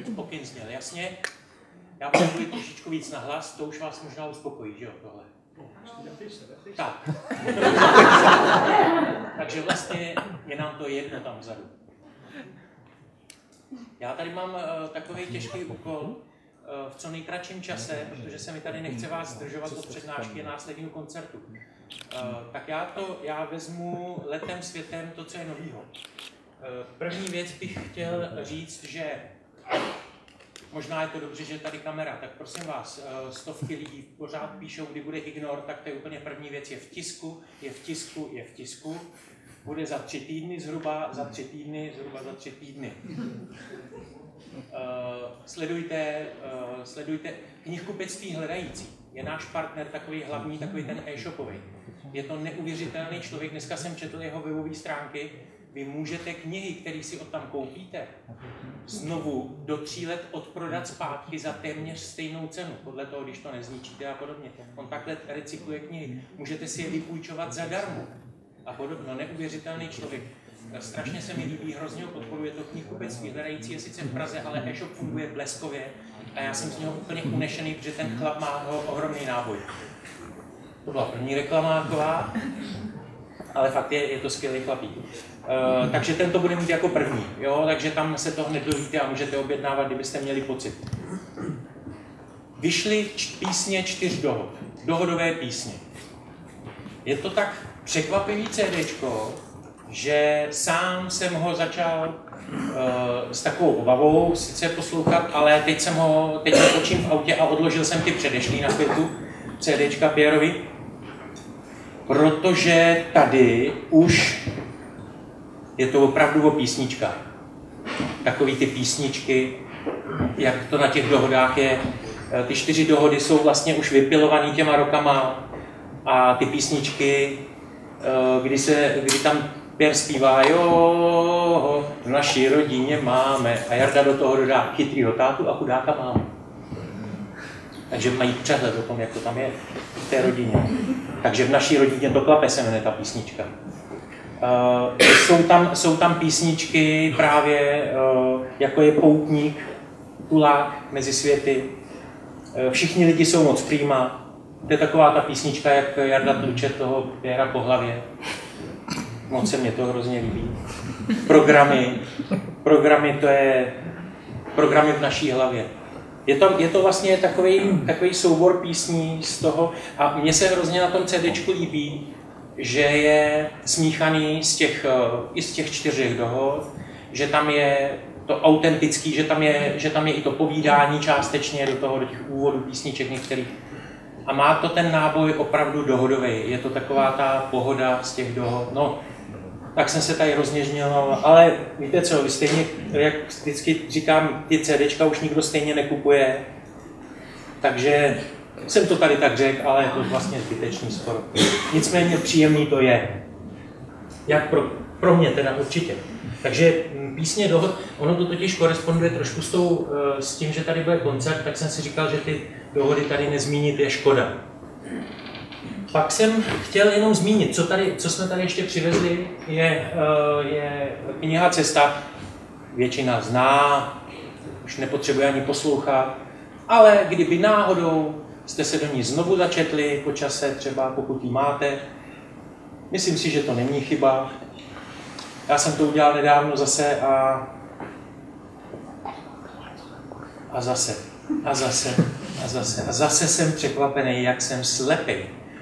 Pokyn zněl jasně. Já budu mluvit trošičku víc nahlas, to už vás možná uspokojí, že jo, tohle. Tak. Takže vlastně je nám to jedno tam vzadu. Já tady mám takový těžký úkol v co nejkratším čase, protože se mi tady nechce vás zdržovat od přednášky a následního koncertu. Tak já vezmu letem světem to, co je novýho. První věc bych chtěl říct, že možná je to dobře, že je tady kamera, tak prosím vás, stovky lidí pořád píšou, kdy bude ignor, tak to je úplně první věc, je v tisku, je v tisku, je v tisku. Bude za 3 týdny zhruba, za 3 týdny, zhruba za 3 týdny. Sledujte knihkupectví Hledající. Je náš partner takový hlavní, takový ten e-shopový. Je to neuvěřitelný člověk, dneska jsem četl jeho webové stránky. Vy můžete knihy, které si odtam koupíte, znovu do 3 let odprodat zpátky za téměř stejnou cenu, podle toho, když to nezničíte a podobně. On takhle recykluje knihy. Můžete si je vypůjčovat zadarmo a podobně. No, neuvěřitelný člověk. Strašně se mi líbí, hrozně ho podporuje to knihkupectví Hledající, je sice v Praze, ale e-shop funguje bleskově a já jsem z něho úplně unešený, protože ten chlap má ohromný náboj. To byla první reklamáková, ale fakt je to skvělý chlapík. Takže ten to bude mít jako první, jo? Takže tam se to hned dovíte a můžete objednávat, kdybyste měli pocit. Vyšly písně 4 dohod, dohodové písně. Je to tak překvapivý CDčko, že sám jsem ho začal s takovou obavou sice poslouchat, ale teď točím v autě a odložil jsem ty předešlý na chvilku CDčka Pierovi, protože tady už je to opravdu o písničkách. Takový ty písničky, jak to na těch dohodách je. Ty 4 dohody jsou vlastně už vypilovaný těma rokama a ty písničky, kdy tam Pierre zpívá, jo, v naší rodině máme, a Jarda do toho dodá chytrýho tátu a chudáka mámu. Takže mají přehled o tom, jak to tam je v té rodině. Takže v naší rodině to klape, se jmenuje ta písnička. Jsou tam písničky právě, jako je Poutník, Tulák mezi světy. Všichni lidi jsou moc prýma. To je taková ta písnička, jak Jarda tluče toho Pierra po hlavě. Moc se mě to hrozně líbí. Programy, to je programy v naší hlavě. Je to vlastně takový soubor písní z toho a mně se hrozně na tom CDčku líbí, že je smíchaný z těch 4 dohod, že tam je to autentický, že tam je i to povídání částečně do těch úvodů písniček některých. A má to ten náboj opravdu dohodový. Je to taková ta pohoda z těch dohod. No, tak jsem se tady rozněžnil, ale víte co, vy stejně, jak vždycky říkám, ty CDčka už nikdo stejně nekupuje, takže jsem to tady tak řekl, ale je to vlastně zbytečný skoro. Nicméně příjemný to je. Jak pro mě teda určitě. Takže písně dohod, ono to totiž koresponduje trošku s tím, že tady bude koncert, tak jsem si říkal, že ty dohody tady nezmínit je škoda. Pak jsem chtěl jenom zmínit, co jsme tady ještě přivezli, je kniha Cesta. Většina zná, už nepotřebuje ani poslouchat, ale kdyby náhodou jste se do ní znovu začetli po čase, třeba pokud ji máte, myslím si, že to není chyba. Já jsem to udělal nedávno zase a zase jsem překvapený, jak jsem slepý.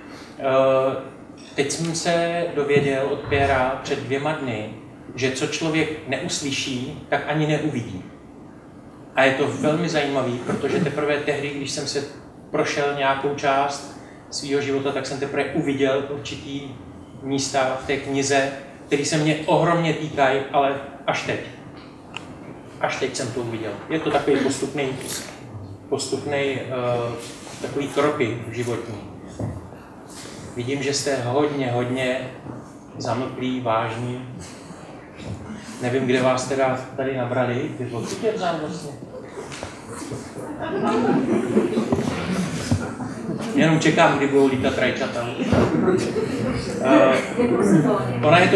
Teď jsem se dověděl od Pierra před 2 dny, že co člověk neuslyší, tak ani neuvidí. A je to velmi zajímavý, protože teprve tehdy, když jsem se prošel nějakou část svého života, tak jsem teprve uviděl určitý místa v té knize, které se mě ohromně týkají, ale až teď. Až teď jsem to uviděl. Je to takový postupný takový kroky životní. Vidím, že jste hodně zamlklí, vážní. Nevím, kde vás teda tady nabrali. Odkud je vzal vlastně? Jenom čekám, kdy budou lítat rajčata. Ona je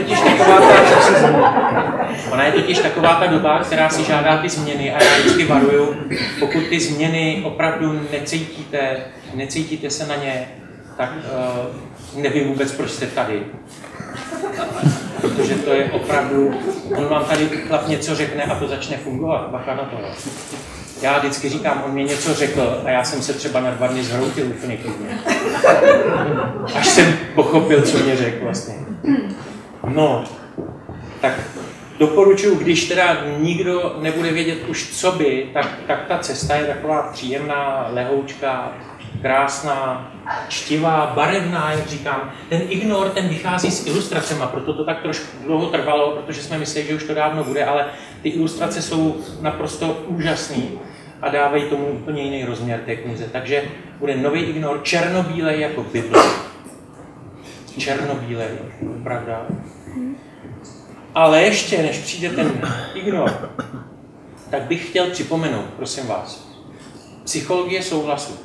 totiž taková ta doba, která si žádá ty změny a já vždycky varuju, pokud ty změny opravdu necítíte se na ně, tak nevím vůbec, proč jste tady. Protože to je opravdu, on vám tady chlap něco řekne a to začne fungovat, bacha na to. Já vždycky říkám, on mě něco řekl a já jsem se třeba na 2 dny zhroutil úplně klidně. Až jsem pochopil, co mě řekl vlastně. No, tak doporučuji, když teda nikdo nebude vědět už co by, tak ta cesta je taková příjemná, lehoučká, krásná, čtivá, barevná, jak říkám. Ten Ignor, ten vychází s ilustracemi, proto to tak trošku dlouho trvalo, protože jsme mysleli, že už to dávno bude, ale ty ilustrace jsou naprosto úžasné a dávají tomu úplně jiný rozměr té knize. Takže bude nový Ignor, černobílej jako Bible. Černobílej, pravda. Ale ještě, než přijde ten Ignor, tak bych chtěl připomenout, prosím vás, psychologie souhlasu.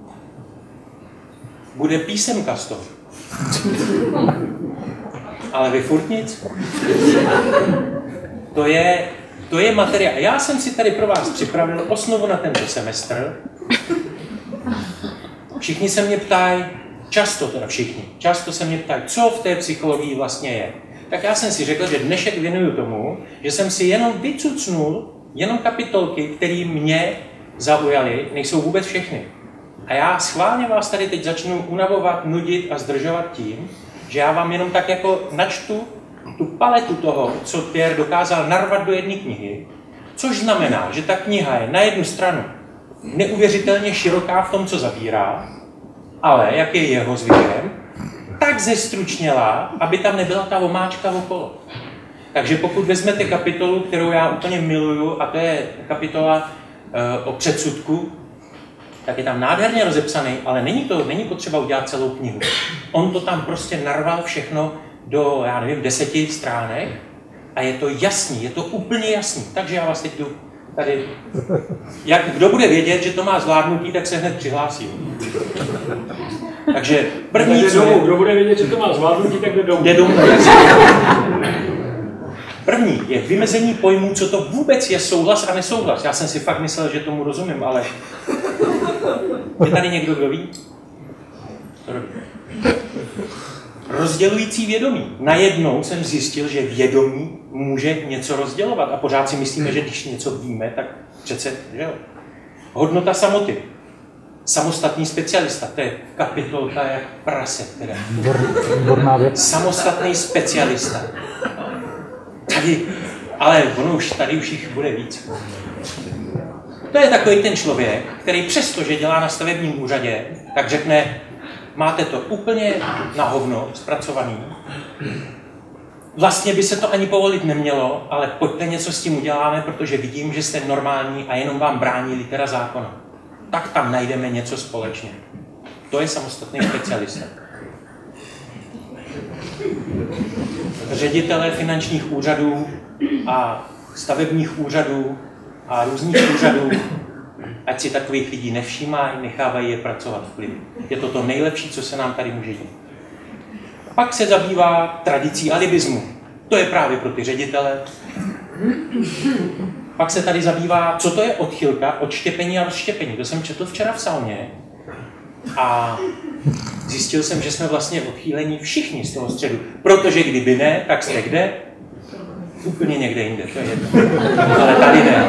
Bude písemka z toho. Ale vy furt nic. To je materiál. Já jsem si tady pro vás připravil osnovu na tento semestr. Všichni se mě ptají, často se mě ptají, co v té psychologii vlastně je. Tak já jsem si řekl, že dnešek věnuju tomu, že jsem si jenom vycucnul jenom kapitolky, které mě zaujaly, nejsou vůbec všechny. A já schválně vás tady teď začnu unavovat, nudit a zdržovat tím, že já vám jenom tak jako načtu tu paletu toho, co Pierre dokázal narvat do jedné knihy, což znamená, že ta kniha je na jednu stranu neuvěřitelně široká v tom, co zabírá, ale, jak je jeho zvykem, tak zestručnělá, aby tam nebyla ta omáčka okolo. Takže pokud vezmete kapitolu, kterou já úplně miluju, a to je kapitola o předsudku, tak je tam nádherně rozepsaný, ale není potřeba udělat celou knihu. On to tam prostě narval všechno do, 10 stránek a je to jasný, je to úplně jasný. Takže já vás teď jdu tady... Kdo bude vědět, že to má zvládnutí, tak se hned přihlásí. Takže první, kdo bude vědět, že to má zvládnutí, tak jde domů. První je vymezení pojmů, co to vůbec je souhlas a nesouhlas. Já jsem si fakt myslel, že tomu rozumím, ale... Je tady někdo, kdo ví? Rozdělující vědomí. Najednou jsem zjistil, že vědomí může něco rozdělovat a pořád si myslíme, že když něco víme, tak přece, že jo. Hodnota samoty. Samostatný specialista, to je kapitolka jak prase, teda. Samostatný specialista. Tady už jich bude víc. To je takový ten člověk, který přesto, že dělá na stavebním úřadě, tak řekne, máte to úplně na hovno zpracovaný. Vlastně by se to ani povolit nemělo, ale pojďte něco s tím uděláme, protože vidím, že jste normální a jenom vám brání litera zákona. Tak tam najdeme něco společně. To je samostatný specialista. Ředitelé finančních úřadů a stavebních úřadů a různých úřadů, ať si takových lidí nevšímají, nechávají je pracovat v klidu. Je to nejlepší, co se nám tady může dít. Pak se zabývá tradicí alibismu. To je právě pro ty ředitele. Pak se tady zabývá, co to je odchylka, odštěpení a rozštěpení. To jsem četl včera v sauně a zjistil jsem, že jsme vlastně odchýlení všichni z toho středu. Protože kdyby ne, tak jste kde? Úplně někde jinde, to je jedno. Ale tady ne.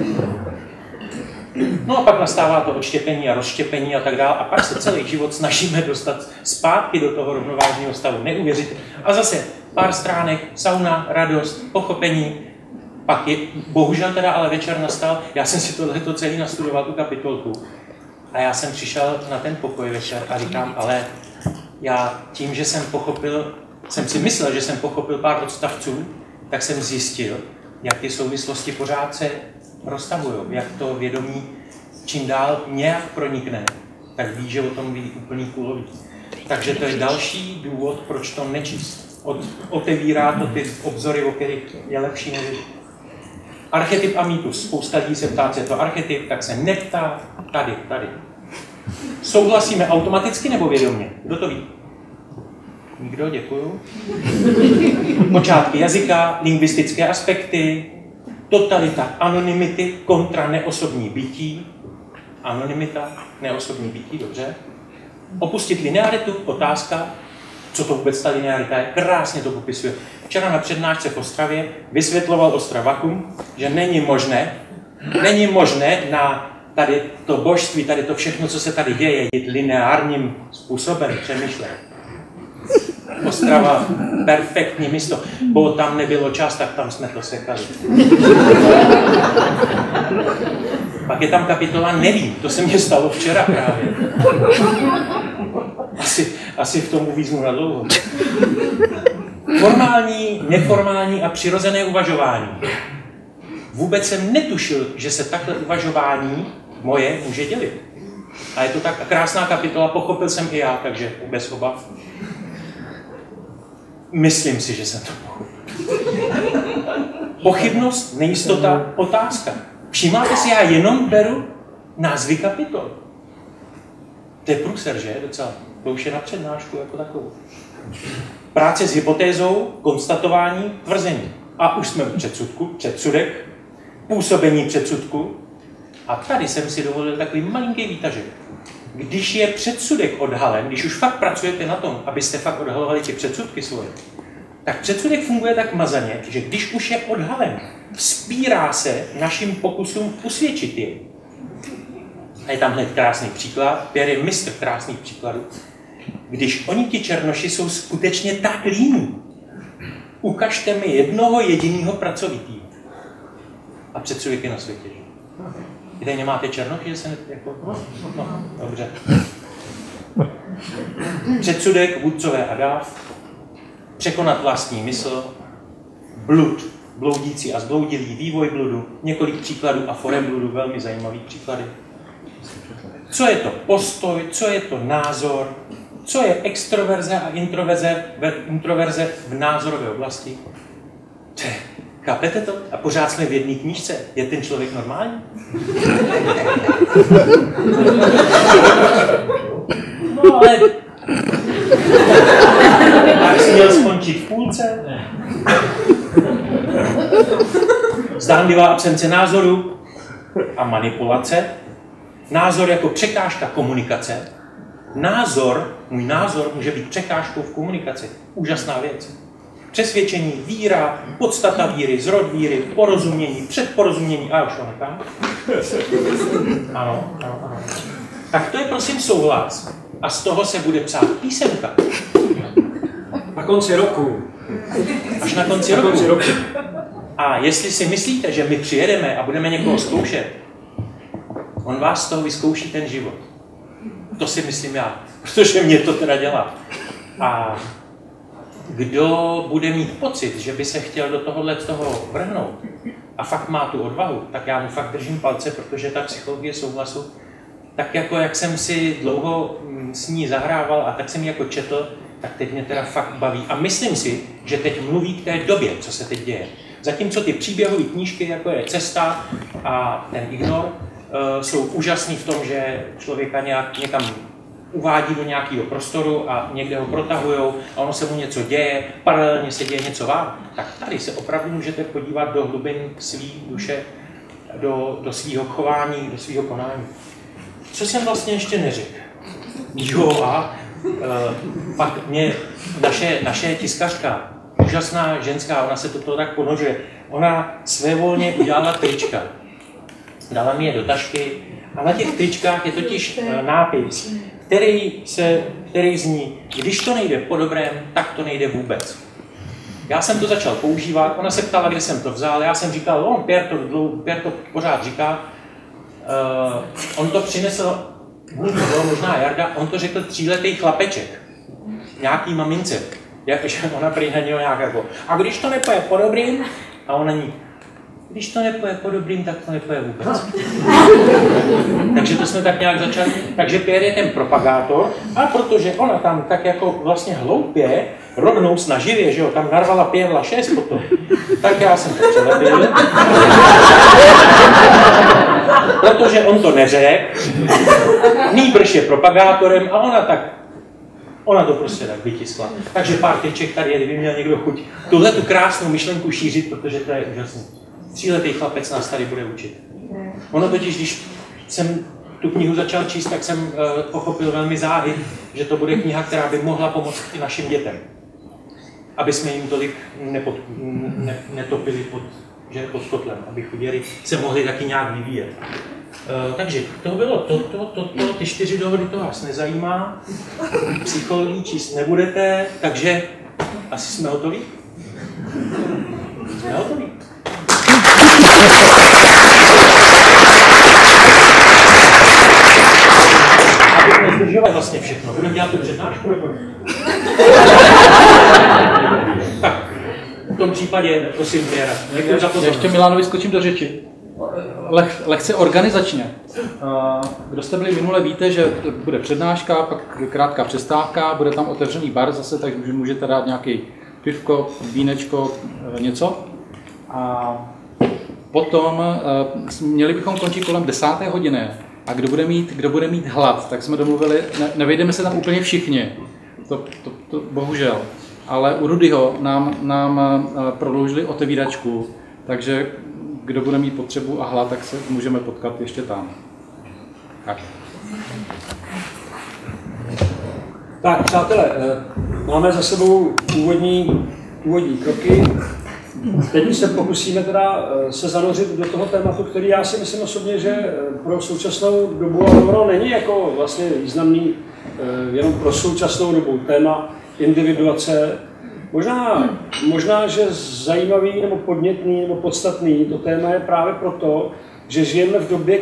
No a pak nastává to odštěpení a rozštěpení a tak dále. A pak se celý život snažíme dostat zpátky do toho rovnovážného stavu. Neuvěřit. A zase pár stránek, sauna, radost, pochopení. Pak je, bohužel teda ale večer nastal, já jsem si tohleto celý nastudoval, tu kapitolku. A já jsem přišel na ten pokoj večer a říkám, ale já tím, že jsem si myslel, že jsem pochopil pár odstavců, tak jsem zjistil, jak ty souvislosti pořád se roztavují, jak to vědomí čím dál nějak pronikne, tak ví, že o tom ví úplný kulový. Takže to je další důvod, proč to nečíst. Otevírá to ty obzory, o kterých je lepší nevědět. Archetyp a mýtus. Spousta lidí se ptá, co je to archetyp, tak se neptá tady. Souhlasíme automaticky nebo vědomě? Kdo to ví? Nikdo, děkuju. Počátky jazyka, lingvistické aspekty, totalita anonymity kontra neosobní bytí. Anonymita, neosobní bytí, dobře. Opustit linearitu, otázka, co to vůbec ta linearita je, krásně to popisuje. Včera na přednášce v Ostravě vysvětloval Ostravakum, že není možné na tady to božství, tady to všechno, co se tady děje, jít lineárním způsobem přemýšlet. Ostrava, perfektní místo, bo tam nebylo čas, tak tam jsme to sekali. Pak je tam kapitola nevím, to se mně stalo včera právě. Asi v tom uvíznu na dlouho. Formální, neformální a přirozené uvažování. Vůbec jsem netušil, že se takhle uvažování moje může dělit. A je to tak krásná kapitola, pochopil jsem i já, takže bez obav. Myslím si, že jsem to pochopil. Pochybnost, nejistota, otázka. Všímáte si, já jenom beru názvy kapitol. To je průser, že? Docela. To už je na přednášku jako takovou. Práce s hypotézou, konstatování, tvrzení. A už jsme v předsudku, předsudek, působení předsudku. A tady jsem si dovolil takový malinký výtažek. Když je předsudek odhalen, když už fakt pracujete na tom, abyste fakt odhalovali ty předsudky svoje, tak předsudek funguje tak mazaně, že když už je odhalen, vzpírá se našim pokusům usvědčit je. A je tam hned krásný příklad, Pierre je mistr krásných příkladů. Když oni ti černoši jsou skutečně tak líní, ukažte mi jednoho jediného pracovitýho. A předsudek je na světě. Vy tady nemáte černoši, že se jako... No, dobře. Předsudek, vůdcové a dáv, překonat vlastní mysl, blud, bloudící a zbloudilý, vývoj bludu, několik příkladů a forem bludu, velmi zajímavý příklady. Co je to postoj, co je to názor, co je extroverze a introverze v názorové oblasti. Chápete to? A pořád jsme v jedné knížce. Je ten člověk normální? No ale... Tak jsi měl skončit v půlce? Zdánlivá absence názoru a manipulace. Názor jako překážka komunikace. Můj názor může být překážkou v komunikaci. Úžasná věc. Přesvědčení, víra, podstata víry, zrod víry, porozumění, předporozumění, a už to nechám. Ano. Tak to je prosím souhlas. A z toho se bude psát písemka. Na konci roku. Až na konci roku. A jestli si myslíte, že my přijedeme a budeme někoho zkoušet, on vás z toho vyzkouší ten život. To si myslím já, protože mě to teda dělá. A kdo bude mít pocit, že by se chtěl do tohohle toho vrhnout a fakt má tu odvahu, tak já mu fakt držím palce, protože ta psychologie souhlasu, tak jako jak jsem si dlouho s ní zahrával a tak jsem ji jako četl, tak teď mě teda fakt baví. A myslím si, že teď mluví k té době, co se teď děje. Zatímco ty příběhové knížky, jako je Cesta a ten Ignor, jsou úžasný v tom, že člověka někam uvádí do nějakého prostoru a někde ho protahujou a ono se mu něco děje, paralelně se děje něco vám, tak tady se opravdu můžete podívat do hlubin své duše, do svého chování, do svého konání. Co jsem vlastně ještě neřekl? Jo a pak mě naše tiskařka, úžasná ženská, ona se toto tak ponožuje, ona svévolně udělala trička. Dala mi je do tašky a na těch tričkách je totiž nápis, který zní, když to nejde po dobrém, tak to nejde vůbec. Já jsem to začal používat, ona se ptala, kde jsem to vzal, já jsem říkal, Pierre to pořád říká, on to přinesl, možná Jarda, on to řekl 3letý chlapeček, nějaký mamince, jakože ona prý na něho nějak jako, a když to nepoje po dobrým, a ona ní, když to nepoje po dobrým, tak to nepoje vůbec. Takže to jsme tak nějak začali. Takže Pierre je ten propagátor, a protože ona tam tak jako vlastně hloupě, rovnou snaživě, že jo, tam narvala Pierre Lachaise potom, tak já jsem to přelebil. protože on to neřekl, nýbrž je propagátorem a ona to prostě tak vytiskla. Takže pár těček tady je, kdyby měl někdo chuť tuhle tu krásnou myšlenku šířit, protože to je úžasné. 3letý chlapec nás tady bude učit. Ono totiž, když jsem tu knihu začal číst, tak jsem pochopil velmi záhy, že to bude kniha, která by mohla pomoct i našim dětem. Aby jsme jim tolik netopili pod kotlem, aby chuděry se mohli taky nějak vyvíjet. Takže to bylo ty 4 dohody, to vás nezajímá. Psychologii číst nebudete, takže asi jsme hotoví? Jsme hotoví. Abych nezdržoval vlastně všechno. Budeme dělat tu přednášku? Tak, v tom případě, prosím, Věra. Děkuji za pozornost. Ještě Milanovi skočím do řeči. Lehce organizačně. Kdo jste byli minule, víte, že bude přednáška, pak krátká přestávka, bude tam otevřený bar zase, takže můžete dát nějaký pivko, vínečko, něco. A potom měli bychom končit kolem 10. hodiny. A kdo bude mít hlad, tak jsme domluvili, nevejdeme se tam úplně všichni, to bohužel. Ale u Rudyho nám prodloužili otevíračku, takže kdo bude mít potřebu a hlad, tak se můžeme potkat ještě tam. Tak, přátelé, máme za sebou úvodní kroky. Teď se pokusíme teda se zanořit do toho tématu, který já si myslím osobně, že pro současnou dobu, ale ono není jako vlastně významný jenom pro současnou dobu. Téma individuace, možná, že zajímavý nebo podnětný nebo podstatný to téma je právě proto, že žijeme v době,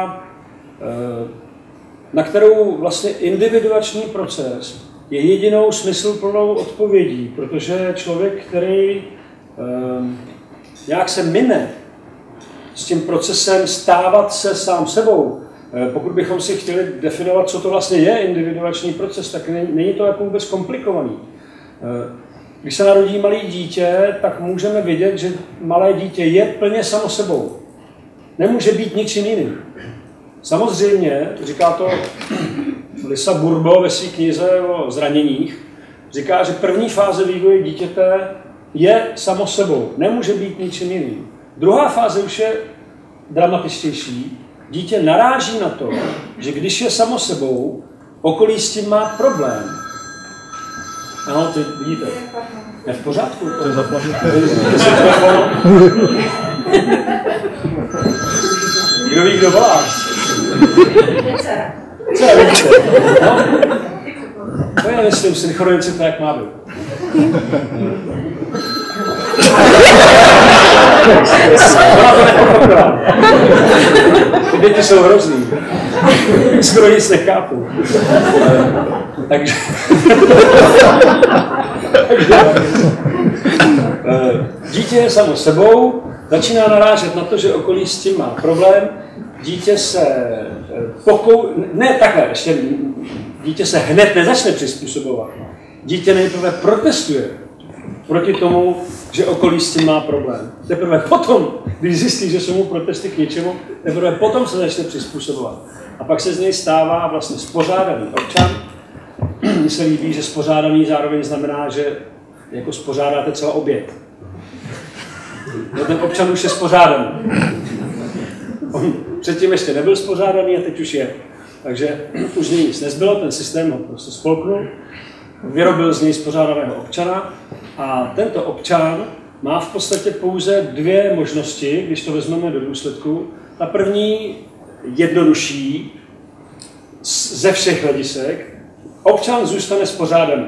na kterou vlastně individuační proces je jedinou smysluplnou odpovědí, protože člověk, který nějak se mine s tím procesem stávat se sám sebou. Pokud bychom si chtěli definovat, co to vlastně je individuační proces, tak není to jako vůbec komplikovaný. Když se narodí malé dítě, tak můžeme vidět, že malé dítě je plně samo sebou. Nemůže být ničím jiným. Samozřejmě, říká to Lisa Bourbeau ve své knize o zraněních, říká, že první fáze vývoje dítěte je samo sebou, nemůže být ničím jiným. Druhá fáze už je dramatičtější. Dítě naráží na to, že když je samo sebou, okolí s tím má problém. Ano, ty vidíte. Je v pořádku. To je kdo ví, kdo volá? Co je, vidíte? No? To je, myslím, synchronicita, jak má být. Ona to nepochopila. Ty děti jsou hrozný. Skoro nic nechápu. Takže dítě je samo sebou, začíná narážet na to, že okolí s tím má problém. Dítě se dítě se hned nezačne přizpůsobovat. Dítě nejprve protestuje proti tomu, že okolí s tím má problém. Teprve potom, když zjistí, že jsou mu protesty k ničemu, teprve potom se začne přizpůsobovat. A pak se z něj stává vlastně spořádaný občan. Mně se líbí, že spořádaný zároveň znamená, že jako spořádáte třeba oběd. No, ten občan už je spořádaný. On předtím ještě nebyl spořádaný a teď už je. Takže už z něj nic nezbylo, ten systém ho prostě spolknul, vyrobil z něj spořádaného občana a tento občan má v podstatě pouze 2 možnosti, když to vezmeme do důsledku. Ta první jednodušší ze všech hledisek, občan zůstane spořádaný.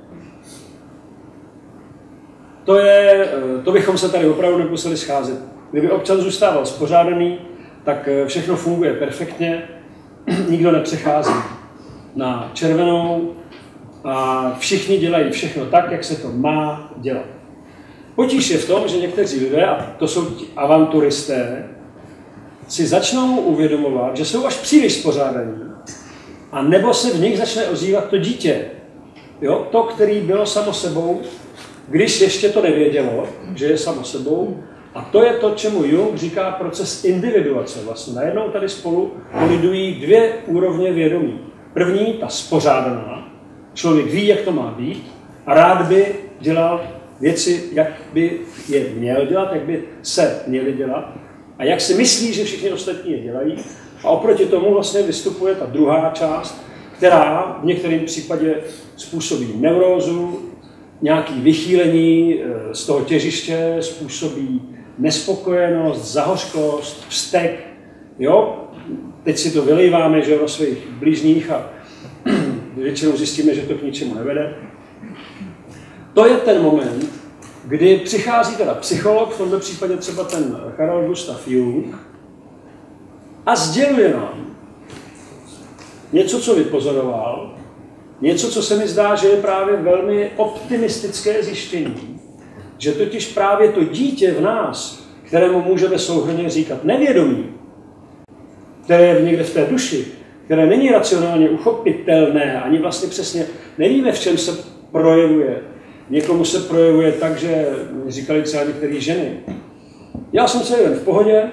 To bychom se tady opravdu nemuseli scházet. Kdyby občan zůstával spořádaný, tak všechno funguje perfektně, nikdo nepřechází na červenou a všichni dělají všechno tak, jak se to má dělat. Potíž je v tom, že někteří lidé, a to jsou ti avanturisté, si začnou uvědomovat, že jsou až příliš spořádaní, a nebo se v nich začne ozývat to dítě. Jo? To, který bylo samo sebou, když ještě to nevědělo, že je samo sebou, A to je to, čemu Jung říká proces individuace. Vlastně najednou tady spolu kolidují dvě úrovně vědomí. První, ta spořádaná. Člověk ví, jak to má být a rád by dělal věci, jak by je měl dělat, jak by se měly dělat a jak si myslí, že všichni ostatní je dělají. A oproti tomu vlastně vystupuje ta druhá část, která v některém případě způsobí neurózu, nějaké vychýlení z toho těžiště, způsobí nespokojenost, zahořklost, vztek. Jo? Teď si to vylejváme, že o svých blížních a většinou zjistíme, že to k ničemu nevede. To je ten moment, kdy přichází teda psycholog, v tomto případě třeba ten Carl Gustav Jung, a sděluje nám něco, co vypozoroval, něco, co se mi zdá, že je právě velmi optimistické zjištění, že totiž právě to dítě v nás, kterému můžeme souhrnně říkat nevědomí, které je někde v té duši, které není racionálně uchopitelné, ani vlastně přesně nevíme, v čem se projevuje. Někomu se projevuje tak, že říkali třeba některé ženy. Já jsem se jen v pohodě,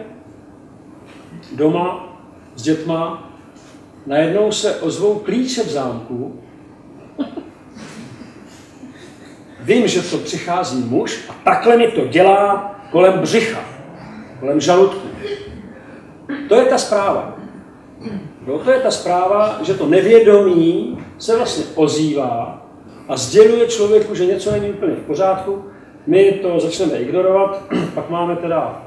doma, s dětma, najednou se ozvou klíče v zámku. Vím, že to přichází muž a takhle mi to dělá kolem břicha, kolem žaludku. To je ta zpráva. No, to je ta zpráva, že to nevědomí se vlastně ozývá a sděluje člověku, že něco není úplně v pořádku. My to začneme ignorovat, pak máme teda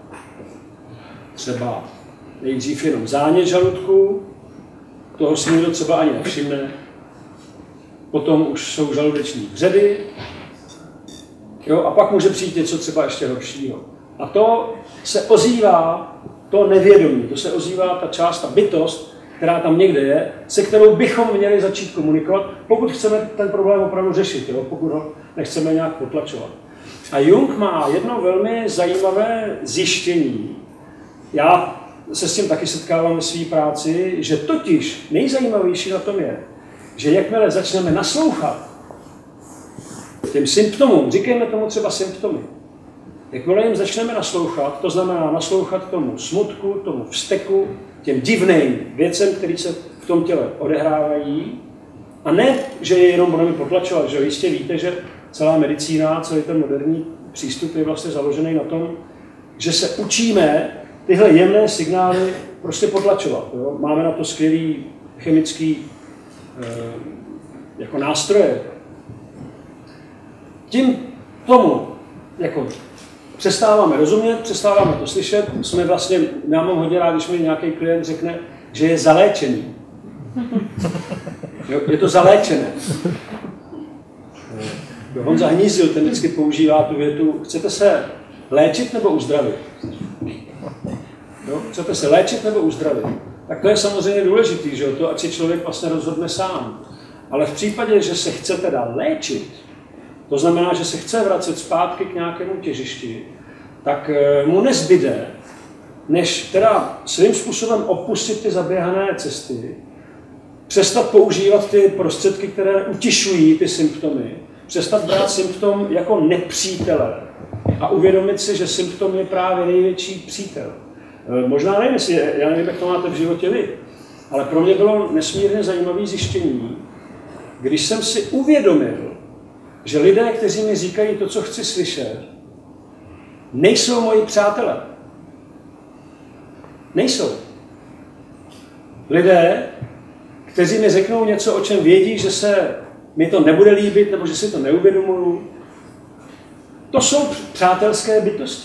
třeba nejdřív jenom zánět žaludku, toho si nikdo třeba ani nevšimne. Potom už jsou žaludeční vředy, jo, a pak může přijít něco třeba ještě horšího. A to se ozývá to nevědomí, to se ozývá ta část, ta bytost, která tam někde je, se kterou bychom měli začít komunikovat, pokud chceme ten problém opravdu řešit, jo, pokud ho nechceme nějak potlačovat. A Jung má jedno velmi zajímavé zjištění. Já se s tím taky setkávám ve své práci, že totiž nejzajímavější na tom je, že jakmile začneme naslouchat těm symptomům, říkejme tomu třeba symptomy, jakmile jim začneme naslouchat, to znamená naslouchat tomu smutku, tomu vzteku, těm divným věcem, které se v tom těle odehrávají, a ne, že je jenom budeme potlačovat, že jistě víte, že celá medicína, celý ten moderní přístup je vlastně založený na tom, že se učíme tyhle jemné signály prostě potlačovat. Jo? Máme na to skvělý chemický jako nástroje. Tím tomu jako přestáváme rozumět, přestáváme to slyšet, jsme vlastně, já mám hodně rád, když mi nějaký klient řekne, že je zaléčený. Jo? Je to zaléčené. Honza Hnízil, ten vždycky používá tu větu, chcete se léčit nebo uzdravit? Jo? Chcete se léčit nebo uzdravit? Tak to je samozřejmě důležitý, že to, ať si člověk vlastně rozhodne sám. Ale v případě, že se chce teda léčit, to znamená, že se chce vracet zpátky k nějakému těžišti, tak mu nezbyde, než teda svým způsobem opustit ty zaběhané cesty, přestat používat ty prostředky, které utišují ty symptomy, přestat brát symptom jako nepřítele a uvědomit si, že symptom je právě největší přítel. Možná nevím, já nevím, jak to máte v životě vy, ale pro mě bylo nesmírně zajímavé zjištění, když jsem si uvědomil, že lidé, kteří mi říkají to, co chci slyšet, nejsou moji přátelé. Nejsou. Lidé, kteří mi řeknou něco, o čem vědí, že se mi to nebude líbit, nebo že si to neuvědomuju, to jsou přátelské bytosti.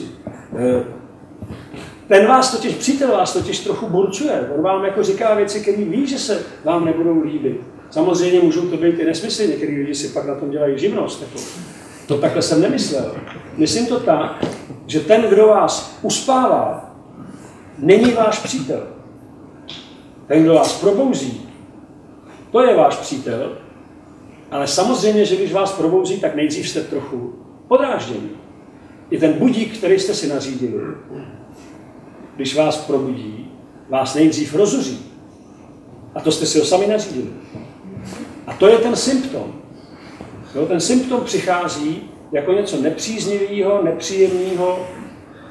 Ten vás totiž, přítel vás totiž trochu burcuje. On vám jako říká věci, které ví, že se vám nebudou líbit. Samozřejmě můžou to být i nesmysly, některý lidi si pak na tom dělají živnost. Jako. To takhle jsem nemyslel. Myslím to tak, že ten, kdo vás uspává, není váš přítel. Ten, kdo vás probouzí, to je váš přítel, ale samozřejmě, že když vás probouzí, tak nejdřív jste trochu podráždění. I ten budík, který jste si nařídili, když vás probudí, vás nejdřív rozuří. A to jste si ho sami nařídili. A to je ten symptom. Jo, ten symptom přichází jako něco nepříznivého, nepříjemného,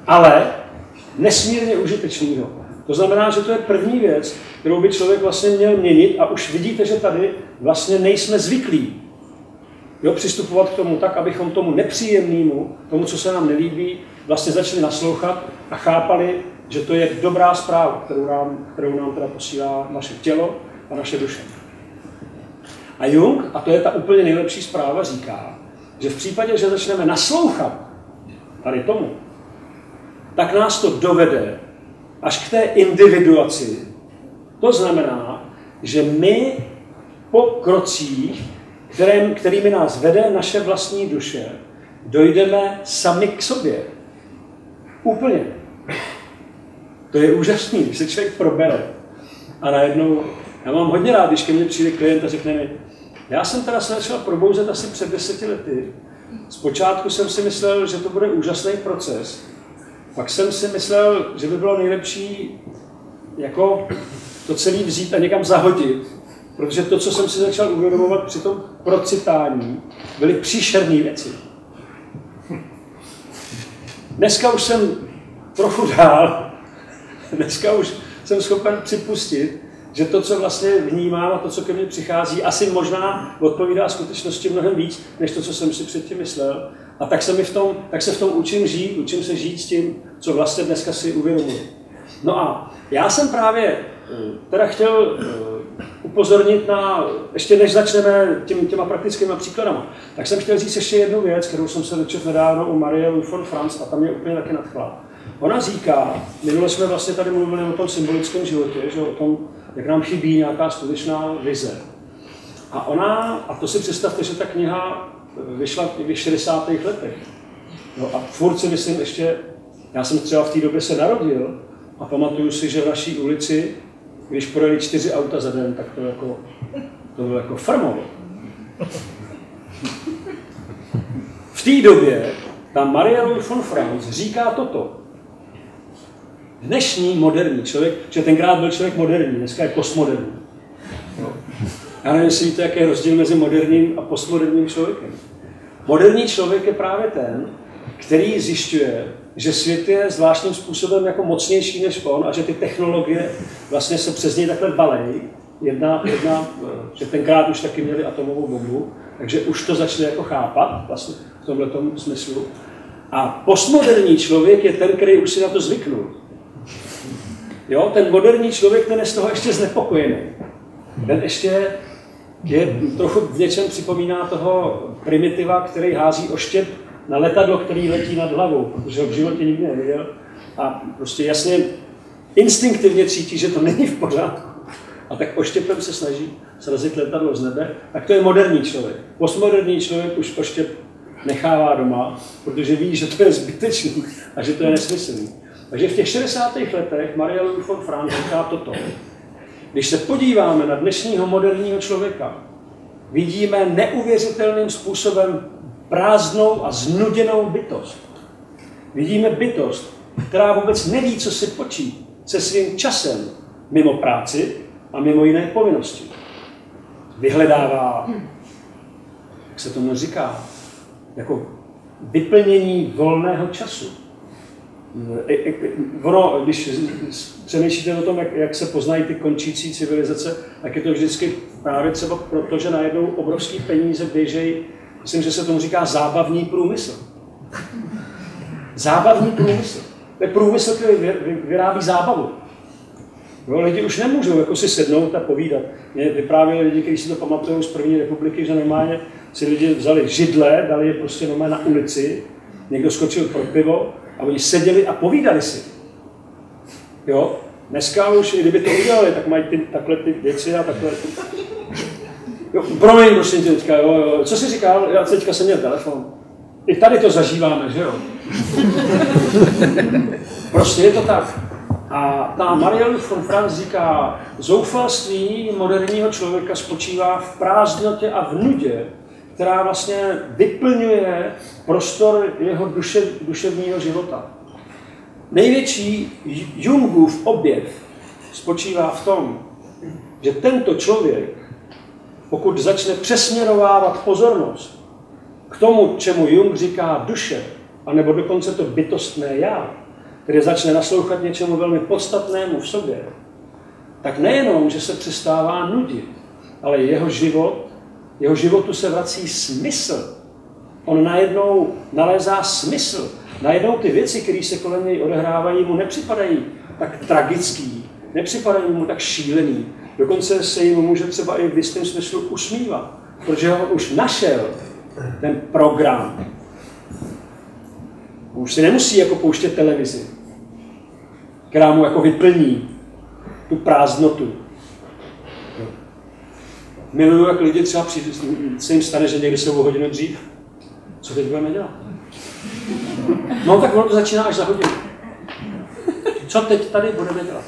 ale nesmírně užitečného. To znamená, že to je první věc, kterou by člověk vlastně měl měnit a už vidíte, že tady vlastně nejsme zvyklí přistupovat k tomu tak, abychom tomu nepříjemnému, tomu, co se nám nelíbí, vlastně začali naslouchat a chápali, že to je dobrá zpráva, kterou nám teda posílá naše tělo a naše duše. A Jung, a to je ta úplně nejlepší zpráva, říká, že v případě, že začneme naslouchat tady tomu, tak nás to dovede až k té individuaci. To znamená, že my po krocích, kterými nás vede naše vlastní duše, dojdeme sami k sobě. Úplně. To je úžasný, když se člověk probere. A najednou, já mám hodně rád, když ke mně přijde klient a řekne mi, já jsem teda se začal probouzet asi před 10 lety. Zpočátku jsem si myslel, že to bude úžasný proces. Pak jsem si myslel, že by bylo nejlepší jako to celé vzít a někam zahodit. Protože to, co jsem si začal uvědomovat při tom procitání, byly příšerné věci. Dneska už jsem trochu dál. Dneska už jsem schopen připustit, že to, co vlastně vnímám a to, co ke mně přichází, asi možná odpovídá skutečnosti mnohem víc, než to, co jsem si předtím myslel. A tak se v tom učím se žít s tím, co vlastně dneska si uvědomuji. No a já jsem právě teda chtěl upozornit na, ještě než začneme těma praktickými příkladama, tak jsem chtěl říct ještě jednu věc, kterou jsem se dočetl nedávno u Marie Louise von Franz a tam mě úplně taky nadchla. Ona říká, minule jsme vlastně tady mluvili o tom symbolickém životě, že o tom, jak nám chybí nějaká skutečná vize. A to si představte, že ta kniha vyšla v 60. letech. No a furt si myslím ještě, já jsem třeba v té době se narodil a pamatuju si, že v naší ulici, když projeli 4 auta za den, tak to bylo jako frmovo. V té době ta Marie Louise von Franz říká toto. Dnešní moderní člověk, že tenkrát byl člověk moderní, dneska je postmoderní. No. Já nevím, jestli víte, jaký je rozdíl mezi moderním a postmoderním člověkem. Moderní člověk je právě ten, který zjišťuje, že svět je zvláštním způsobem jako mocnější než on a že ty technologie vlastně se přes něj takhle balejí. Že tenkrát už taky měli atomovou bombu, takže už to začali jako chápat vlastně v tomhletom smyslu. A postmoderní člověk je ten, který už si na to zvyknul. Jo, ten moderní člověk, ten je z toho ještě znepokojený. Ten ještě je trochu v něčem připomíná toho primitiva, který hází oštěp na letadlo, který letí nad hlavou, protože ho v životě nikdy neviděl. A prostě jasně instinktivně cítí, že to není v pořádku. A tak oštěpem se snaží srazit letadlo z nebe. Tak to je moderní člověk. Postmoderní člověk už oštěp nechává doma, protože ví, že to je zbytečný a že to je nesmyslný. Takže v těch 60. letech Marie Louise von Franz říká toto. Když se podíváme na dnešního moderního člověka, vidíme neuvěřitelným způsobem prázdnou a znuděnou bytost. Vidíme bytost, která vůbec neví, co si počít se svým časem mimo práci a mimo jiné povinnosti. Vyhledává, jak se tomu říká, jako vyplnění volného času. Ono, když přemýšlíte o tom, jak se poznají ty končící civilizace, tak je to vždycky právě třeba proto, že najednou obrovský peníze běžejí, myslím, že se tomu říká zábavní průmysl. Zábavní průmysl. To je průmysl, který vyrábí zábavu. Jo, lidi už nemůžou jako si sednout a povídat. Mě vyprávěli lidi, kteří si to pamatují z první republiky, že normálně si lidi vzali židle, dali je prostě normálně na ulici, někdo skočil pro pivo a oni seděli a povídali si. Jo? Dneska už, i kdyby to udělali, tak mají takhle ty věci a takhle ty... Jo, promiň, prosím tě teďka, jo. Co jsi říkal? Já teďka jsem měl telefon. I tady to zažíváme, že jo? Prostě je to tak. A ta Marie Louise von Franz říká, zoufalství moderního člověka spočívá v prázdnotě a v nudě, která vlastně vyplňuje prostor jeho duševního života. Největší Jungův objev spočívá v tom, že tento člověk, pokud začne přesměrovávat pozornost k tomu, čemu Jung říká duše, anebo dokonce to bytostné já, který začne naslouchat něčemu velmi podstatnému v sobě, tak nejenom, že se přestává nudit, ale jeho životu se vrací smysl. On najednou nalézá smysl. Najednou ty věci, které se kolem něj odehrávají, mu nepřipadají tak tragický, nepřipadají mu tak šílený. Dokonce se jim může třeba i v jistém smyslu usmívat, protože on už našel ten program. On už si nemusí jako pouštět televizi, která mu jako vyplní tu prázdnotu. Miluju, jak lidi třeba se jim stane, že někdy jsou o hodinu dřív. Co teď budeme dělat? No tak ono to začíná až za hodinu. Co teď tady budeme dělat?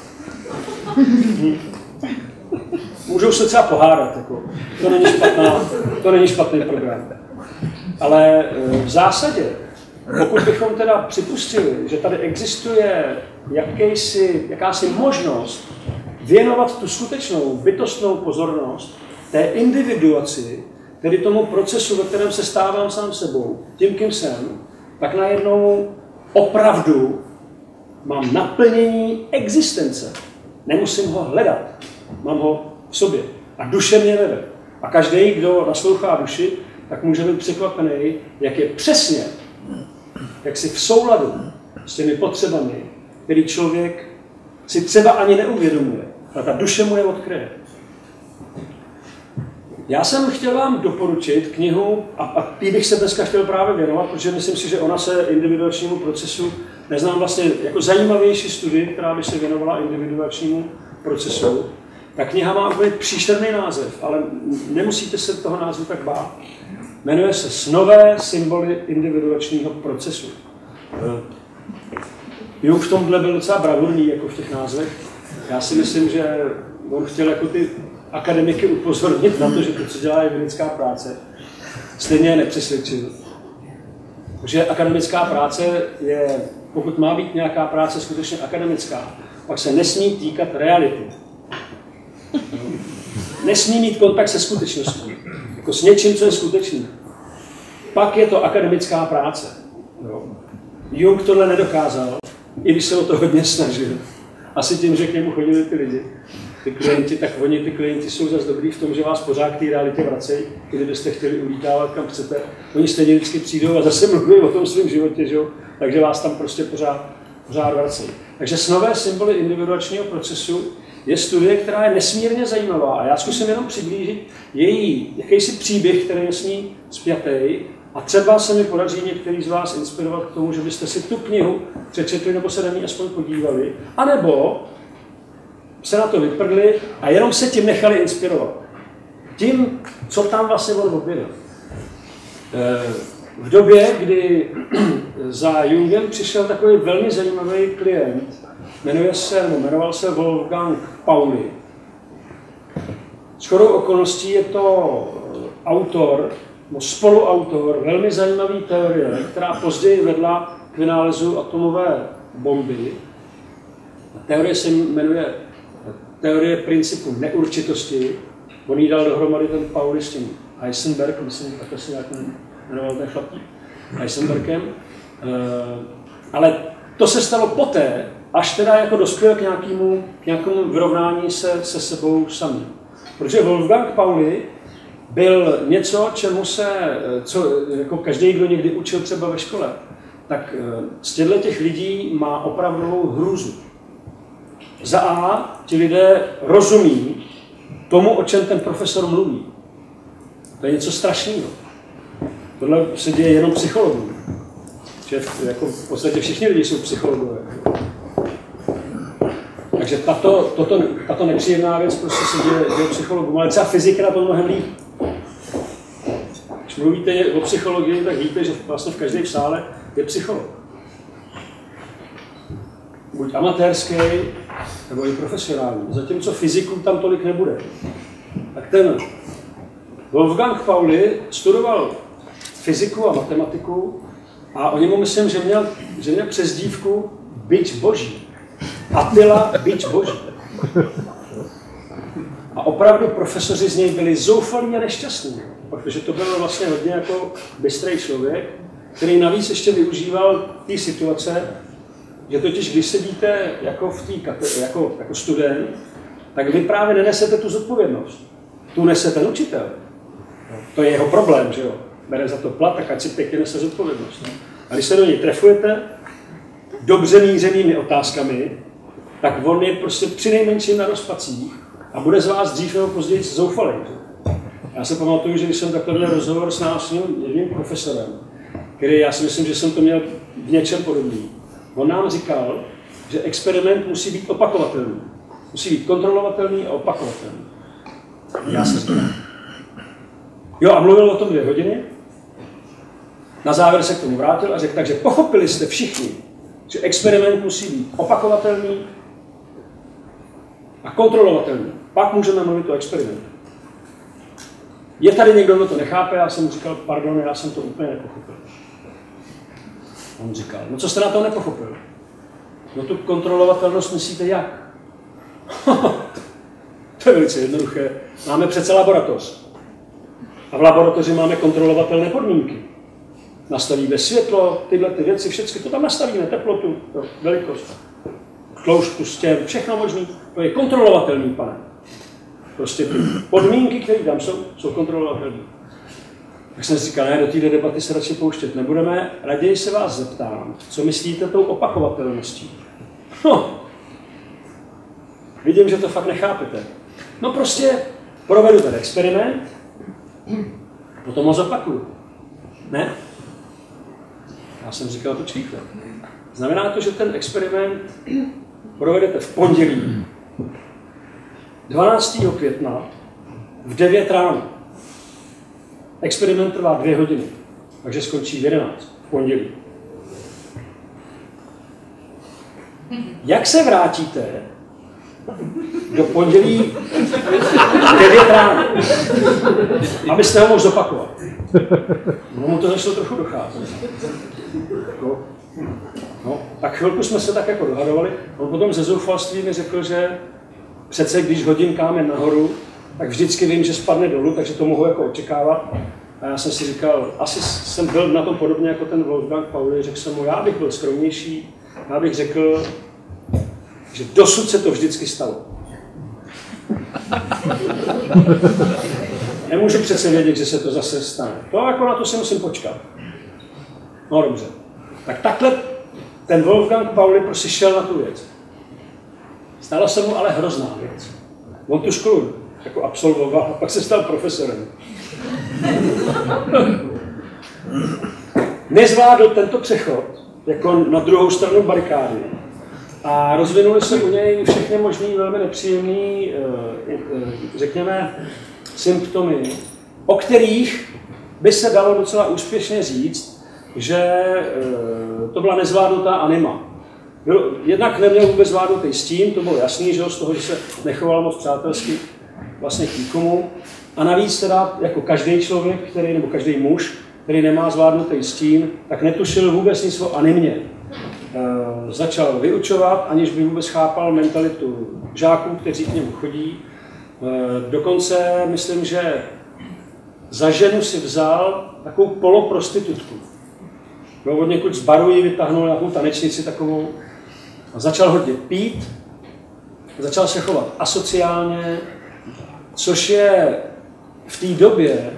Můžou se třeba pohádat, jako. To není špatný program. Ale v zásadě, pokud bychom teda připustili, že tady existuje jakási možnost věnovat tu skutečnou bytostnou pozornost té individuaci, tedy tomu procesu, ve kterém se stávám sám sebou, tím, kým jsem, tak najednou opravdu mám naplnění existence. Nemusím ho hledat. Mám ho v sobě. A duše mě vede. A každý, kdo naslouchá duši, tak může být překvapený, jak je přesně, jak si v souladu s těmi potřebami, který člověk si třeba ani neuvědomuje. A ta duše mu je odkryje. Já jsem chtěl vám doporučit knihu, a tý bych se dneska chtěl právě věnovat, protože myslím si, že ona se individuačnímu procesu, neznám vlastně jako zajímavější studii, která by se věnovala individuačnímu procesu. Ta kniha má úplně příšerný název, ale nemusíte se toho názvu tak bát. Jmenuje se Snové symboly individuačního procesu. Jung v tomhle byl docela bravurný jako v těch názvech. Já si myslím, že on chtěl jako ty akademiky upozornit na to, že to, co dělá, je vědecká práce. Stejně je nepřesvědčil. Protože akademická práce je, pokud má být nějaká práce skutečně akademická, pak se nesmí týkat reality. Nesmí mít kontakt se skutečností, jako s něčím, co je skutečný. Pak je to akademická práce. Jung tohle nedokázal, i když se o to hodně snažil. Asi tím, že k němu chodili ty lidi, ty klienti, tak ty klienti jsou zase dobrý v tom, že vás pořád k té realitě vracejí, kdybyste chtěli ulítávat kam chcete. Oni stejně vždycky přijdou a zase mluví o tom svém životě, že? Takže vás tam prostě pořád vracejí. Takže Snové symboly individuačního procesu je studie, která je nesmírně zajímavá a já zkusím jenom přiblížit její jakýsi příběh, který je s ní spjatý a třeba se mi podaří některý z vás inspirovat k tomu, že byste si tu knihu přečetli nebo se na ní aspoň podívali, anebo se na to vyprdli a jenom se tím nechali inspirovat. Tím, co tam vlastně on objevil. V době, kdy za Jungem přišel takový velmi zajímavý klient, jmenoval se Wolfgang Pauli. Shodou okolností je to autor, spoluautor velmi zajímavé teorie, která později vedla k vynálezu atomové bomby. Teorie se jmenuje teorie principu neurčitosti. On jí dal dohromady ten Pauli s tím Heisenberg, myslím, takhle se nějak jmenoval ten chlapík, Heisenbergem. Ale to se stalo poté, až teda jako dospěl k nějakému vyrovnání se sebou samým. Protože Wolfgang Pauli byl něco, co jako každý, kdo někdy učil třeba ve škole, tak z těch lidí má opravdovou hrůzu. Za A, ti lidé rozumí tomu, o čem ten profesor mluví. To je něco strašného. Tohle se děje jenom psychologům. Že jako v podstatě všichni lidi jsou psychologové. Takže tato nepříjemná věc prostě se děje psychologům, ale třeba fyzika na to mnohem líp. Když mluvíte o psychologii, tak víte, že vlastně v každém sále je psycholog. Buď amatérský, nebo i profesionální. Zatímco fyziků tam tolik nebude. Tak ten Wolfgang Pauli studoval fyziku a matematiku a o němu myslím, že měl přezdívku bič boží. Attila bič boží. A opravdu profesoři z něj byli zoufalí a nešťastní, protože to byl vlastně hodně jako bystrý člověk, který navíc ještě využíval té situace, že totiž když sedíte jako jako student, tak vy právě nenesete tu zodpovědnost. Tu nese ten učitel. To je jeho problém, že jo. Bere za to plat, tak ať si pěkně nese zodpovědnost. A když se do něj trefujete dobře mířenými otázkami, tak on je prostě přinejmenším na rozpacích a bude z vás dřív nebo později zoufalý. Já se pamatuju, že když jsem takhle měl rozhovor s náším jedním profesorem, který já si myslím, že jsem to měl v něčem podobný. On nám říkal, že experiment musí být opakovatelný. Musí být kontrolovatelný a opakovatelný. Já jsem říkal. Jo, a mluvil o tom 2 hodiny. Na závěr se k tomu vrátil a řekl, takže pochopili jste všichni, že experiment musí být opakovatelný a kontrolovatelný. Pak můžeme mluvit o experimentu. Je tady někdo, kdo to nechápe? Já jsem mu říkal, pardon, já jsem to úplně nepochopil. On říkal, no co jste na to nepochopil? No tu kontrolovatelnost myslíte jak? To je velice jednoduché. Máme přece laboratoř. A v laboratoři máme kontrolovatelné podmínky. Nastavíme světlo, tyhle ty věci, všechny to tam nastavíme, teplotu, velikost, tloušťku, stěn, všechno možné. To je kontrolovatelný, pane. Prostě ty podmínky, které tam jsou kontrolovatelné. Tak jsem si říkal, ne, do této debaty se radši pouštět nebudeme. Raději se vás zeptám, co myslíte tou opakovatelností. No, vidím, že to fakt nechápete. No prostě provedu ten experiment, potom ho zopakuju. Ne? Já jsem říkal, počkejte. Znamená to, že ten experiment provedete v pondělí 12. května v 9 ráno. Experiment trvá 2 hodiny, takže skončí v 11 v pondělí. Jak se vrátíte do pondělí 9 ráno, abyste ho mohl zopakovat? No, mu to začalo trochu docházet. No, tak chvilku jsme se tak jako dohadovali. On potom ze zoufalství mi řekl, že přece když hodím kámen nahoru, tak vždycky vím, že spadne dolů, takže to mohu jako očekávat. A já jsem si říkal, asi jsem byl na tom podobně jako ten Wolfgang Pauli, řekl jsem mu, já bych byl skromnější, já bych řekl, že dosud se to vždycky stalo. Nemůžu přece vědět, že se to zase stane. To jako na to si musím počkat. No dobře. Tak takhle ten Wolfgang Pauli prostě šel na tu věc. Stala se mu ale hrozná věc. On tu školu jako absolvoval a pak se stal profesorem. Nezvládl tento přechod jako na druhou stranu barikády a rozvinuly se u něj všechny možný velmi nepříjemný, řekněme, symptomy, o kterých by se dalo docela úspěšně říct, že to byla nezvládnutá anima. Jednak neměl vůbec zvládnutý stín, to bylo jasný, že z toho, že se nechoval moc přátelsky vlastně k nikomu. A navíc teda jako každý člověk, nebo každý muž, který nemá zvládnutý stín, tak netušil vůbec nic o animě. Začal vyučovat, aniž by vůbec chápal mentalitu žáků, kteří k němu chodí. Dokonce myslím, že za ženu si vzal takovou poloprostitutku. Od někud z baru ji vytáhnul nějakou tanečnici takovou a začal hodně pít, začal se chovat asociálně, což je v té době,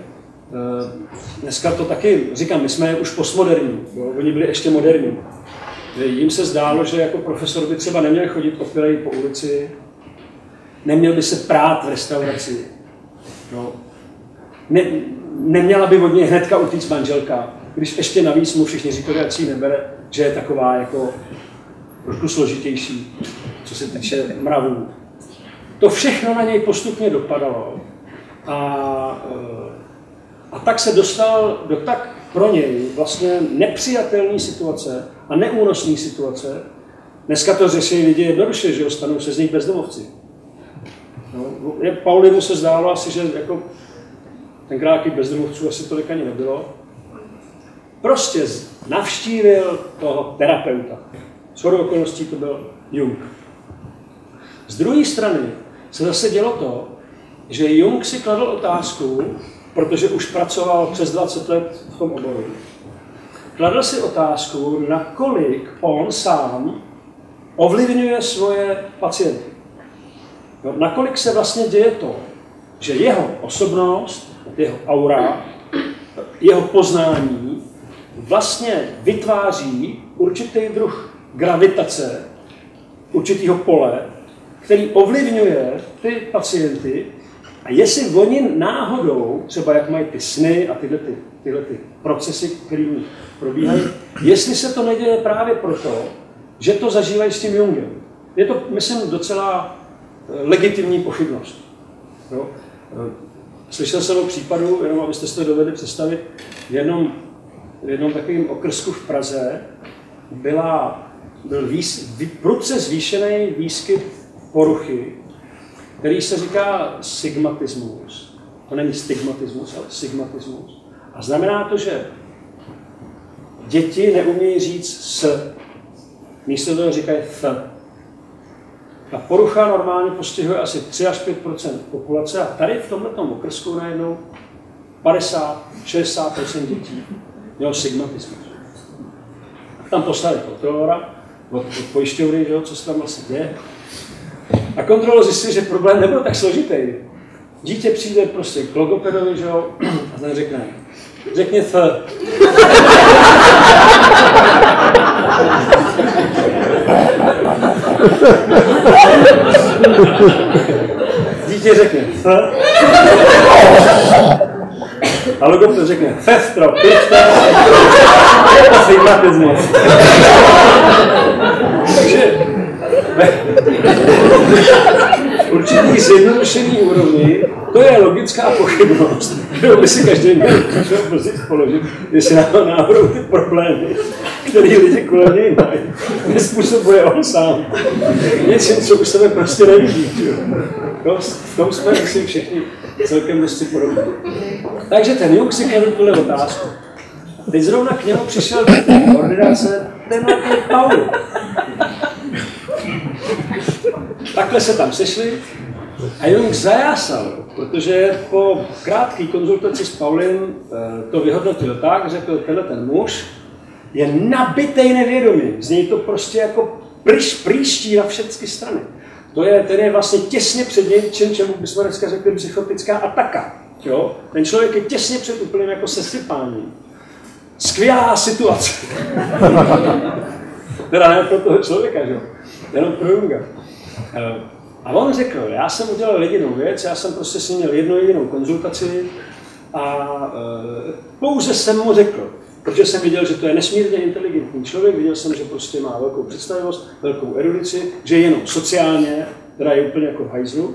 dneska to taky, říkám, my jsme už postmoderní, oni byli ještě moderní. Jim se zdálo, že jako profesor by třeba neměl chodit opilej po ulici, neměl by se prát v restauraci, no. Neměla by od něj hnedka utíct manželka, když ještě navíc mu všichni říkali, ať si ji nebere, že je taková jako trošku složitější, co se týče mravů. To všechno na něj postupně dopadalo a tak se dostal do tak pro něj vlastně nepřijatelné situace a neúnosné situace. Dneska to řeší lidi jednoduše, že stanou se z nich bezdomovci. No, Pauli mu se zdálo asi, že jako tenkrát těch bezdomovců asi tolik ani nebylo. Prostě navštívil toho terapeuta. Shodou okolností to byl Jung. Z druhé strany se zase dělo to, že Jung si kladl otázku, protože už pracoval přes 20 let v tom oboru. Kladl si otázku, nakolik on sám ovlivňuje svoje pacienty. No, nakolik se vlastně děje to, že jeho osobnost, jeho aura, jeho poznání vlastně vytváří určitý druh gravitace, určitýho pole, který ovlivňuje ty pacienty. A jestli oni náhodou, třeba jak mají ty sny a tyhle procesy, které probíhají, jestli se to neděje právě proto, že to zažívají s tím Jungem. Je to, myslím, docela legitimní pochybnost. Jo? Slyšel jsem o případu, jenom abyste si to dovedli představit, v jednom takovém okrsku v Praze byl prudce zvýšený výskyt poruchy, který se říká sigmatismus. To není stigmatismus, ale sigmatismus. A znamená to, že děti neumějí říct s. Místo toho říkají f. Ta porucha normálně postihuje asi 3 až 5 % populace a tady v tomto okrsku najednou 50-60 % dětí mělo sigmatismus. Tam poslali kontrolora od pojišťovny, co se tam vlastně děje. A kontrolor zjistil, že problém nebyl tak složitý. Dítě přijde prostě k logopedovi, že jo, a ten řekni f. Dítě řekne f. A logoped řekne festro, pičta, sigmatismus. Takže určitý zjednodušený úrovni, to je logická pochybnost, kterou by si každý měl položit, jestli náhodou ty problémy, které lidi kolem něj mají, nezpůsobuje on sám. Něčím, co u sebe prostě nevidí. V tom jsme myslím všichni celkem dosti podobní. Takže ten Jung si kladl tuhle otázku. Teď zrovna k němu přišel do ordinace tenhle Paul. Takhle se tam sešli a Jung zajásal, protože po krátké konzultaci s Paulem to vyhodnotil tak, řekl, tenhle ten muž je nabitej nevědomí. Z něj to prostě jako prýští na všechny strany. Ten je vlastně těsně před něčím, čemu bychom dneska řekli psychotická ataka. Jo? Ten člověk je těsně před úplným jako sesypáním. Skvělá situace. Teda ne pro toho člověka, že jo? Jenom pro Junga. A on řekl, já jsem udělal jedinou věc, já jsem prostě si měl jednu jedinou konzultaci a pouze jsem mu řekl, protože jsem viděl, že to je nesmírně inteligentní člověk, viděl jsem, že prostě má velkou představivost, velkou erudici, že je jenom sociálně, která je úplně jako v hajzlu.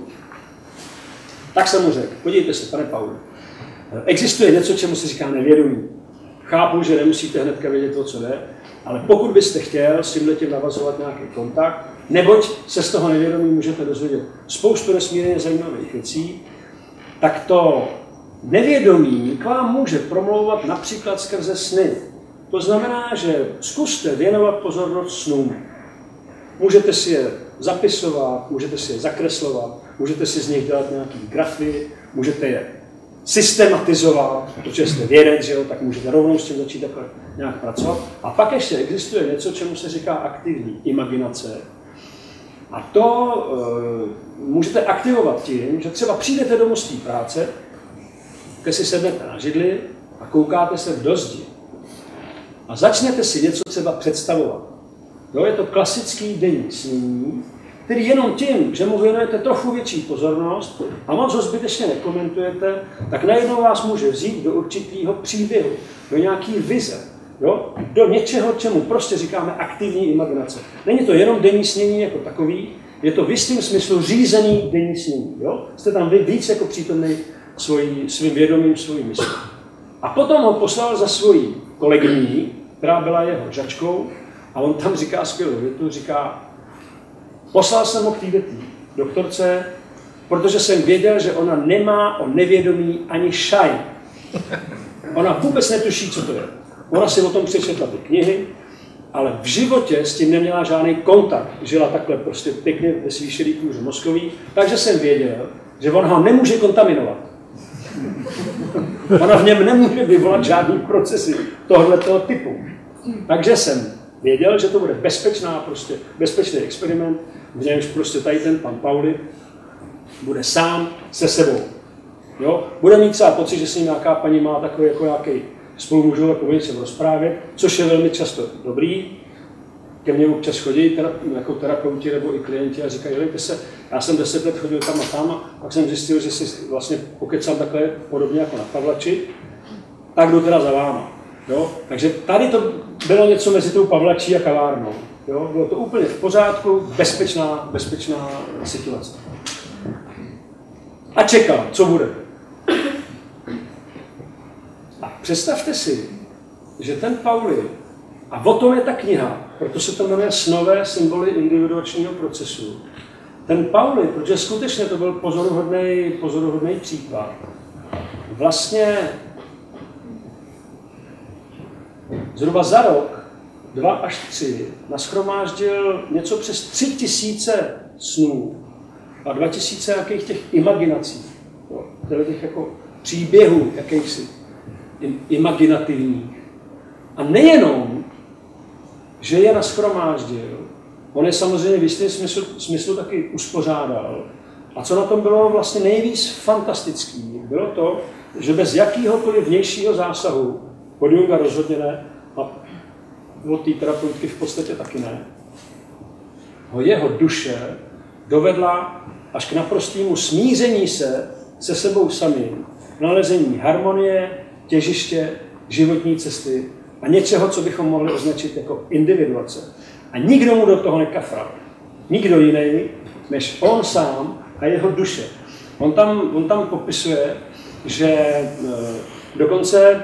Tak jsem mu řekl, podívejte se, pane Pauli, existuje něco, čemu se říká nevědomí. Chápu, že nemusíte hnedka vědět, o co jde, ale pokud byste chtěl s tímhletím navazovat nějaký kontakt, neboť se z toho nevědomí můžete dozvědět spoustu nesmírně zajímavých věcí, tak to nevědomí k vám může promlouvat například skrze sny. To znamená, že zkuste věnovat pozornost snům. Můžete si je zapisovat, můžete si je zakreslovat, můžete si z nich dělat nějaký grafy, můžete je systematizovat, protože jste vědec, že jo, tak můžete rovnou s tím začít takhle nějak pracovat. A pak ještě existuje něco, čemu se říká aktivní imaginace. A to můžete aktivovat tím, že třeba přijdete domů z té práce, kde si sednete na židli a koukáte se do zdi. A začnete si něco třeba představovat. Jo, je to klasický denní snění, který jenom tím, že mu věnujete trochu větší pozornost a moc ho zbytečně nekomentujete, tak najednou vás může vzít do určitého příběhu, do nějaký vize, jo? Do něčeho, čemu prostě říkáme aktivní imaginace. Není to jenom denní snění jako takový, je to v jistém smyslu řízený denní snění. Jo? Jste tam vy víc jako přítomný svým vědomím, svojí myslí. A potom ho poslal za svojí kolegyní, která byla jeho žačkou, a on tam říká skvělou větu, říká, poslal jsem ho k této doktorce, protože jsem věděl, že ona nemá o nevědomí ani šaj. Ona vůbec netuší, co to je. Ona si o tom přečetla ty knihy, ale v životě s tím neměla žádný kontakt. Žila takhle prostě pěkně ve zvýšený kůži mozkový, takže jsem věděl, že ona ho nemůže kontaminovat. Ona v něm nemůže vyvolat žádný procesy tohoto typu. Takže jsem věděl, že to bude bezpečný experiment, v němž prostě tady ten pan Pauli bude sám se sebou. Jo? Bude mít třeba pocit, že s ním nějaká paní má takový jako nějaký spolu můžou jako něco rozprávět, což je velmi často dobrý. Ke mně občas chodí jako terapeuti nebo i klienti a říkají, jelejte se, já jsem 10 let chodil tam a tam a pak jsem zjistil, že si vlastně pokecám takhle podobně jako na Pavlači, tak jdu teda za váma. Jo? Takže tady to bylo něco mezi tou Pavlačí a kavárnou. Jo? Bylo to úplně v pořádku, bezpečná situace. A čekal, co bude. A představte si, že ten Pauli, a o tom je ta kniha, proto se to jmenuje Snové symboly individuačního procesu. Ten Pauli, protože skutečně to byl pozoruhodný případ, vlastně zhruba za rok, 2 až 3, nashromáždil něco přes 3000 snů a 2000 jakých těch imaginací, těch jako příběhů jakýchsi imaginativních. A nejenom, že je nashromáždil, on je samozřejmě v jistém smyslu taky uspořádal. A co na tom bylo vlastně nejvíc fantastický, bylo to, že bez jakýhokoliv vnějšího zásahu, od Junga rozhodně ne, a od té terapeutky v podstatě taky ne, jeho duše dovedla až k naprostému smíření se sebou samým, nalezení harmonie, těžiště, životní cesty a něčeho, co bychom mohli označit jako individuace. A nikdo mu do toho nekafral. Nikdo jiný, než on sám a jeho duše. On tam popisuje, že dokonce,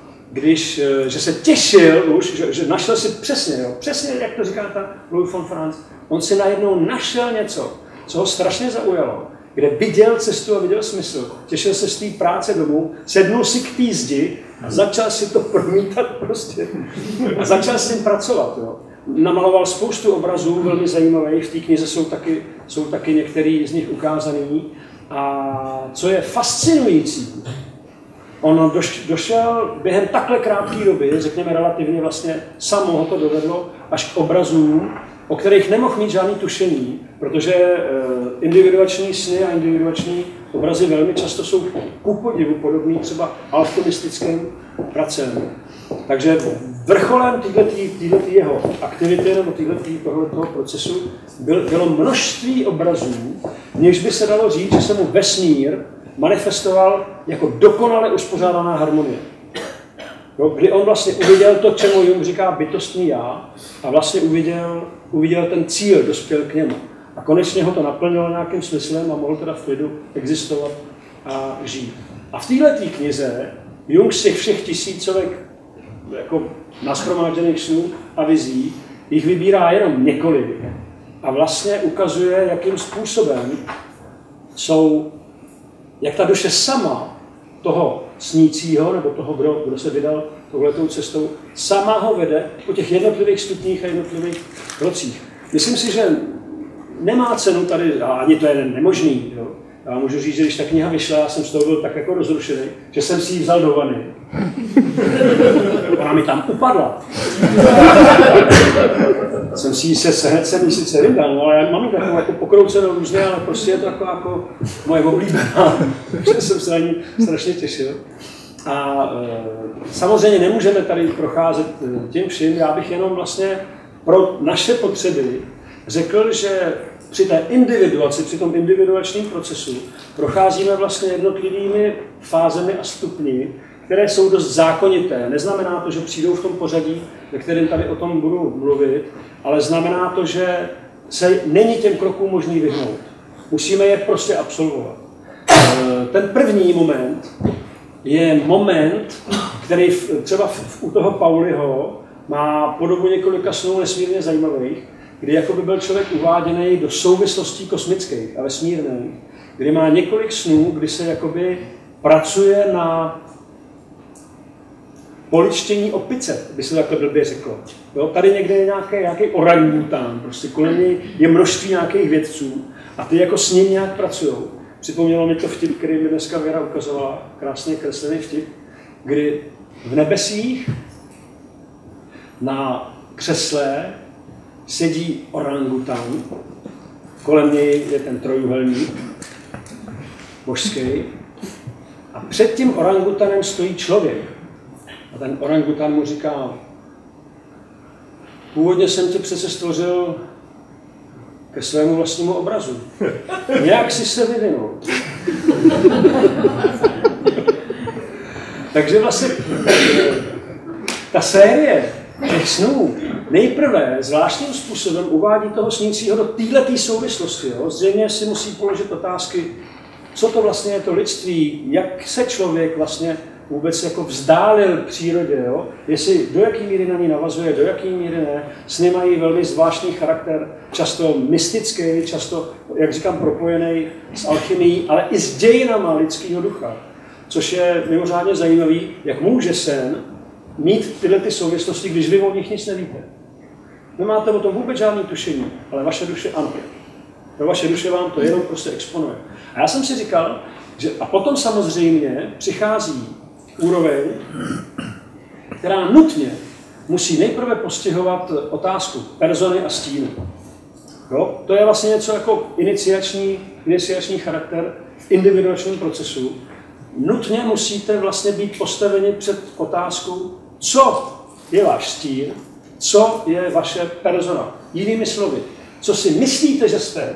že se těšil už, že našel si přesně, jak to říká ta Louis von Franz, on si najednou našel něco, co ho strašně zaujalo, kde viděl cestu a viděl smysl. Těšil se z té práce domů, sednul si k té zdi a začal si to promítat prostě. A začal s tím pracovat. Jo. Namaloval spoustu obrazů, velmi zajímavých, v té knize jsou taky některý z nich ukázaný. A co je fascinující, on došel během takhle krátké doby, řekněme relativně vlastně samo ho to dovedlo, až k obrazům, o kterých nemohl mít žádný tušení, protože individuační sny a individuační obrazy velmi často jsou ku podivu podobný třeba alchemistickým pracem. Takže vrcholem této jeho aktivity nebo tohoto procesu bylo množství obrazů, v nichž by se dalo říct, že se mu vesmír manifestoval jako dokonale uspořádaná harmonie. Jo, kdy on vlastně uviděl to, čemu Jung říká bytostný já, a vlastně uviděl ten cíl, dospěl k němu. A konečně ho to naplnilo nějakým smyslem a mohl teda v klidu existovat a žít. A v této knize Jung z těch všech tisícovek jako nashromážděných snů a vizí jich vybírá jenom několik a vlastně ukazuje, jakým způsobem jak ta duše sama toho snícího, nebo toho, kdo se vydal touhletou cestou, sama ho vede po těch jednotlivých stupních a jednotlivých krocích. Myslím si, že nemá cenu tady, a ani to je nemožný. Jo. Já můžu říct, že když ta kniha vyšla, já jsem z toho byl tak jako rozrušený, že jsem si ji vzal do vany. Ona mi tam upadla. Jsem si ji hned jsem ji sice vydal, no, ale já mám ji takovou jako pokroucenou různě, ale prostě je to jako moje oblíbená. Takže jsem se na ní strašně těšil. A samozřejmě nemůžeme tady procházet tím vším, já bych jenom vlastně pro naše potřeby řekl, že při té individuaci, při tom individuačním procesu procházíme vlastně jednotlivými fázemi a stupni, které jsou dost zákonité. Neznamená to, že přijdou v tom pořadí, ve kterém tady o tom budu mluvit, ale znamená to, že se není těm krokům možný vyhnout. Musíme je prostě absolvovat. Ten první moment je moment, který třeba u toho Pauliho má podobu několika snů nesmírně zajímavých, kdy jakoby byl člověk uváděný do souvislostí kosmických a vesmírných, kdy má několik snů, kdy se jakoby pracuje na poličtění opice, by se takhle blbě řeklo. Jo, tady někde je nějaký orangután, prostě kolem něj je množství nějakých vědců a ty jako s ním nějak pracují. Připomnělo mi to vtip, který mi dneska Věra ukazovala, krásně kreslený vtip, kdy v nebesích na křesle sedí orangutan, kolem něj je ten trojúhelník božský a před tím orangutanem stojí člověk. A ten orangutan mu říká, původně jsem tě přece stvořil ke svému vlastnímu obrazu. Nějak si se vyvinul. Takže vlastně ta série těch snů nejprve zvláštním způsobem uvádí toho snícího do této souvislosti. Jo? Zřejmě si musí položit otázky, co to vlastně je to lidství, jak se člověk vlastně vůbec jako vzdálil přírodě, jo? Jestli do jaký míry na ní navazuje, do jaký míry ne. Sny mají velmi zvláštní charakter, často mystický, často, jak říkám, propojený s alchymií, ale i s dějinama lidského ducha. Což je mimořádně zajímavý, jak může sen mít tyhle ty souvislosti, když vy o nich nic nevíte. Nemáte o tom vůbec žádný tušení, ale vaše duše ano. Vaše duše vám to jenom prostě exponuje. A já jsem si říkal, že a potom samozřejmě přichází úroveň, která nutně musí nejprve postihovat otázku persony a stínu. Jo? To je vlastně něco jako iniciační charakter v individuačním procesu. Nutně musíte vlastně být postaveni před otázku, co je váš stín, co je vaše persona. Jinými slovy, co si myslíte, že jste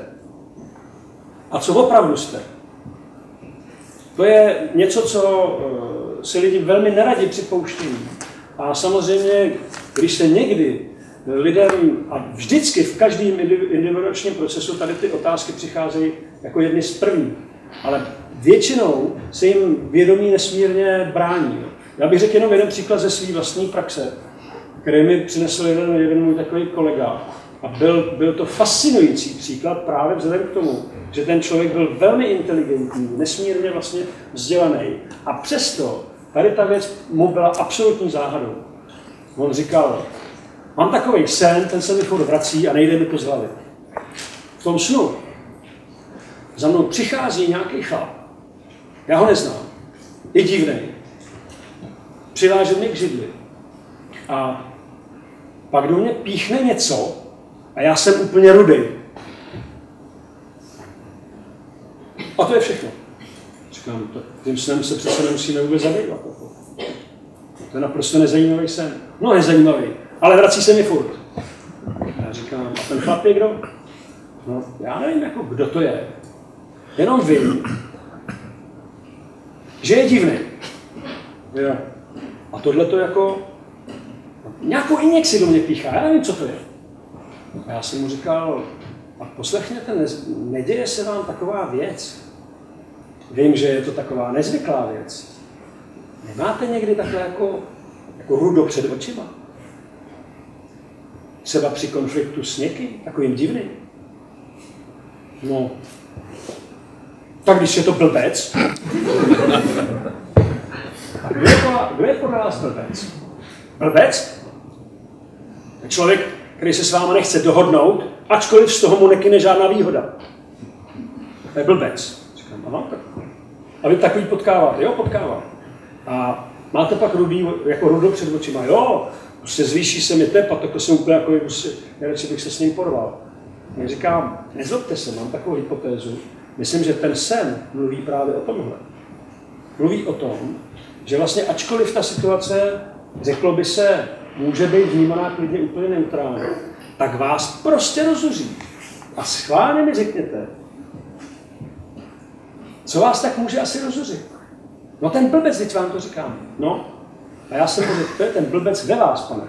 a co opravdu jste. To je něco, co si lidi velmi neradi připouštějí. A samozřejmě, když se někdy lidem, a vždycky v každém individuálním procesu tady ty otázky přicházejí jako jedny z prvních, ale většinou se jim vědomí nesmírně brání. Já bych řekl jenom jeden příklad ze své vlastní praxe, který mi přinesl jeden můj takový kolega. A byl to fascinující příklad právě vzhledem k tomu, že ten člověk byl velmi inteligentní, nesmírně vlastně vzdělaný. A přesto tady ta věc mu byla absolutní záhadou. On říkal, mám takový sen, ten se mi furt vrací a nejde mi to z hlavy. V tom snu za mnou přichází nějaký chlap. Já ho neznám. Je divnej. Přiváže mě k židli. A pak do mě píchne něco a já jsem úplně rudej. A to je všechno. Říkám, tím snem se přece nemusíme vůbec zabývat. To je naprosto nezajímavý sen. No, nezajímavý, ale vrací se mi furt. Já říkám, a ten chlap je kdo? No, já nevím, jako kdo to je. Jenom vím, že je divný. Jo. A tohle to jako nějakou injekci do mě píchá, já nevím, co to je. A já jsem mu říkal, a poslechněte, neděje se vám taková věc. Vím, že je to taková nezvyklá věc. Nemáte někdy takhle jako rudo před očima? Třeba při konfliktu s někým, takovým divným? No, tak když je to blbec, a kdo je podle vás blbec? Blbec? Člověk, který se s váma nechce dohodnout, ačkoliv z toho mu nekyne žádná výhoda. To je blbec. Říkám, aha, tak. A vy takový potkáváte? Jo, potkávám. A máte pak jako rudo před očima? Jo, prostě zvýší se mi tep a takhle jsem úplně jako, nejradši bych se s ním porval. Já říkám, nezlobte se, mám takovou hypotézu. Myslím, že ten sen mluví právě o tomhle. Mluví o tom, že vlastně ačkoliv ta situace, řeklo by se, může být vnímaná klidně úplně neutrálně, tak vás prostě rozuří. A schválně mi řekněte, co vás tak může asi rozuřit? No ten blbec, teď vám to říkám. No, a já jsem řekl, to je ten blbec ve vás, pane.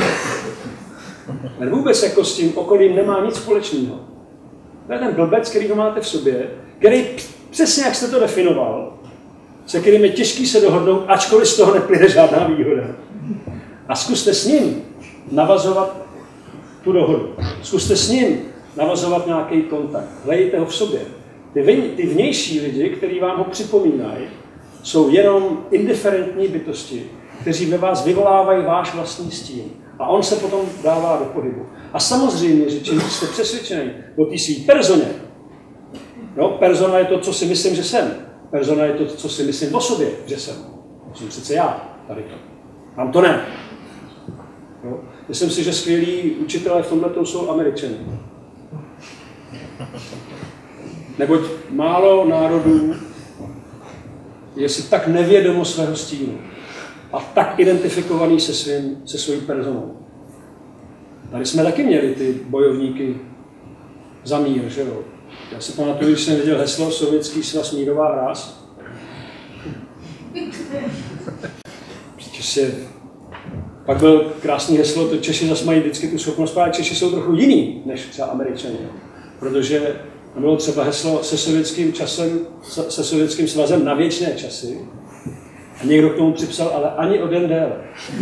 Ten vůbec jako s tím okolím nemá nic společného. To je ten blbec, který ho máte v sobě, který přesně jak jste to definoval, se kterým je těžký se dohodnout, ačkoliv z toho neplyne žádná výhoda. A zkuste s ním navazovat tu dohodu. Zkuste s ním navazovat nějaký kontakt. Hledejte ho v sobě. Ty vnější lidi, kteří vám ho připomínají, jsou jenom indiferentní bytosti, kteří ve vás vyvolávají váš vlastní stín. A on se potom dává do pohybu. A samozřejmě, že čím jste přesvědčený o té své personě, no, persona je to, co si myslím, že jsem. Persona je to, co si myslím o sobě, že jsem. To jsem přece já, tady to. Tam to ne. Jo? Myslím si, že skvělí učitelé v tomto jsou Američané. Neboť málo národů je si tak nevědomo svého stínu a tak identifikovaný se svojí personou. Tady jsme taky měli ty bojovníky za mír, že jo? Já si pamatuju, když jsem viděl heslo Sovětský svaz mírová hráz. Pak byl krásný heslo, to Češi zase mají vždycky tu schopnost, ale Češi jsou trochu jiný než třeba Američané. Protože bylo třeba heslo se sovětským svazem na věčné časy. A někdo k tomu připsal, ale ani o den déle.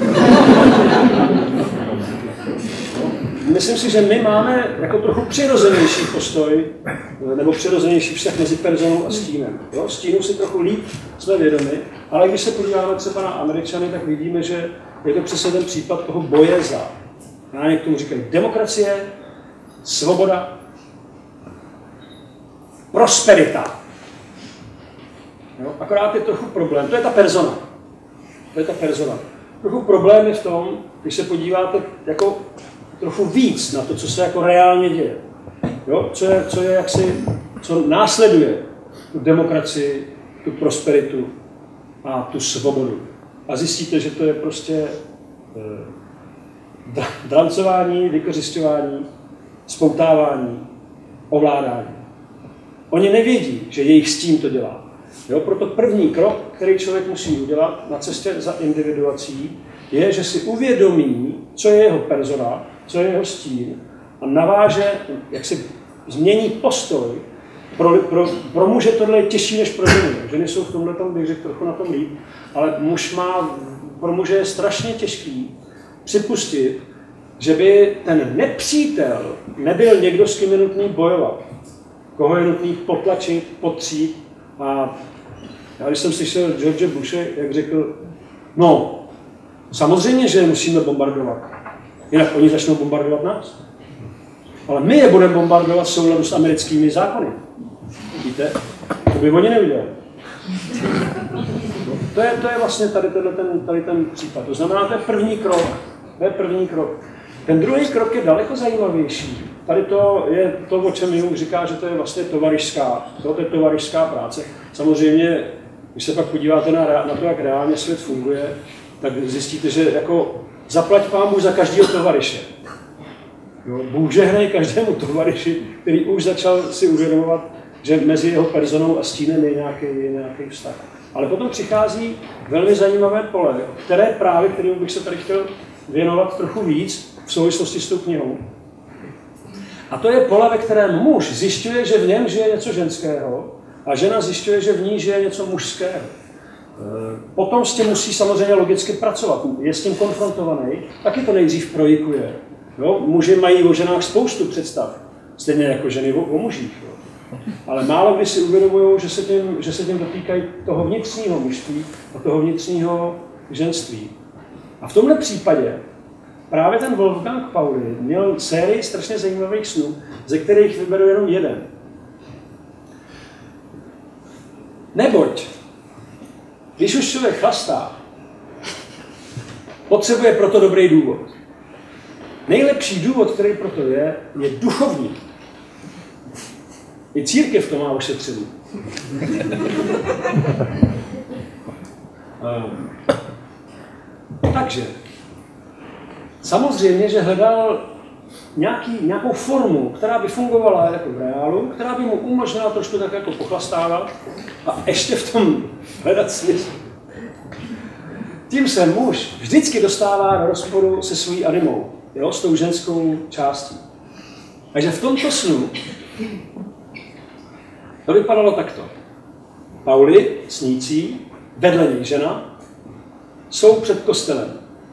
Myslím si, že my máme jako trochu přirozenější postoj, nebo přirozenější vztah mezi personou a stínem. Jo? Stínu si trochu líp jsme vědomi, ale když se podíváme třeba na Američany, tak vidíme, že je to přesně ten případ toho boje za. Já k tomu říkají demokracie, svoboda, prosperita. Jo? Akorát je trochu problém, to je ta persona. Trochu problém je v tom, když se podíváte jako trochu víc na to, co se jako reálně děje. Jo? Co následuje tu demokracii, tu prosperitu a tu svobodu. A zjistíte, že to je prostě drancování, vykořisťování, spoutávání, ovládání. Oni nevědí, že jejich stín to dělá. Jo? Proto první krok, který člověk musí udělat na cestě za individuací, je, že si uvědomí, co je jeho persona, co je jeho stín a naváže, jak si změní postoj. Pro muže tohle je těžší než pro ženy. Ženy jsou v tomhle tom, bych řekl, trochu na tom líp, ale pro muže je strašně těžký připustit, že by ten nepřítel nebyl někdo, s kým je nutný bojovat, koho je nutný potlačit, potřít. A já když jsem slyšel George Bushe, jak řekl, no, samozřejmě, že je musíme bombardovat, jinak oni začnou bombardovat nás. Ale my je budeme bombardovat v souladu s americkými zákony. Víte? To by oni neudělali. To je vlastně tady ten případ. To znamená, to je první krok. Ten druhý krok je daleko zajímavější. Tady to je to, o čem Jung říká, že to je vlastně tovaryšská práce. Samozřejmě, když se pak podíváte na to, jak reálně svět funguje, tak zjistíte, že jako zaplať pán Bůh za každého tovaryše. Bůh žehnej každému tovaryši, který už začal si uvědomovat, že mezi jeho personou a stínem je nějaký vztah. Ale potom přichází velmi zajímavé pole, kterému bych se tady chtěl věnovat trochu víc v souvislosti s tou knihou. A to je pole, ve kterém muž zjišťuje, že v něm žije něco ženského a žena zjišťuje, že v ní žije něco mužského. Potom s tím musí samozřejmě logicky pracovat. Je s tím konfrontovaný, taky to nejdřív projikuje. Jo? Muži mají o ženách spoustu představ, stejně jako ženy o mužích. Jo? Ale málo kdy si uvědomují, že se tím dotýkají toho vnitřního mužství a toho vnitřního ženství. A v tomhle případě právě ten Wolfgang Pauli měl sérii strašně zajímavých snů, ze kterých vyberu jenom jeden. Neboť, když už člověk chlastá, potřebuje proto dobrý důvod. Nejlepší důvod, který proto je duchovní. I církev to má ošetřený. Takže, samozřejmě, že hledal nějakou formu, která by fungovala jako v reálu, která by mu umožnila trošku tak jako pochlastávat a ještě v tom hledat smysl. Tím se muž vždycky dostává do rozporu se svojí animou, jo, s tou ženskou částí. Takže v tomto snu to vypadalo takto. Pauli, snící, vedle něj žena, jsou před kostelem.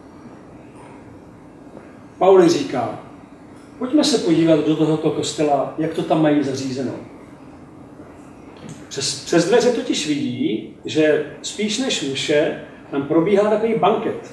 Pauli říká, pojďme se podívat do tohoto kostela, jak to tam mají zařízeno. Přes dveře totiž vidí, že spíš než mše tam probíhá takový banket.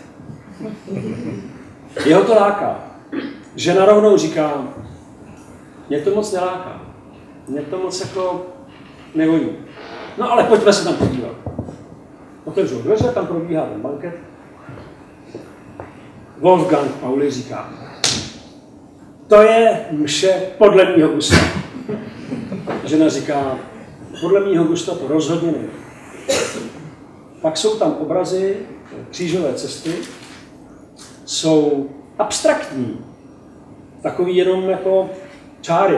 Jeho to láká. Žena rovnou říká, mě to moc neláká. Mě to moc jako nevoní. No ale pojďme se tam podívat. Otevřou dveře, tam probíhá ten banket. Wolfgang Pauli říká, to je mše podle mýho gusta. Žena říká, podle mýho gusta to rozhodně není. Pak jsou tam obrazy křížové cesty, jsou abstraktní, takový jenom jako čáry.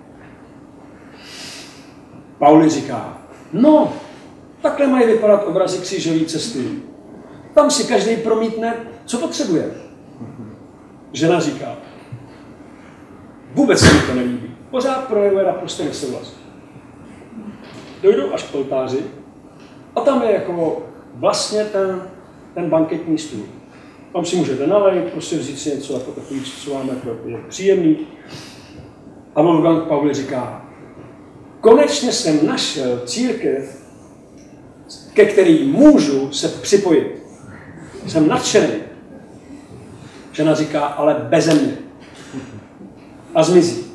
Pauli říká, no, takhle mají vypadat obrazy křížové cesty. Tam si každý promítne, co potřebuje. Žena říká, vůbec se mi to nelíbí. Pořád projevuje naprosto nesouhlas. Dojdu až k oltáři a tam je jako vlastně ten banketní stůl. Tam si můžete nalejt, prostě vzít si něco jako takový, co vám je příjemný. A Wolfgang Pauli říká, konečně jsem našel církev, ke který můžu se připojit. Jsem nadšený. Žena říká, ale beze mě. A zmizí.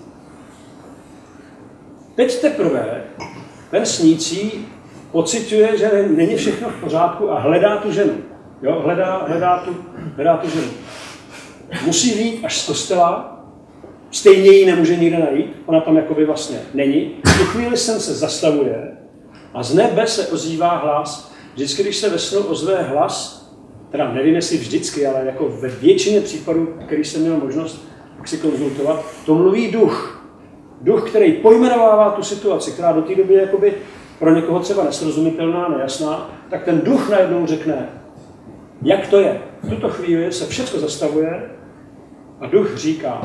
Teď teprve ten snící pociťuje, že není všechno v pořádku a hledá tu ženu. Jo? Hledá tu ženu. Musí vyjít až z kostela, stejně ji nemůže nikde najít, ona tam jakoby vlastně není. V tu chvíli sen se zastavuje a z nebe se ozývá hlas. Vždycky, když se ve snu ozve hlas, teda nevím, jestli vždycky, ale jako ve většině případů, který jsem měl možnost si konzultovat, to mluví duch. Duch, který pojmenovává tu situaci, která do té doby je jakoby pro někoho třeba nesrozumitelná, nejasná, tak ten duch najednou řekne, jak to je. V tuto chvíli se všechno zastavuje a duch říká,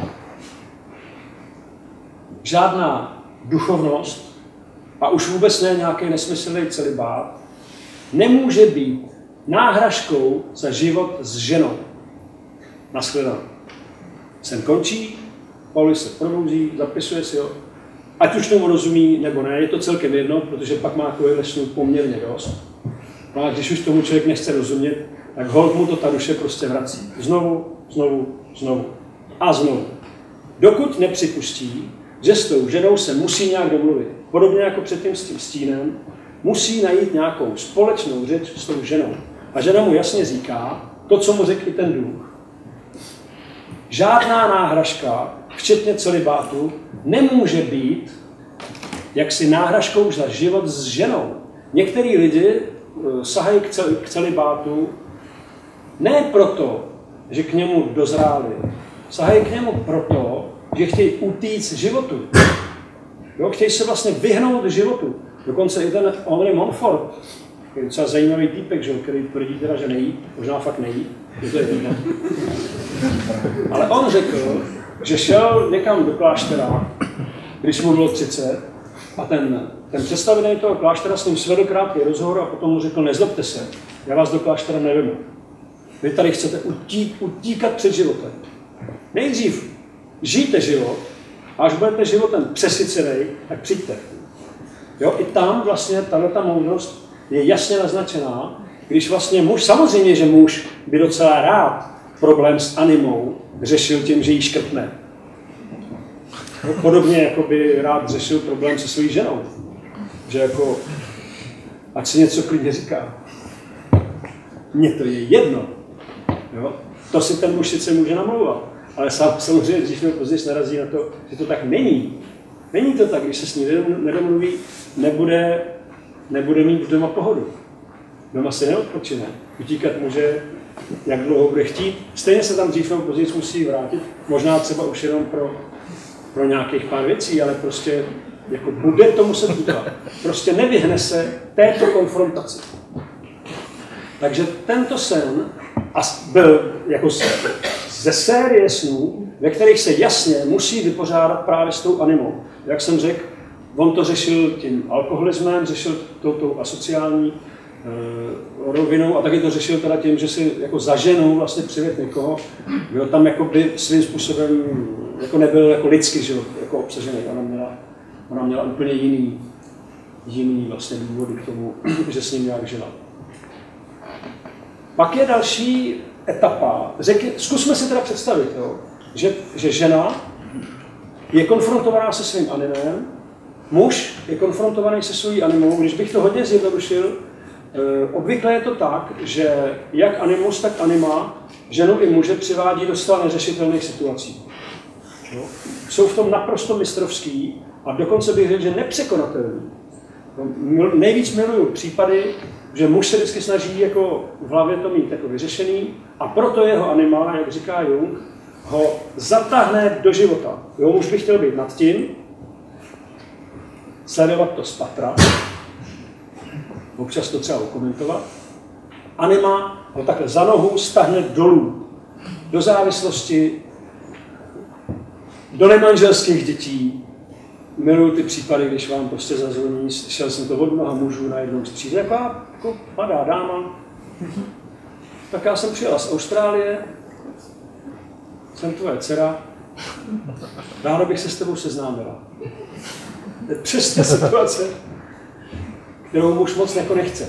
žádná duchovnost a už vůbec ne nějaký nesmyslný celibát nemůže být náhražkou za život s ženou. Nashledanou. Sen končí, Pauli se probouzí, zapisuje si ho, ať už tomu rozumí nebo ne, je to celkem jedno, protože pak má takovýhle snů poměrně dost. No a když už tomu člověk nechce rozumět, tak holt mu to ta duše prostě vrací. Znovu a znovu. Dokud nepřipustí, že s tou ženou se musí nějak domluvit. Podobně jako předtím s tím stínem, musí najít nějakou společnou řeč s tou ženou. A žena mu jasně říká to, co mu řekl i ten duch. Žádná náhražka, včetně celibátu, nemůže být jaksi náhražkou za život s ženou. Některý lidi sahají k celibátu ne proto, že k němu dozráli. Sahají k němu proto, že chtějí utíct životu. Jo, chtějí se vlastně vyhnout životu. Dokonce i ten Henri Montfort, který je docela zajímavý týpek, že, který tvrdí teda, že nejí, možná fakt nejí, to je jedno. Ale on řekl, že šel někam do kláštera, když mu bylo 30, a ten představený toho kláštera s ním svedl krátký rozhovor a potom mu řekl, nezlobte se, já vás do kláštera nevemu. Vy tady chcete utíkat před životem. Nejdřív žijte život, a až budete životem přesycenej, tak přijďte. Jo, i tam vlastně tato moudrost je jasně naznačená, když vlastně muž, samozřejmě, že muž by docela rád problém s animou řešil tím, že jí škrtne. Podobně jako by rád řešil problém se svojí ženou. Že jako, ať si něco klidně říká. Mně to je jedno. Jo? To si ten muž sice může namlouvat. Ale samozřejmě dřív nebo později narazí na to, že to tak není. Není to tak, když se s ní nedomluví, nebude mít doma pohodu. Doma se neodpočine. Utíkat může, jak dlouho bude chtít. Stejně se tam dřív nebo později musí vrátit. Možná třeba už jenom pro nějakých pár věcí, ale prostě jako bude to muset udělat. Prostě nevyhne se této konfrontaci. Takže tento sen byl jako ze série snů, ve kterých se jasně musí vypořádat právě s tou animou. Jak jsem řekl, on to řešil tím alkoholismem, řešil tou asociální rovinou a taky to řešil teda tím, že si jako za ženu vlastně přived někoho, kdo tam jako by svým způsobem jako nebyl jako lidsky, že, jako obsažený. Ona měla úplně jiný vlastně důvody k tomu, že s ním nějak žila. Pak je další etapa. Zkusme si teda představit, jo, že žena je konfrontovaná se svým animem, muž je konfrontovaný se svojí animou. Když bych to hodně zjednodušil, Obvykle je to tak, že jak animus, tak anima ženu i muže přivádí do zcela neřešitelných situací. Jsou v tom naprosto mistrovský a dokonce bych řekl, že nepřekonatelný. Nejvíc miluju případy, že muž se vždycky snaží jako v hlavě to mít jako vyřešený a proto jeho anima, jak říká Jung, ho zatáhne do života. Jo, muž by chtěl být nad tím, sledovat to z patra, občas to třeba okomentovat. Anima ho takhle za nohu stahne dolů, do závislosti, do nemanželských dětí. Miluju ty případy, když vám prostě zazvoní, šel jsem to od mnoha mužů, najednou přijde jako mladá dáma. Tak já jsem přijela z Austrálie, jsem tvoje dcera, ráda bych se s tebou seznámila. To je přesně situace, kterou muž moc jako nechce.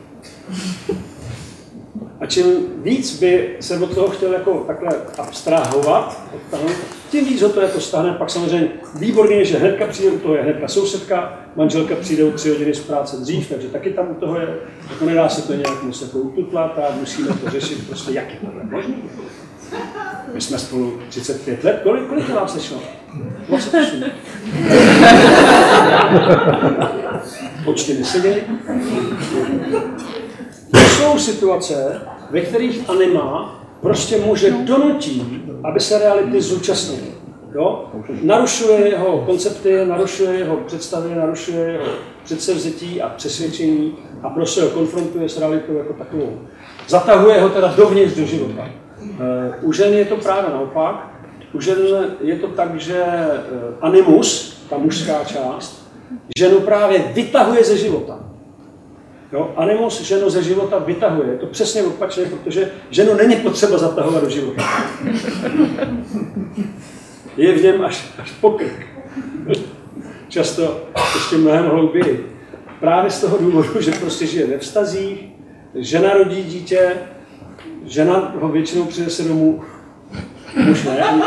A čím víc by se od toho chtěl jako takhle abstrahovat, tím víc ho to jako stane. Pak samozřejmě výborně je, že hnedka přijde u toho je hnedka sousedka, manželka přijde o 3 hodiny z práce dřív, takže taky tam u toho je. Jako nedá se to nějak moc jako ututlat a musíme to řešit prostě, jak je tohle možné. My jsme spolu 35 let, kolik to vám sešlo? 28. Počty neseděli. To jsou situace, ve kterých anima prostě muže donutí, aby se reality zúčastnil. Jo? Narušuje jeho koncepty, narušuje jeho představy, narušuje jeho předsevzetí a přesvědčení a prostě ho konfrontuje s realitou jako takovou. Zatahuje ho teda dovnitř do života. U žen je to právě naopak. U žen je to tak, že animus, ta mužská část, ženu právě vytahuje ze života. Jo? Animus ženu ze života vytahuje. Je to přesně opačné, protože ženu není potřeba zatahovat do života. Je v něm až pokrk. Často ještě mnohem hlouběji. Právě z toho důvodu, že prostě žije ve vztazích, žena rodí dítě, žena ho většinou přinese domů, muž ne.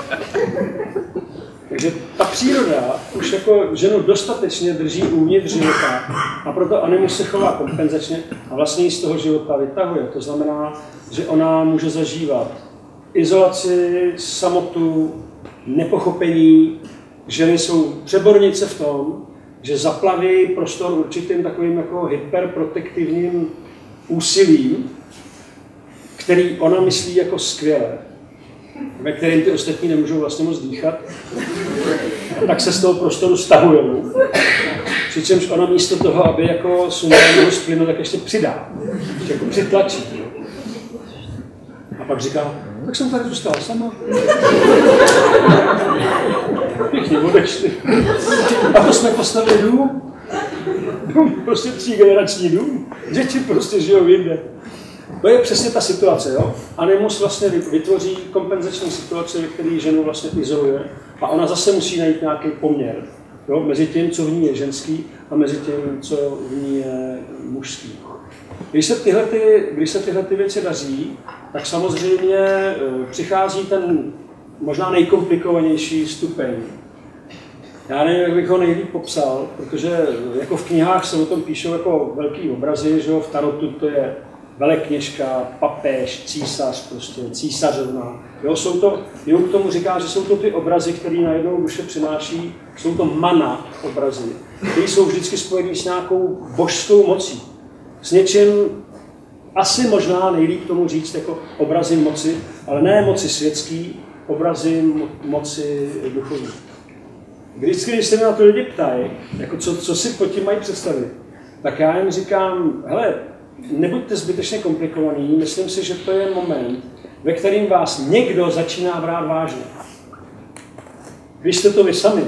Takže ta příroda už jako ženu dostatečně drží uvnitř života a proto animus se chová kompenzačně a vlastně ji z toho života vytahuje. To znamená, že ona může zažívat izolaci, samotu, nepochopení. Ženy jsou přebornice v tom, že zaplaví prostor určitým takovým jako hyperprotektivním úsilím, který ona myslí jako skvělé, ve kterém ty ostatní nemůžou vlastně moc dýchat, tak se z toho prostoru stahujou. Přičemž ona místo toho, aby jako sunula z plynu, tak ještě přidá, ještě jako přitlačí. A pak říká, tak jsem tady zůstala sama. Pěkně odešli. A to jsme postavili dům. Prostě 3generační dům. Děti prostě žijou jinde. To je přesně ta situace, jo? Animus vlastně vytvoří kompenzační situaci, ve které ženu vlastně izoluje a ona zase musí najít nějaký poměr, jo? Mezi tím, co v ní je ženský a mezi tím, co v ní je mužský. Když se tyhle věci daří, tak samozřejmě přichází ten možná nejkomplikovanější stupeň. Já nevím, jak bych ho nejlíp popsal, protože jako v knihách se o tom píšou jako velký obrazy, že jo? V tarotu to je velekněžka, papež, císař, prostě císařovna. Jo, Jung k tomu říká, že jsou to ty obrazy, které najednou duše přináší, jsou to mana obrazy, které jsou vždycky spojené s nějakou božskou mocí. S něčím asi možná nejlíp tomu říct jako obrazy moci, ale ne moci světský, obrazy moci duchovní. Vždycky, když se mě na to lidi ptají, jako co si pod tím mají představit, tak já jim říkám, hele, nebuďte zbytečně komplikovaný, myslím si, že to je moment, ve kterým vás někdo začíná brát vážně. Když jste to vy sami.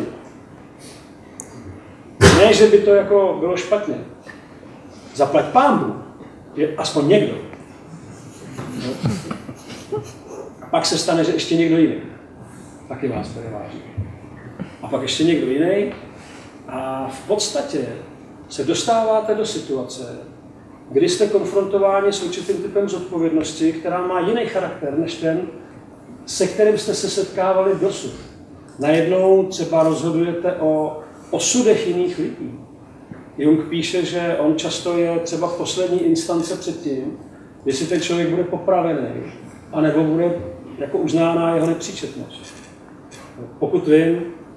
Ne, že by to jako bylo špatně. Zaplať pánbu, je aspoň někdo. No. A pak se stane, že ještě někdo jiný. Taky vás bere vážně. A pak ještě někdo jiný. A v podstatě se dostáváte do situace, kdy jste konfrontováni s určitým typem zodpovědnosti, která má jiný charakter než ten, se kterým jste se setkávali dosud. Najednou třeba rozhodujete o osudech jiných lidí. Jung píše, že on často je třeba v poslední instance před tím, jestli ten člověk bude popravený, anebo bude jako uznána jeho nepříčetnost. Pokud vím,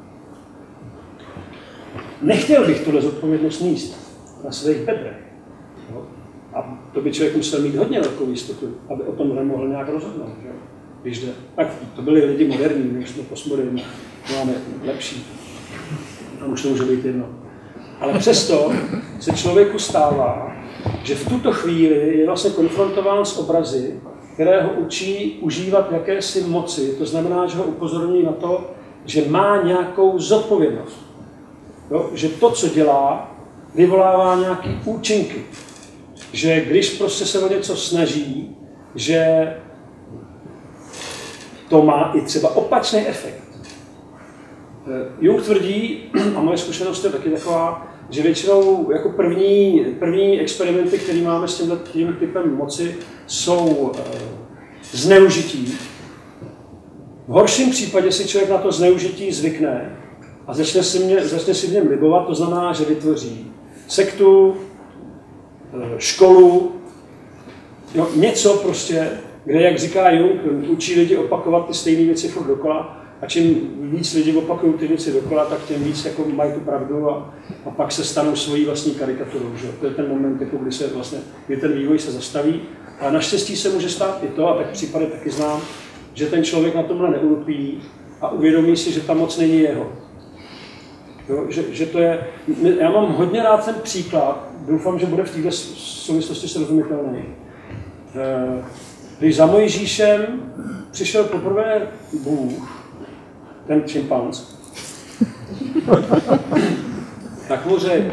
nechtěl bych tuhle zodpovědnost níst na svých bedrech. A to by člověk musel mít hodně velkou jistotu, aby o tom nemohl nějak rozhodnout. Že? Když jde. Tak to byli lidi moderní, my jsme postmoderní, máme lepší. A už to může být jedno. Ale přesto se člověku stává, že v tuto chvíli je vlastně konfrontován s obrazy, které ho učí užívat jakési moci. To znamená, že ho upozorňují na to, že má nějakou zodpovědnost. Jo? Že to, co dělá, vyvolává nějaké účinky. Že když prostě se o něco snaží, že to má i třeba opačný efekt. Jung tvrdí, a moje zkušenost je taky taková, že většinou jako první experimenty, které máme s tím typem moci, jsou zneužití. V horším případě si člověk na to zneužití zvykne a začne si v něm libovat, to znamená, že vytvoří sektu, školu, no, něco prostě, kde, jak říká Jung, učí lidi opakovat ty stejné věci furt dokola a čím víc lidí opakují ty věci dokola, tak tím víc jako mají tu pravdu a pak se stanou svojí vlastní karikaturou. Že? To je ten moment, jako, kdy ten vývoj se zastaví. A naštěstí se může stát i to, a tak případy taky znám, že ten člověk na tomhle neulpí a uvědomí si, že ta moc není jeho. Jo, že to je, já mám hodně rád ten příklad, doufám, že bude v této souvislosti srozumitelný. Když za Mojžíšem přišel poprvé Bůh, ten šimpanz, tak mu řekl,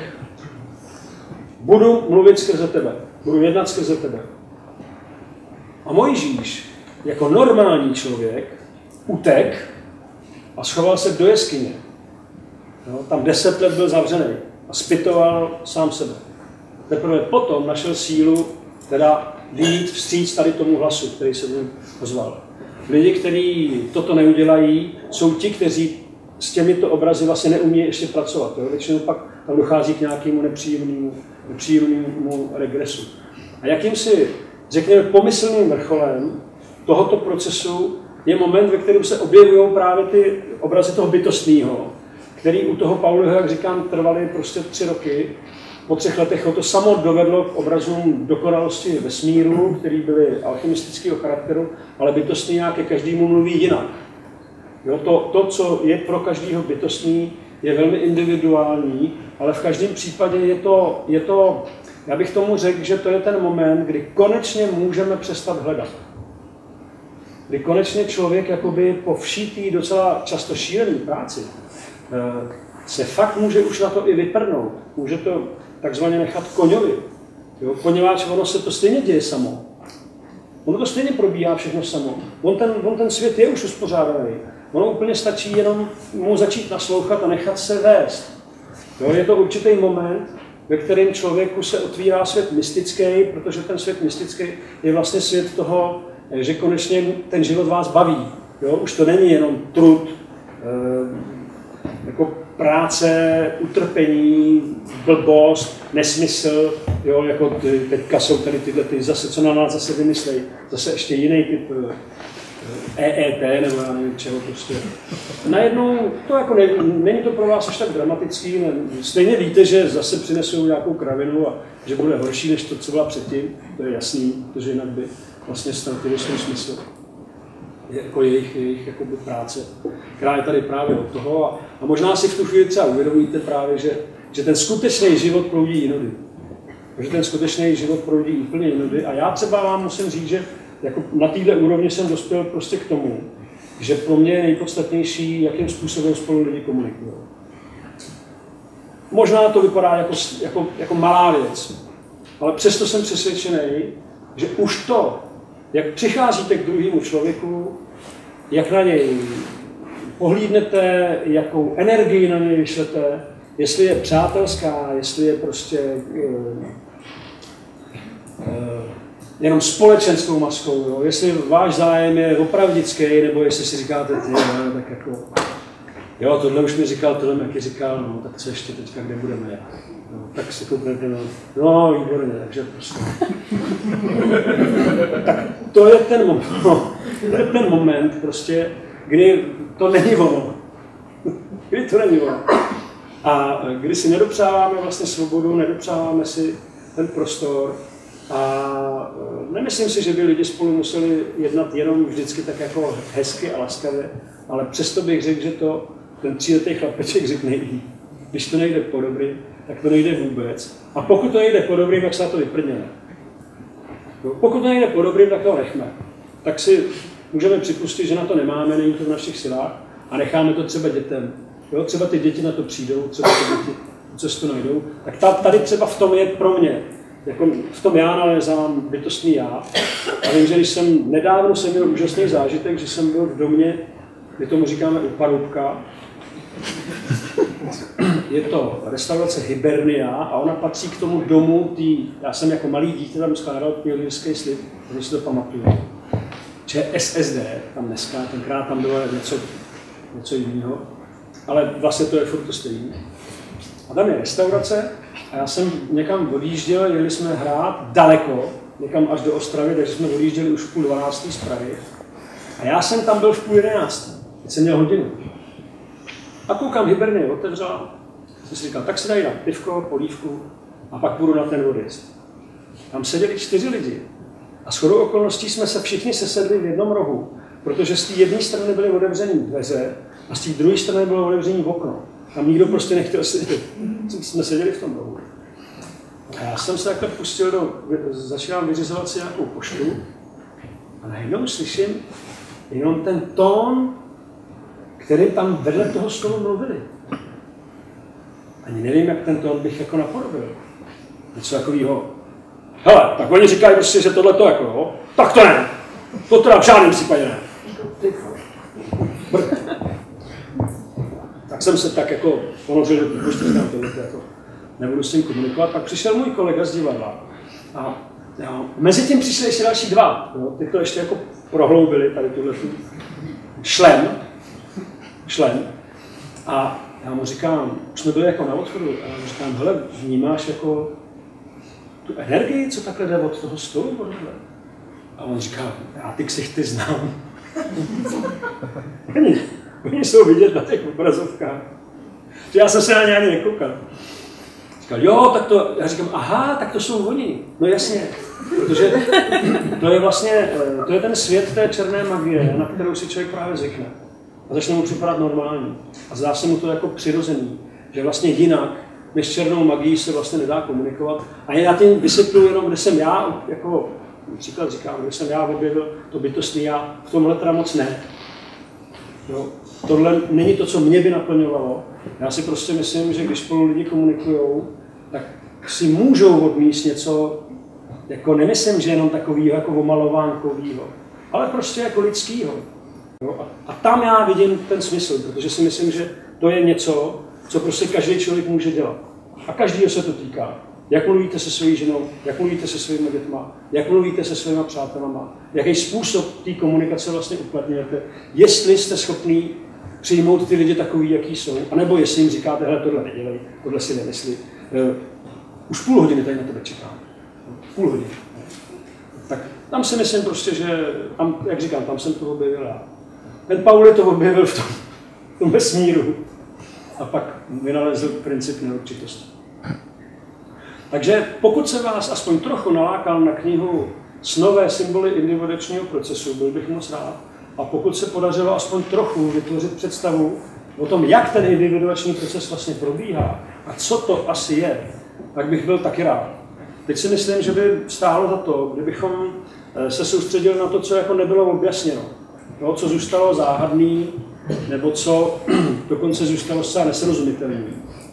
budu mluvit skrze tebe, budu jednat skrze tebe. A Mojžíš, jako normální člověk, utek a schoval se do jeskyně. No, tam 10 let byl zavřený a zpytoval sám sebe. Teprve potom našel sílu teda vyjít vstříc tady tomu hlasu, který se mu ozval. Lidi, kteří toto neudělají, jsou ti, kteří s těmito obrazy vlastně neumí ještě pracovat. Jo? Většinou pak tam dochází k nějakému nepříjemnému regresu. A jakýmsi, řekněme, pomyslným vrcholem tohoto procesu je moment, ve kterém se objevují právě ty obrazy toho bytostného, který u toho Pauliho, jak říkám, trvaly prostě 3 roky. Po 3 letech ho to samo dovedlo k obrazům dokonalosti vesmíru, který byly alchemistického charakteru, ale bytostný nějak ke každému mluví jinak. Jo, to, co je pro každého bytostný, je velmi individuální, ale v každém případě je to, já bych tomu řekl, že to je ten moment, kdy konečně můžeme přestat hledat. Kdy konečně člověk jakoby po všítý docela často šílený práci se fakt může už na to i vyprdnout. Může to takzvaně nechat koňovi. Jo? Poněvadž ono se to stejně děje samo. Ono to stejně probíhá všechno samo. On ten svět je už uspořádaný. Ono úplně stačí jenom mu začít naslouchat a nechat se vést. Jo? Je to určitý moment, ve kterém člověku se otvírá svět mystický, protože ten svět mystický je vlastně svět toho, že konečně ten život vás baví. Jo? Už to není jenom trud, jako práce, utrpení, blbost, nesmysl, jo, jako teďka jsou tady tyhle, zase, co na nás zase vymyslejí, zase ještě jiný typ EET, nebo já nevím čeho prostě. Najednou to jako není to pro vás až tak dramatický, stejně víte, že zase přinesou nějakou kravinu a že bude horší než to, co byla předtím, to je jasný, protože jinak by vlastně ztratili svůj smysl. Jako jejich jakoby práce, která je tady právě od toho. A možná si v tu chvíli třeba uvědomíte právě, že ten skutečný život proudí jinudy. Že ten skutečný život proudí úplně jinudy. A já třeba vám musím říct, že jako na této úrovni jsem dospěl prostě k tomu, že pro mě je nejpodstatnější, jakým způsobem spolu lidi komunikují. Možná to vypadá jako malá věc, ale přesto jsem přesvědčený, že už to, jak přicházíte k druhému člověku, jak na něj pohlídnete, jakou energii na něj vyšlete, jestli je přátelská, jestli je prostě jenom společenskou maskou, jo? Jestli váš zájem je opravdický, nebo jestli si říkáte, tak jako jo, tohle už mi říkal, tohle mi říkal, no, tak co ještě teďka, kde budeme? No, tak si koupnete, no, výborně, takže prostě. Tak to je ten moment, prostě, kdy to není ono. Kdy to není ono. A kdy si nedopřáváme vlastně svobodu, nedopřáváme si ten prostor a nemyslím si, že by lidi spolu museli jednat jenom vždycky tak jako hezky a laskavě, ale přesto bych řekl, že to ten 3letý chlapeček řekl nejde. Když to nejde po dobrý, tak to nejde vůbec. A pokud to nejde po dobrý, tak se na to vyprdněme. Pokud to nejde po dobrý, tak to nechme. Tak si můžeme připustit, že na to nemáme, není to v našich silách a necháme to třeba dětem. Jo, třeba ty děti na to přijdou, třeba ty děti tu cestu najdou. Tak tady třeba v tom je pro mě, jako v tom já nalezám bytostný já. A vím, že když nedávno jsem měl úžasný zážitek, že jsem byl v domě, my tomu říkáme u Paroubka. Je to restaurace Hibernia a ona patří k tomu domu, já jsem jako malý dítě tam skládal pionýrský slib, když si to pamatuju. ČSSD, tam dneska, tenkrát tam bylo něco jiného, ale vlastně to je furt to stejné. A tam je restaurace a já jsem někam odjížděl, jeli jsme hrát daleko, někam až do Ostravy, takže jsme odjížděli už v 10:30 z Prahy. A já jsem tam byl v 10:30, teď jsem měl hodinu. A koukám, Hibernie otevřela, jsem si říkal, tak si dají na pivko, polívku a pak půjdu na ten odjezd. Tam seděli 4 lidi a shodou okolností jsme se všichni sesedli v jednom rohu, protože z té jedné strany byly otevřené dveře a z té druhé strany bylo otevřené okno. Tam nikdo prostě nechtěl sedět. Jsme seděli v tom rohu. A já jsem se takhle pustil začínám vyřizovat si nějakou poštu a najednou slyším jenom ten tón, který tam vedle toho stolu mluvili. Ani nevím, jak ten tón bych jako napodobil. Něco takového. Hele, tak oni říkají prostě, že tohle to jako, jo? Tak to ne. To teda v žádném případě ne. Tak jsem se tak jako ponořil do té pošty, říkám, tohle jako nebudu s tím komunikovat. Pak přišel můj kolega z divadla. A jo, mezi tím přišli ještě další 2. Jo? Ty to ještě jako prohloubili, tady tuhle šlem. A já mu říkám, už jsme byli jako na odchodu, a já mu říkám, hele, vnímáš jako tu energii, co takhle jde od toho stolu? A on říká, já ty ksichty znám. Oni jsou vidět na těch obrazovkách. Že já jsem se na ně ani nekoukal. Říkal, jo, tak to, já říkám, aha, tak to jsou oni. No jasně, protože to je vlastně, to je ten svět té černé magie, na kterou si člověk právě zvykne. A začne mu připadat normální. A zdá se mu to jako přirozený, že vlastně jinak, než černou magií se vlastně nedá komunikovat. A já tím vysvětluji jenom, kde jsem já, jako příklad říkám, kde jsem já objevil to bytostný já, v tomhle teda moc ne. Jo. Tohle není to, co mě by naplňovalo. Já si prostě myslím, že když spolu lidi komunikujou, tak si můžou odníst něco, jako nemyslím, že jenom takovýho, jako omalovánkovýho, ale prostě jako lidskýho. Jo. A tam já vidím ten smysl, protože si myslím, že to je něco, co prostě každý člověk může dělat. A každýho se to týká. Jak mluvíte se svojí ženou, jak mluvíte se svými dětma, jak mluvíte se svými přátelama, jaký způsob té komunikace vlastně uplatňujete, jestli jste schopný přijmout ty lidi takový, jaký jsou, anebo jestli jim říkáte, hele, tohle nedělej, tohle si nemyslí. Už půl hodiny tady na tebe čekám. Půl hodiny. Tak tam si myslím prostě, že, tam, jak říkám, tam jsem to objevil já. Ten Pauli to objevil v tom vesmíru a pak vynalezl princip neurčitosti. Takže pokud se vás aspoň trochu nalákal na knihu Snové symboly individuačního procesu, byl bych moc rád. A pokud se podařilo aspoň trochu vytvořit představu o tom, jak ten individuační proces vlastně probíhá a co to asi je, tak bych byl taky rád. Teď si myslím, že by stálo za to, kdybychom se soustředili na to, co jako nebylo objasněno. To, co zůstalo záhadný, nebo co dokonce zůstalo zcela nesrozumitelný.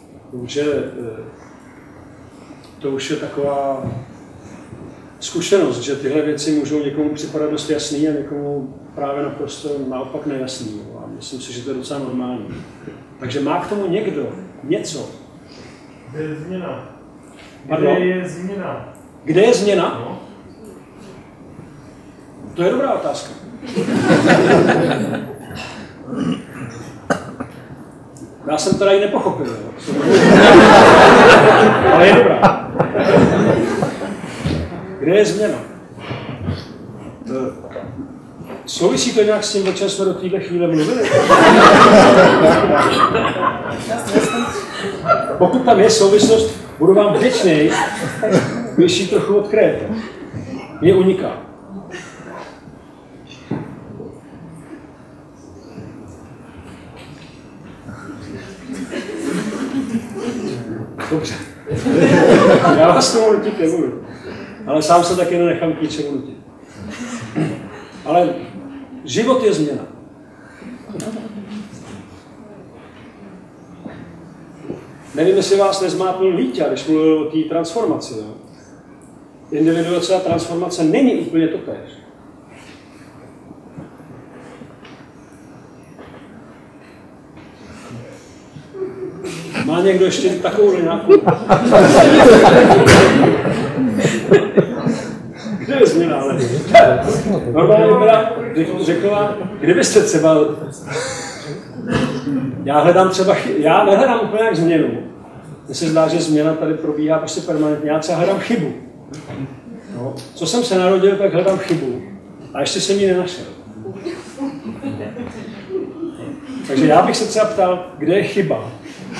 To už je taková zkušenost, že tyhle věci můžou někomu připadat dost jasný a někomu právě naprosto naopak nejasný. A myslím si, že to je docela normální. Takže má k tomu někdo něco? Kde je změna? Pardon? Kde je změna? Kde je změna? No. To je dobrá otázka. Já jsem teda ji nepochopil, jo. Ale je dobrá. Kde je změna? Souvisí to nějak s tím, o čem jsme do téhle chvíle mluvili? Pokud tam je souvislost, budu vám vděčnej, když ji trochu odkryjete. Mně uniká. Dobře. Já vás tomu nutit nebudu. Ale sám se taky nenechám k ničemu nutit. Ale život je změna. Nevím, jestli vás nezmátnul Vítě, když mluvil o té transformaci. Jo? Individuace a transformace není úplně totéž. Má někdo ještě takovou nějakou? Kde je změna? Ale normálně byla řekla, kdybyste třeba... Já nehledám úplně jak změnu. Mně se zdá, že změna tady probíhá prostě permanentně. Já třeba hledám chybu. No. Co jsem se narodil, tak hledám chybu. A ještě jsem ji nenašel. Takže já bych se třeba ptal, kde je chyba.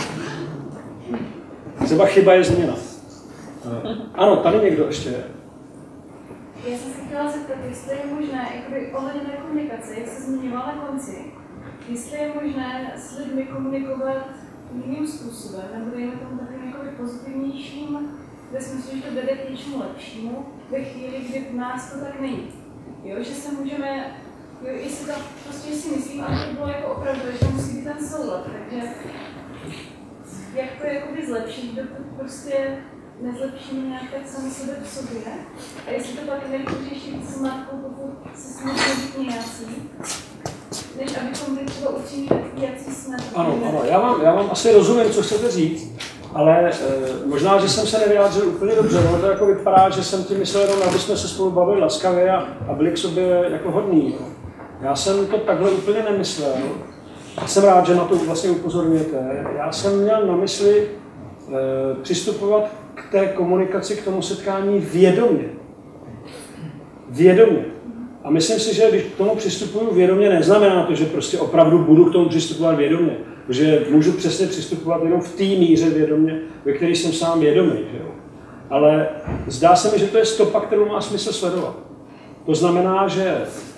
Třeba chyba je změna. Ano, tady někdo ještě je. Já jsem se chtěla zeptat, jestli je možné, jakoby ohledně té komunikace, jak se zmiňovala na konci, jestli je možné s lidmi komunikovat jiným způsobem, nebo dejme tomu takovým jakoby pozitivnějším, ve smyslu, že to vede k něčemu lepšímu, ve chvíli, kdy v nás to tak není. Jo, že se můžeme, jo, jestli to prostě si myslím, ale to bylo jako opravdu, že to musí být ten soulad, takže jak to jakoby zlepšit, dokud prostě nezlepšíme nějak tak sami sebe v sobě. A jestli to pak nejdůležitější víc s matkou, pokud se snažíme být nějací, než abychom byli třeba určitě jací jsme. Ano, já vám asi rozumím, co chcete říct, ale možná, že jsem se nevyjádřil úplně dobře, ono to jako vypadá, že jsem tím myslel jenom, aby jsme se spolu bavili laskavě a byli k sobě jako hodní. Já jsem to takhle úplně nemyslel. A jsem rád, že na to vlastně upozorňujete. Já jsem měl na mysli přistupovat k té komunikaci, k tomu setkání vědomě. Vědomě. A myslím si, že když k tomu přistupuju vědomě, neznamená to, že prostě opravdu budu k tomu přistupovat vědomě. Protože můžu přesně přistupovat jenom v té míře vědomě, ve které jsem sám vědomý. Že jo? Ale zdá se mi, že to je stopa, kterou má smysl sledovat. To znamená, že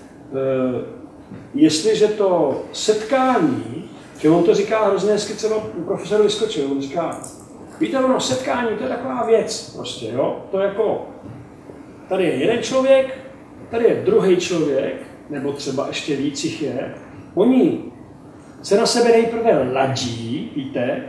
jestliže to setkání, že on to říká hrozně hezky třeba profesor Vyskočil, on říká, víte, ono setkání, to je taková věc prostě, jo? To je jako, tady je jeden člověk, tady je druhý člověk, nebo třeba ještě víc jich je, oni se na sebe nejprve ladí, víte,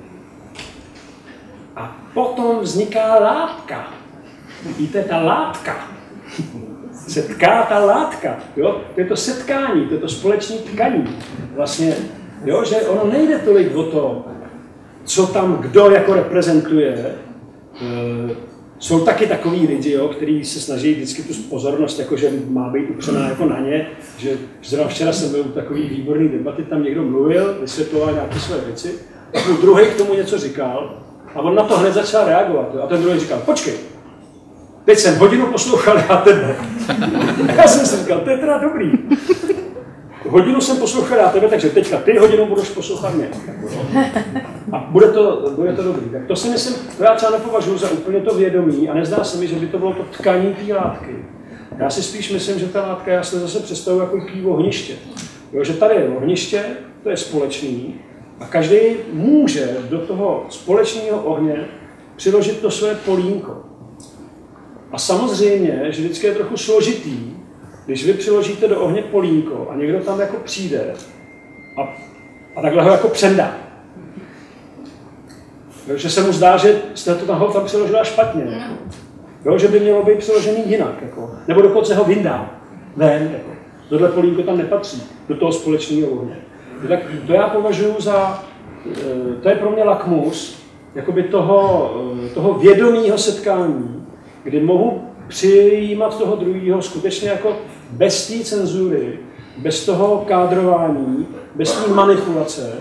a potom vzniká látka. Víte, ta látka. Setká ta látka, jo? To je to setkání, to je to společné tkaní. Vlastně, jo, že ono nejde tolik o to, co tam kdo jako reprezentuje. Jsou taky takový lidi, jo, kteří se snaží vždycky tu pozornost, jakože má být upřená jako na ně, že zrovna včera jsem byl takový výborný debaty, tam někdo mluvil, vysvětloval nějaké své věci, a druhý k tomu něco říkal a on na to hned začal reagovat. Jo, a ten druhý říkal, počkej, teď jsem hodinu poslouchal já tebe. Já jsem si říkal, to je teda dobrý. Hodinu jsem poslouchal já tebe, takže teďka ty hodinu budeš poslouchat mě. A bude to dobrý. Tak to si myslím, to já třeba nepovažuji za úplně to vědomí a nezdá se mi, že by to bylo to tkaní té látky. Já si spíš myslím, že ta látka, já si zase představuji jako takový ohniště. Jo, že tady je ohniště, to je společný a každý může do toho společného ohně přiložit to své polínko. A samozřejmě, že vždycky je trochu složitý, když vy přiložíte do ohně polínko a někdo tam jako přijde a takhle ho jako přendá. Že se mu zdá, že jste to tam přiložila špatně. Jako. Jo, že by mělo být přiložený jinak. Jako. Nebo dokonce ho vyndá ven. Jako. Tohle polínko tam nepatří do toho společného ohně. Tak to já považuji za, to je pro mě lakmus jakoby toho vědomého setkání, kdy mohu přijímat toho druhého skutečně jako bez té cenzury, bez toho kádrování, bez té manipulace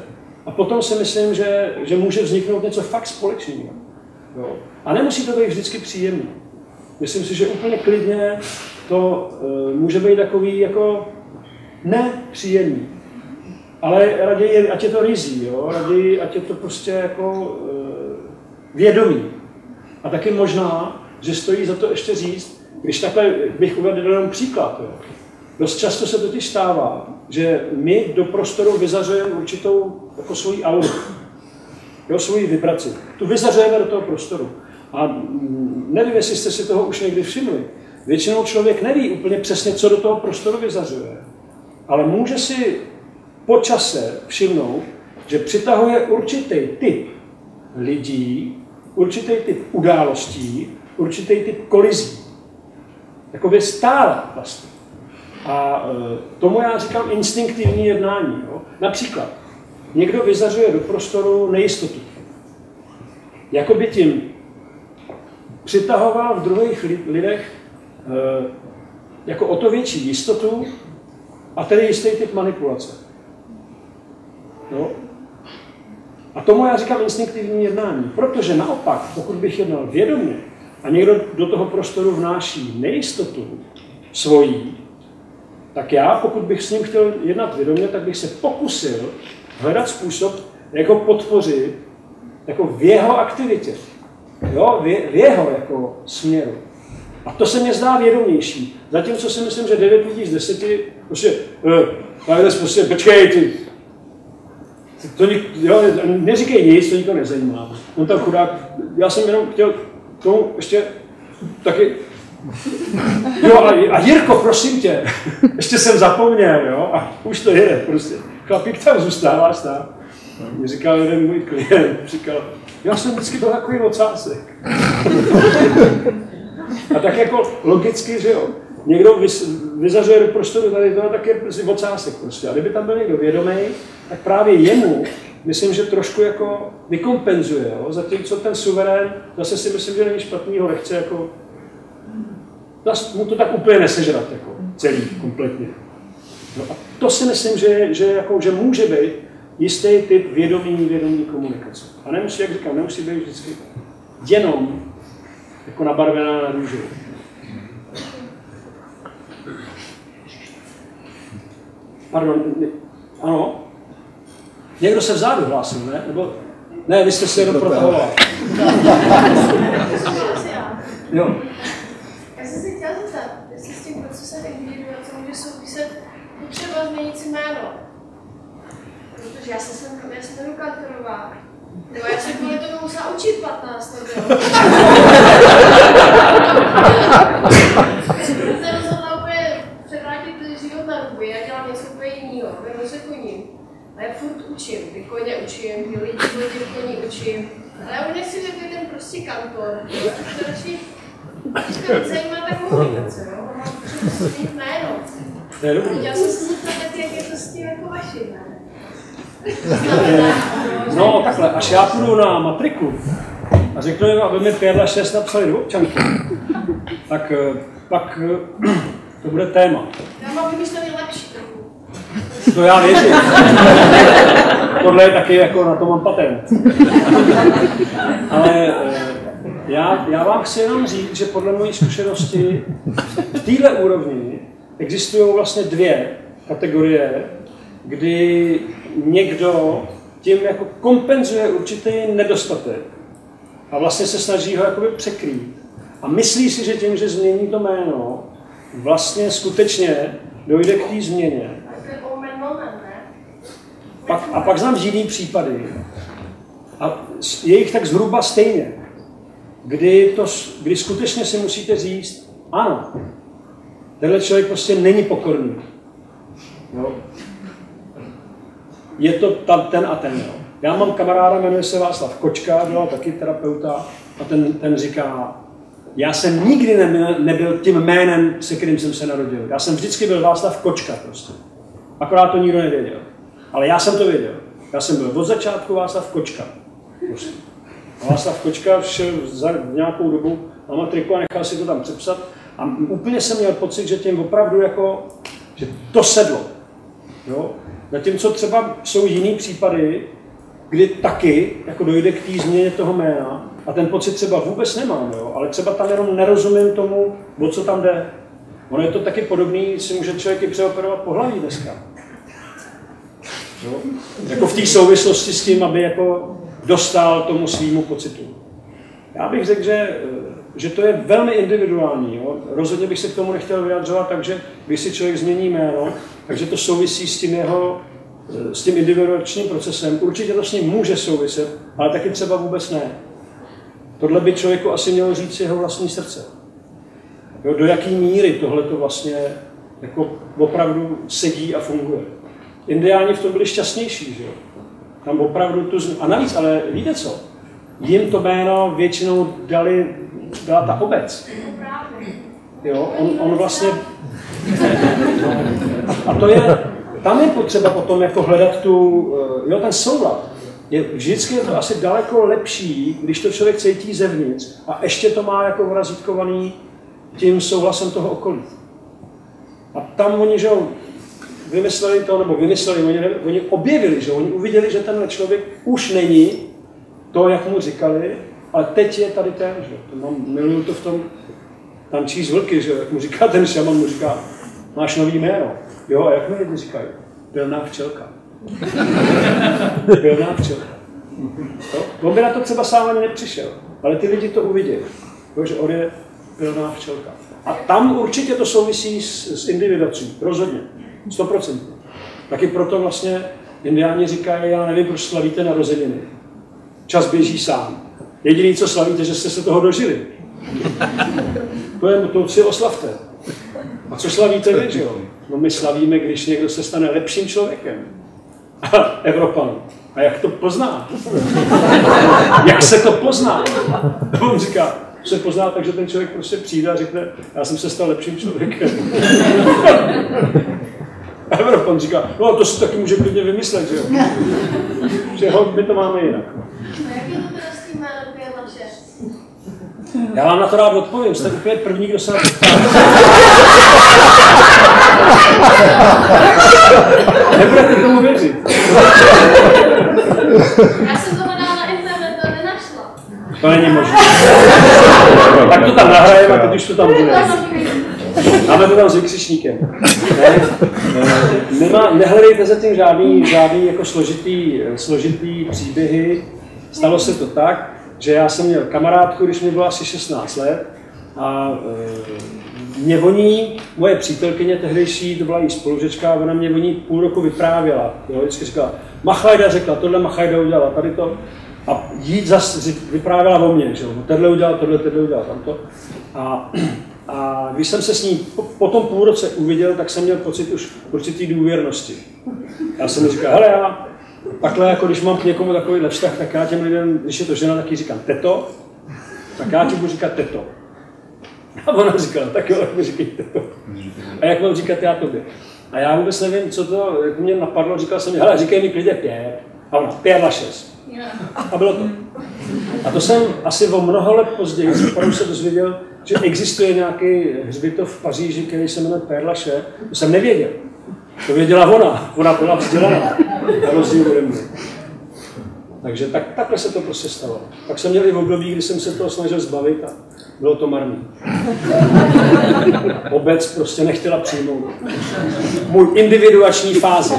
A potom si myslím, že může vzniknout něco fakt společného. Jo? A nemusí to být vždycky příjemné. Myslím si, že úplně klidně to může být takový jako nepříjemný. Ale raději, ať je to rizí, jo? Raději, ať je to prostě jako vědomí. A taky možná, že stojí za to ještě říct, když takhle bych uvedl jenom příklad. Jo? Dost často se totiž stává, že my do prostoru vyzařujeme určitou jako svoji auru, jo, svoji vibraci. Tu vyzařujeme do toho prostoru. A nevím, jestli jste si toho už někdy všimli. Většinou člověk neví úplně přesně, co do toho prostoru vyzařuje. Ale může si po čase všimnout, že přitahuje určitý typ lidí, určitý typ událostí, určitý typ kolizí. Jakoby stále vlastně. A tomu já říkám instinktivní jednání. Jo? Například někdo vyzařuje do prostoru nejistotu. Jakoby tím přitahoval v druhých lidech jako o to větší jistotu a tedy jistý typ manipulace. Jo? A tomu já říkám instinktivní jednání, protože naopak, pokud bych jednal vědomě a někdo do toho prostoru vnáší nejistotu svojí, tak já, pokud bych s ním chtěl jednat vědomě, tak bych se pokusil hledat způsob, jak ho podpořit jako v jeho aktivitě, jo? V jeho jako směru. A to se mně zdá vědomější. Zatímco si myslím, že 9 lidí z 10 prostě, prostě počkej, ty. Jo, neříkej nic, to nikoho nezajímá. On tam chudák, já jsem jenom chtěl k tomu ještě taky. Jo, a Jirko, prosím tě, ještě jsem zapomněl, jo, a už to jede prostě. Chlapík tam zůstává stát. Mě říkal jeden můj klient, říkal, já jsem vždycky byl takový ocásek. A tak jako logicky, že jo, někdo vyzařuje do prostoru, tady to tak je prostě ocásek prostě. A kdyby tam byl někdo vědomý, tak právě jemu, myslím, že trošku jako vykompenzuje, jo, zatímco ten suverén, zase si myslím, že není špatný, ho nechce jako, mu to tak úplně nesežrat, jako celý, kompletně. No a to si myslím, že může být jistý typ vědomí komunikace. A nemusí, jak říkám, nemusí být vždycky jenom jako nabarvená na růžovou. Pardon, ano? Někdo se vzadu hlásil, ne? Nebo... Ne, vy jste se jenom protahoval. Jo. Já jsem se chtěla zeptat, jestli s tím procesem individuace může souviset potřeba změnit si jméno. Protože já jsem Kantorová. Nebo já jsem kvůli tomu musela učit 15 let, jo. Jsem se rozhodla úplně převrátit život na ruby, já dělám něco úplně jiného, věnu se koním. A já furt učím, ty koně učím, ty lidi koní učím. Ale já už nechci být ten prostě kantor, jo. To radši zajímá ta komunikace, jo. A mám potřebu svým jméno. Já jsem se zeptat, jak je to s tím jako vaši, ne? No takhle, až já půjdu na matriku a řeknu jim, aby mi 5 a 6 napsali do občanky, tak pak to bude téma. Já mám vymyšlený lepší trochu. To já věřím. Tohle je taky jako na to mám patent. Ale já vám chci jenom říct, že podle mojí zkušenosti v této úrovni existují vlastně 2 kategorie, kdy někdo tím jako kompenzuje určitý nedostatek a vlastně se snaží ho jakoby překrýt. A myslí si, že tím, že změní to jméno, vlastně skutečně dojde k té změně. A pak znám jiný případy. A je jich tak zhruba stejně. Kdy skutečně si musíte říct, ano, tenhle člověk prostě není pokorný. Jo? Je to ten a ten. Jo. Já mám kamaráda, jmenuje se Václav Kočka, dělal taky terapeuta a ten říká, já jsem nikdy nebyl tím jménem, se kterým jsem se narodil. Já jsem vždycky byl Václav Kočka prostě. Akorát to nikdo nevěděl. Ale já jsem to věděl. Já jsem byl od začátku Václav Kočka. Prostě. A Václav Kočka šel za nějakou dobu na matriku a nechal si to tam přepsat. A úplně jsem měl pocit, že tím opravdu jako, že to sedlo. Jo? Zatímco třeba jsou jiný případy, kdy taky jako dojde k té změně toho jména a ten pocit třeba vůbec nemám, jo? Ale třeba tam jenom nerozumím tomu, o co tam jde. Ono je to taky podobný, si může člověk i přeoperovat pohlaví dneska. Jo? Jako v té souvislosti s tím, aby jako dostal tomu svýmu pocitu. Já bych řekl, že to je velmi individuální. Jo? Rozhodně bych se k tomu nechtěl vyjadřovat, takže když si člověk změní jméno, takže to souvisí s tím individuačním procesem. Určitě to s ním může souviset, ale taky třeba vůbec ne. Tohle by člověku asi mělo říct jeho vlastní srdce. Jo? Do jaký míry tohle to vlastně jako opravdu sedí a funguje. Indiáni v tom byli šťastnější, že jo? Tam opravdu a navíc, ale víte co? Jim to jméno většinou dala ta obec. Jo, on vlastně... A to je, tam je potřeba potom jako hledat ten soulad. Vždycky je to asi daleko lepší, když to člověk cítí zevnitř a ještě to má jako vrazítkovaný tím souhlasem toho okolí. A tam oni, že vymysleli, oni objevili, že oni uviděli, že tenhle člověk už není to, jak mu říkali, ale teď je tady ten, že miluju to v tom Tančí z vlky, že jak mu říká ten šaman, mu říká, máš nový jméno. Jo, a jak mi lidi říkají? Pilná včelka. Pilná včelka. On by na to třeba sám ani nepřišel, ale ty lidi to uviděli, že on je pilná včelka. A tam určitě to souvisí s individuací, rozhodně, 100%. Taky proto vlastně indiáni říkají, já nevím, proč slavíte narozeniny. Čas běží sám. Jediný, co slavíte, že jste se toho dožili. To si oslavte. A co slavíte vy, že jo? No my slavíme, když někdo se stane lepším člověkem. Evropan. A jak to pozná? Jak se to pozná? On říká, se pozná tak, že ten člověk prostě přijde a řekne, já jsem se stal lepším člověkem. A Evropan říká, no to si taky může klidně vymyslet, že jo? Že my to máme jinak. A jak je to teda s tím jménem Pilnaše? Já vám na to rád odpovím, jste úplně první, kdo se na to ptá. Nebudete tomu věřit. Já jsem to hledala na internetu a nenašla. To není možné. Tak to tam nahrajeme a teď už to tam bude. Máme to tam s vykřičníkem. Nehledejte zatím žádný jako složitý příběhy. Stalo se to tak, že já jsem měl kamarádku, když mi bylo asi 16 let a mě o ní, moje přítelkyně tehdejší, to byla jí spolužečka, ona mě o ní půl roku vyprávěla. Jo, vždycky říkala, Machajda řekla, tohle Machajda udělala, tady to. A jí zase vyprávěla o mně, že jo, tohle udělal, tohle udělal, tamto. A když jsem se s ní po tom půl roce uviděl, tak jsem měl pocit už určitý důvěrnosti. Já jsem mi říkal, hele, já takhle, jako když mám k někomu takovýhle vztah, tak já těm lidem, když je to žena, tak jí říkám teto, tak já ti budu říkat teto. A ona říkala, tak jo, tak mi říkej teto. A jak mám říkat já tobě? A já vůbec nevím, co to, jak mě napadlo, říkal jsem mi, hele, říkej mi klidně 5. A ona, 5 a 6. A bylo to. A to jsem asi o mnoho let později, opravdu se dozvěděl, že existuje nějaký hřbitov v Paříži, který se jmenuje Père Lachaise. To jsem nevěděl. To věděla ona byla vzdělaná. Na rozdíl ode mě. Takže takhle se to prostě stalo. Pak jsem měl i v období, kdy jsem se toho snažil zbavit a bylo to marný. Obec prostě nechtěla přijmout můj individuační fázi.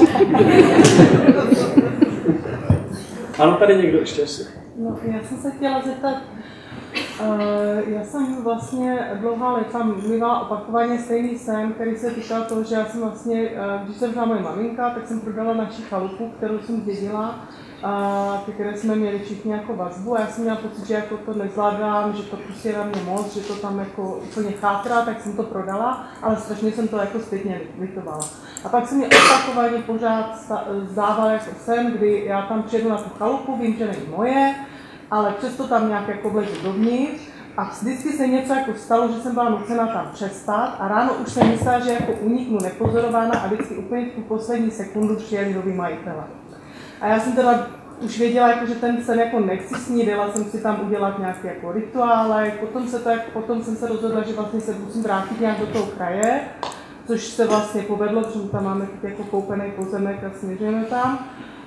Ano, tady někdo ještě asi. No, já jsem se chtěla zeptat, já jsem vlastně dlouhá léta mývala opakovaně stejný sen, který se týkal toho, že já jsem vlastně, když jsem byla moje maminka, tak jsem prodala naši chalupu, kterou jsem zdědila, ty, které jsme měli všichni jako vazbu a já jsem měla pocit, že jako to nezvládám, že to prostě je na mě moc, že to tam jako úplně chátrá, tak jsem to prodala, ale strašně jsem to jako zpětně litovala. A pak se mě opakovaně pořád zdával jako sen, kdy já tam přijedu na tu chalupu, vím, že není moje, ale přesto tam nějak jako vlezu dovnitř a vždycky se něco jako stalo, že jsem byla nucena tam přestat a ráno už jsem myslela, že jako uniknu nepozorována a vždycky úplně v tu poslední sekundu přijeli nový majitele. A já jsem teda už věděla, jako, že ten sen jako nechci snít, dala jsem si tam udělat nějaký jako rituálek, potom jsem se rozhodla, že vlastně se musím vrátit nějak do toho kraje, což se vlastně povedlo, protože tam máme jako koupený pozemek a směřujeme tam.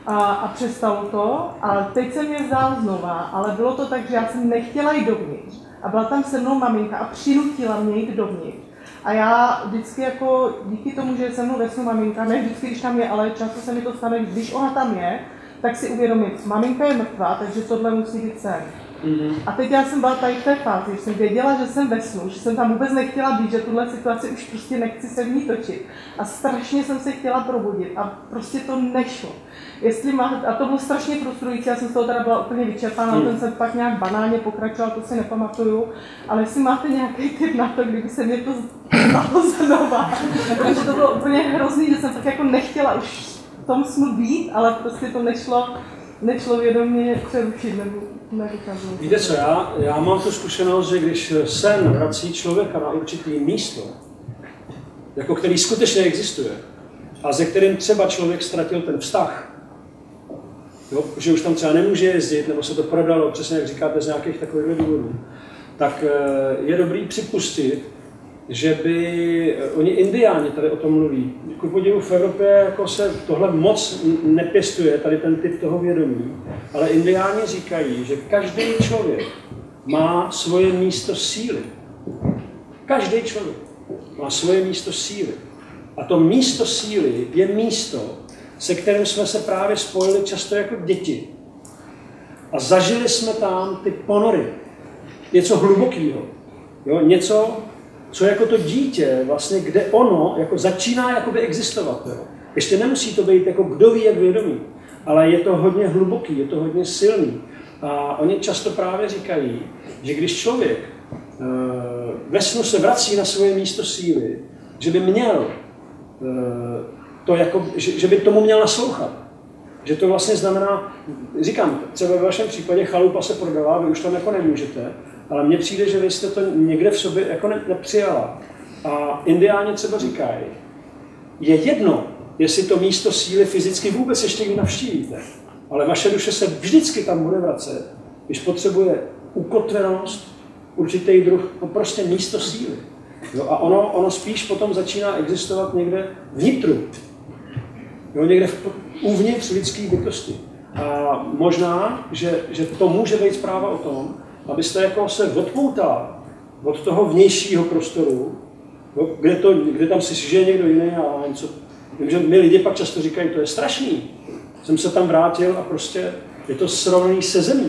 A přestalo to, ale teď se mě zdál znova, ale bylo to tak, že já jsem nechtěla jít dovnitř. A byla tam se mnou maminka a přinutila mě jít dovnitř. A já vždycky jako díky tomu, že je se mnou ve snu maminka, ne vždycky, když tam je, ale často se mi to stane, když ona tam je, tak si uvědomím, maminka je mrtvá, takže tohle musí být sen. A teď já jsem byla tady v té fázi, že jsem věděla, že jsem ve snu, že jsem tam vůbec nechtěla být, že tuhle situaci už prostě nechci se v ní točit. A strašně jsem se chtěla probudit a prostě to nešlo. A to bylo strašně frustrující, já jsem z toho teda byla úplně vyčerpaná, ten jsem pak nějak banálně pokračoval, to si nepamatuju, ale jestli máte nějaký tip na to, kdyby se mě to stalo znova, protože to bylo úplně hrozný, že jsem tak jako nechtěla už v tom snu být, ale prostě to nešlo vědomě přerušit nebo nevykazovat. Víte co, já mám tu zkušenost, že když sen vrací člověka na určitý místo, jako který skutečně existuje, a ze kterým třeba člověk ztratil ten vztah, jo, že už tam třeba nemůže jezdit, nebo se to prodalo, přesně jak říkáte, z nějakých takových důvodů, tak je dobrý připustit, že by oni indiáni tady o tom mluví. Ku podivu v Evropě jako se tohle moc nepěstuje, tady ten typ toho vědomí, ale indiáni říkají, že každý člověk má svoje místo síly. Každý člověk má svoje místo síly. A to místo síly je místo, se kterým jsme se právě spojili často jako děti. A zažili jsme tam ty ponory. Něco hlubokého. Jo? Něco, co jako to dítě, vlastně, kde ono jako začíná jakoby existovat. Jo? Ještě nemusí to být jako kdo ví, jak vědomí, ale je to hodně hluboký, je to hodně silný. A oni často právě říkají, že když člověk ve snu se vrací na svoje místo síly, že by měl to jako, že by tomu měl naslouchat. Že to vlastně znamená, říkám, třeba ve vašem případě chalupa se prodala, vy už tam jako nemůžete, ale mně přijde, že vy jste to někde v sobě jako nepřijala. A indiáni třeba říkají, je jedno, jestli to místo síly fyzicky vůbec ještě někdy navštívíte, ale vaše duše se vždycky tam bude vracet, když potřebuje ukotvenost, určitý druh, prostě místo síly. Jo, a ono spíš potom začíná existovat někde vnitru, jo, někde uvnitř lidské bytosti. A možná, že to může být zpráva o tom, abyste jako se odpoutala od toho vnějšího prostoru, jo, kde tam si žije někdo jiný a něco. Vím, že my lidi pak často říkají, to je strašný. Jsem se tam vrátil a prostě je to srovnaný se zemí.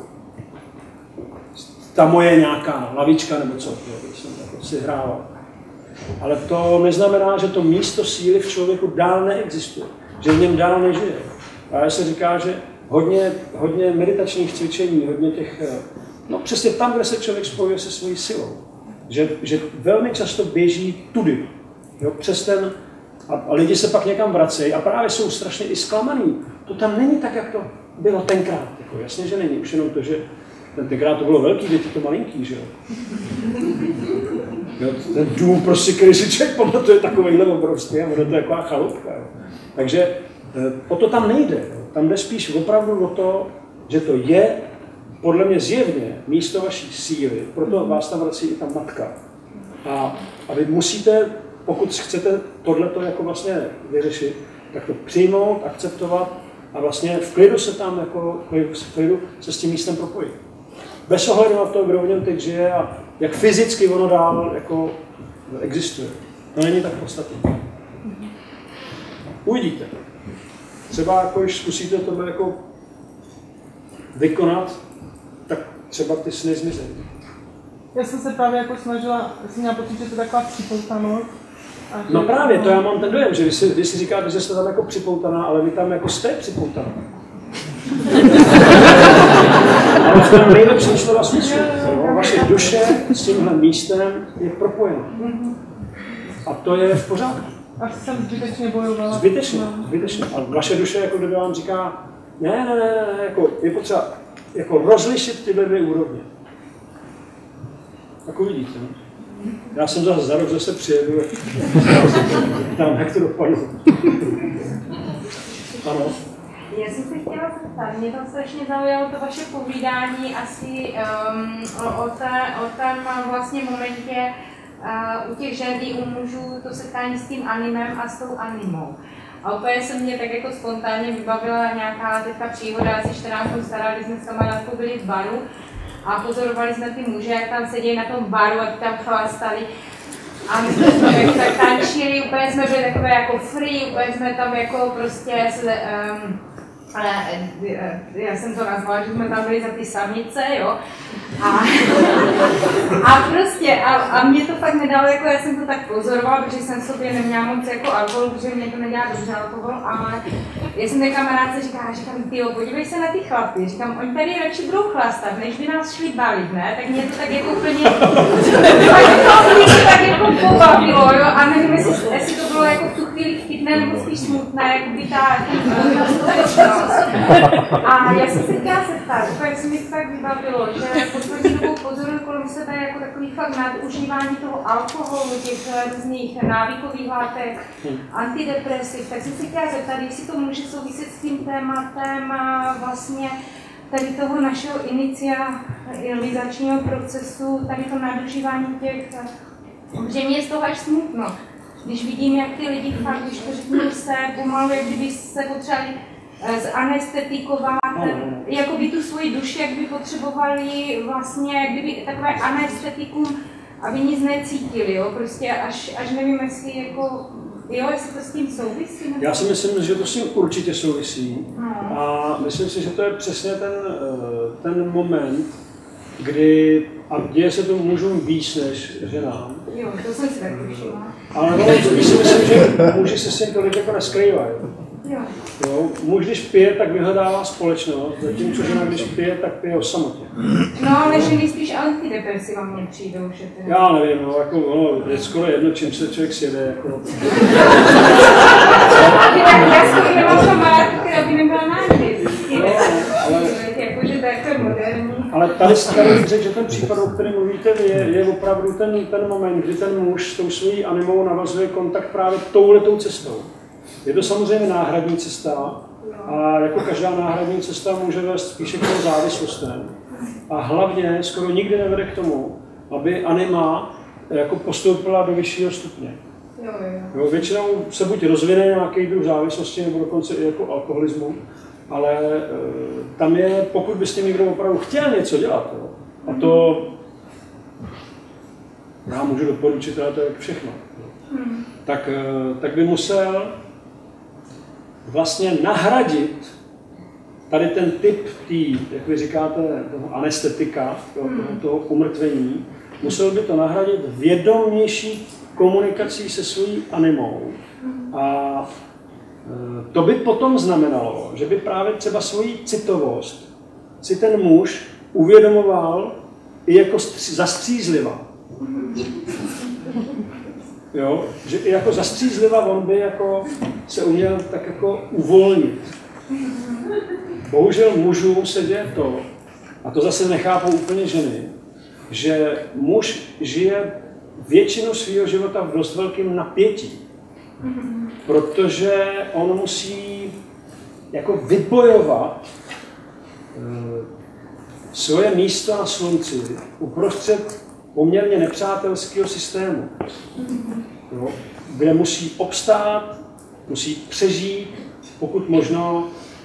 Ta moje nějaká lavička nebo co, jo, jsem jako si hrával. Ale to neznamená, že to místo síly v člověku dál neexistuje, že v něm dál nežije. A se říká, že hodně meditačních cvičení, hodně těch, no přesně tam, kde se člověk spojuje se svojí silou, že velmi často běží tudy, jo, přes ten, a lidi se pak někam vracejí a právě jsou strašně i zklamaný. To tam není tak, jak to bylo tenkrát, jako jasně, že není, už jenom to, že tenkrát to bylo velký, teď je to malinký, že jo. Ten dům prostě, který si člověk pamatuje takovejhle obrovský, a ono to je taková chalupka. Jo. Takže o to tam nejde. Jo. Tam jde spíš opravdu o to, že to je podle mě zjevně místo vaší síly, proto vás tam vrací i ta matka. A vy musíte, pokud chcete tohleto jako vlastně vyřešit, tak to přijmout, akceptovat a vlastně v klidu se tam jako, v klidu se s tím místem propojit. Bez ohledu na to, kdo v něm teď žije a jak fyzicky ono dál jako existuje. To není tak podstatné. Uvidíte. Třeba jako, když zkusíte tohle jako vykonat, tak třeba ty sny zmizejí. Já jsem se právě jako snažila, jsem měla pocit, že to je taková připoutanost. No právě, to já mám ten dojem, že vy si říkáte, že jste tam jako připoutaná, ale vy tam jako jste připoutaná. Ale v tom nejlepším slova smyslu. Vaše duše s tímhle místem je propojená. A to je v pořádku. Až jsem zbytečně bojovala. Zbytečně. A vaše duše jako kdyby vám říká, ne, jako je potřeba jako rozlišit tyhle dvě úrovně. Tak uvidíte. Ne? Já jsem za rok zase přijedu a tam, jak to dopadlo. Ano. Já jsem se chtěla zeptat, mě tam strašně zaujalo to vaše povídání asi o tom vlastně momentě u těch žerdí u mužů, to setkání s tím animem a s tou animou. A úplně se mě tak jako spontánně vybavila nějaká teďka příhoda, asi 14 dnů stará, když jsme s kamarádkou byli v baru a pozorovali jsme ty muže, jak tam sedějí na tom baru a tam chlastali. A my jsme tak tančili, úplně jsme byli takové jako free, úplně jsme tam jako prostě já jsem to nazvala, že jsme tam byli za ty samice, jo. A prostě, a mě to fakt nedalo, jako já jsem to tak pozorovala, protože jsem sobě neměla moc jako alkohol, protože mě to nedělá dobře alkohol, ale já jsem té kamarádce říkala, tyjo, podívej se na ty chlapy, říkám, oni tady radši budou chlastat, než by nás šli bavit, ne? Tak mě to tak jako úplně, tak jako pobavilo, jo, a nevím, jestli to bylo jako v tu chvíli vtipné, nebo spíš smutné, jako by ta a já jsem se chtěla zeptat, jak se mi tak vybavilo, že poslední dobou pozoruju kolem sebe jako takový fakt nadužívání toho alkoholu, těch různých návykových látek, antidepresiv, tak jsem se chtěla zeptat, jestli to může souviset s tím tématem vlastně tady toho našeho inicializačního procesu, tady to nadužívání těch, že mě je z toho až smutno. Když vidím, jak ty lidi fakt, když to řeknu se pomalu, jak kdyby se potřebovali zanestetikovat, jakoby tu svoji duši, jak by potřebovali vlastně, jak kdyby takové anestetikum, aby nic necítili, jo, prostě až nevím, jestli jako, jo, jestli to s tím souvisí. Nebo... Já si myslím, že to s tím určitě souvisí a myslím si, že to je přesně ten moment, kdy, a děje se to mužům víc než ženám. Jo, to jsem si tak všimla. Ale no, si myslím, že muži se s tím tolik jako neskrývají. Jo, muž, když pije, tak vyhledává společnost, zatímco žena, když pije, tak pije o samotě. No, ale ženy spíš antidepresiva mně přijdou, že teda... Já nevím, no, jako, no, je skoro jedno, čím se člověk sjede, jako... Já skoro nemám kamarádku, která by nebyla na jakože to je moderní. Ale tady řeč, že ten případ, o kterém mluvíte, je opravdu ten moment, kdy ten muž s tou svojí animou navazuje kontakt právě touhletou cestou. Je to samozřejmě náhradní cesta a jako každá náhradní cesta může vést spíše k tomu závislostem. A hlavně skoro nikdy nevede k tomu, aby anima jako postoupila do vyššího stupně. Jo, většinou se buď rozvine nějaký druh závislosti, nebo dokonce i jako alkoholismu, ale tam je, pokud by s tím někdo opravdu chtěl něco dělat, jo, a to já můžu doporučit, ale to je všechno, tak by musel vlastně nahradit tady ten typ jak vy říkáte, toho anestetika, toho umrtvení, musel by to nahradit vědomější komunikací se svojí animou. A to by potom znamenalo, že by právě třeba svoji citovost si ten muž uvědomoval i jako zastřízliva. Jo, že i jako zastřízliva on by jako se uměl tak jako uvolnit. Bohužel mužům se děje to, a to zase nechápou úplně ženy, že muž žije většinu svého života v dost velkém napětí. Protože on musí jako vybojovat svoje místo na slunci uprostřed poměrně nepřátelského systému, jo, kde musí obstát, musí přežít, pokud možno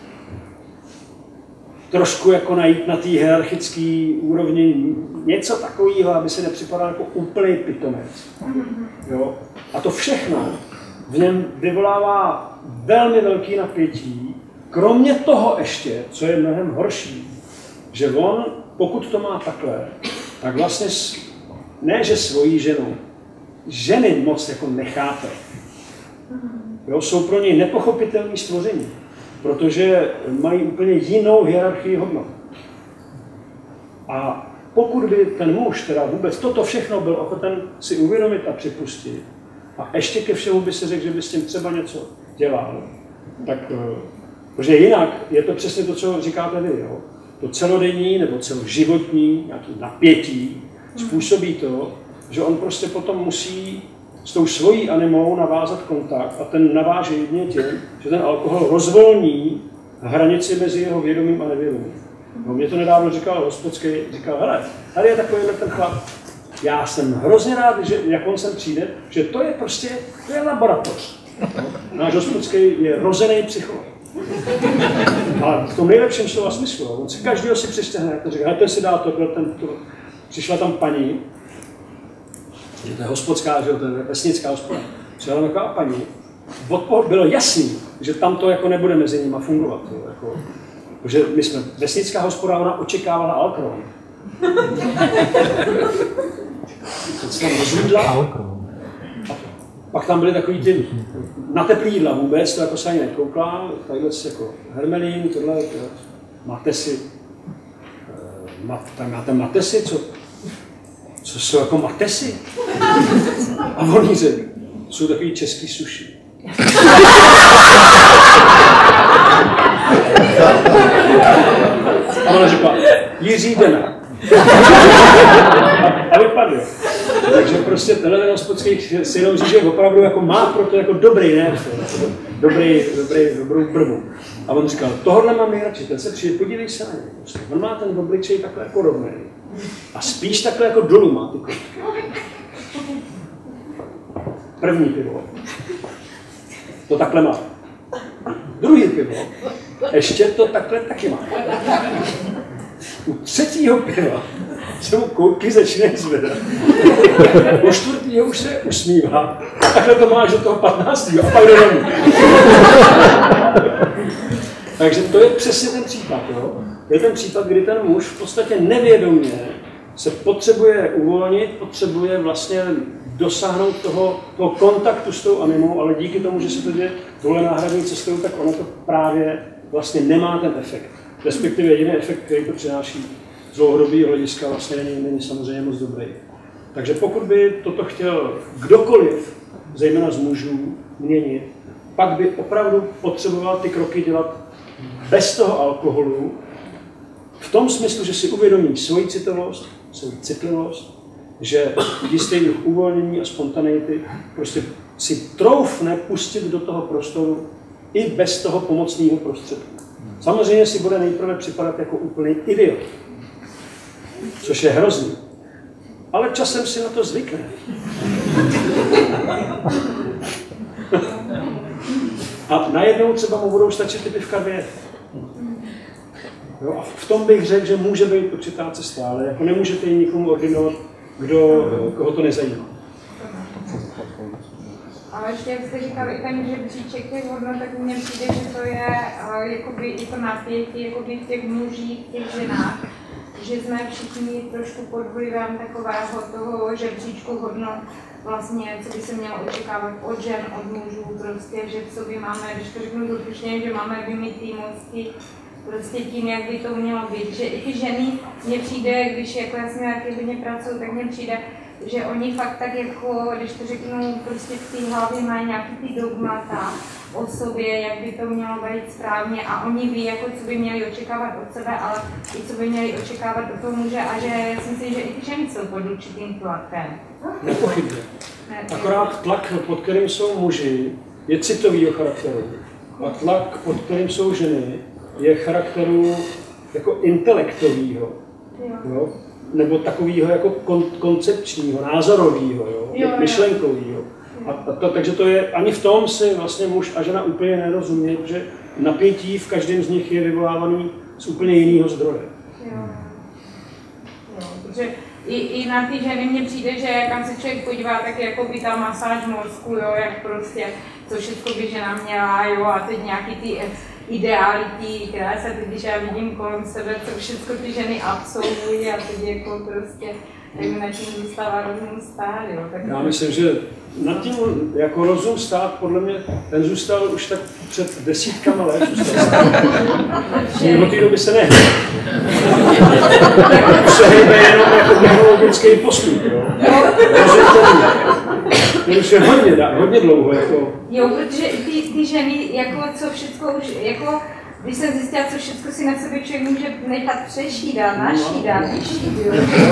trošku jako najít na té hierarchické úrovni něco takového, aby se nepřipadal jako úplný pitomec. Jo. A to všechno v něm vyvolává velmi velký napětí, kromě toho ještě, co je mnohem horší, že on, pokud to má takhle, tak vlastně ne, že svoji ženu, ženy moc jako nechápe. Jo, jsou pro něj nepochopitelné stvoření, protože mají úplně jinou hierarchii hodnot. A pokud by ten muž teda vůbec toto všechno byl ochoten si uvědomit a připustit, a ještě ke všemu by se řekl, že by s tím třeba něco dělal, tak, protože jinak je to přesně to, co říkáte vy, jo? To celodenní nebo celoživotní nějaký napětí způsobí to, že on prostě potom musí s tou svojí animou navázat kontakt a ten naváže jedině tím, že ten alkohol rozvolní hranici mezi jeho vědomím a nevědomím. No, mě to nedávno říkal Hospodský, říkal, hele, tady je takovýhle ten chlap. Já jsem hrozně rád, že jak on sem přijde, že to je prostě, to je laboratoř. Náš hospodský je rozený psycholog. A v tom nejlepším slova smyslu. On si každého si přistehne, to říká, ten si dá to. Přišla tam paní, to je hospodská, že to je vesnická hospoda. Přišla tam taková paní, bylo jasný, že tam to jako nebude mezi nimi fungovat. Jako, protože my jsme vesnická hospoda, ona očekávala alkohol. Teď se tam rozhodla. Pak tam byly takový ty na teplý jídla vůbec, to jako se ani nekoukla, tadyhle jako hermelín, tohle, máte si, máte si, co jsou jako matesy? A on jí řekl, jsou takový český suši. A ona řekla, Jiří Dena. A vypadl. Takže prostě tenhle ten hospodský si jenom říct, že opravdu jako má pro to jako dobrý nerv, dobrou brvu. A on říkal, tohle mám nejradši, ten se přijde, podívej se na něj. Prostě. On má ten obličej takhle jako rovný. A spíš takhle jako dolů má ty kostky. První pivo. To takhle má. Druhý pivo. Ještě to takhle taky má. U třetího piva se mu koutky začínají zvedat. Po čtvrtýho už se usmívá. A takhle to máš do toho 15. a pak do domů. Takže to je přesně ten případ. Jo? Je ten případ, kdy ten muž v podstatě nevědomě se potřebuje uvolnit, potřebuje vlastně dosáhnout toho kontaktu s tou animou, ale díky tomu, že se to děje tohle náhradní cestou, tak ono to právě vlastně nemá ten efekt. Respektive jediný efekt, který to přináší z dlouhodobého hlediska, vlastně není samozřejmě moc dobrý. Takže pokud by toto chtěl kdokoliv, zejména z mužů, měnit, pak by opravdu potřeboval ty kroky dělat bez toho alkoholu, v tom smyslu, že si uvědomí svoji citovost, svoji citlivost, že jistý druh uvolnění a spontaneity prostě si troufne pustit do toho prostoru i bez toho pomocného prostředku. Samozřejmě si bude nejprve připadat jako úplný idiot, což je hrozný. Ale časem si na to zvykne. A najednou třeba mu budou stačit ty pivka 2. Jo, a v tom bych řekl, že může být určitá cesta, ale jako nemůžete ji nikomu ordinovat, koho to nezajímá. Ale ještě jak jste říkal, i ten žebříček těch hodnot, tak mně přijde, že to je jakoby i to napětí jakoby v těch mužích, v těch ženách, že jsme všichni trošku pod vlivem takového toho žebříčku hodnot, vlastně, co by se mělo očekávat od žen, od mužů, prostě, že v sobě máme, když to řeknu zodpovědně, že máme vymytý mozky, prostě tím, jak by to mělo být, že i ty ženy, mně přijde, když jako já s nimi taky hodně pracuju, tak mně přijde, že oni fakt tak jako, když to řeknu, prostě v té hlavě mají nějaký ty dogmata o sobě, jak by to mělo být správně a oni ví, jako, co by měli očekávat od sebe, ale i co by měli očekávat od toho muže a že já si myslím, že i ty ženy jsou pod určitým tlakem. Nepochybně. Akorát tlak, pod kterým jsou muži, je citovýho charakteru. A tlak, pod kterým jsou ženy, je charakteru jako intelektovýho. Jo? Nebo takového jako koncepčního, názorového, myšlenkového. Takže to je, ani v tom si vlastně muž a žena úplně nerozumí, protože napětí v každém z nich je vyvolávaný z úplně jiného zdroje. Protože i na ty ženy mně přijde, že kam se člověk podívá, tak jako by ta masáž mozku, jo, jak prostě, co všechno by žena měla, jo, a teď nějaký ty idealití, které se teď, když já vidím kolem sebe, co všechno ty ženy absolvují a teď jako prostě, tak na tím zůstává rozum stát, jo. Tak já myslím, že nad tím jako rozum stát, podle mě, ten zůstal už tak před desítkama let. Od té doby se nehne. Se hejbe jenom jako technologický postup, jo. To už je hodně dlouho, jako. Jo, protože ty ženy, jako co všechno už, jako když jsem zjistila, co všechno si na sebe člověk může nechat přešídat, našídat, vyšít, jo.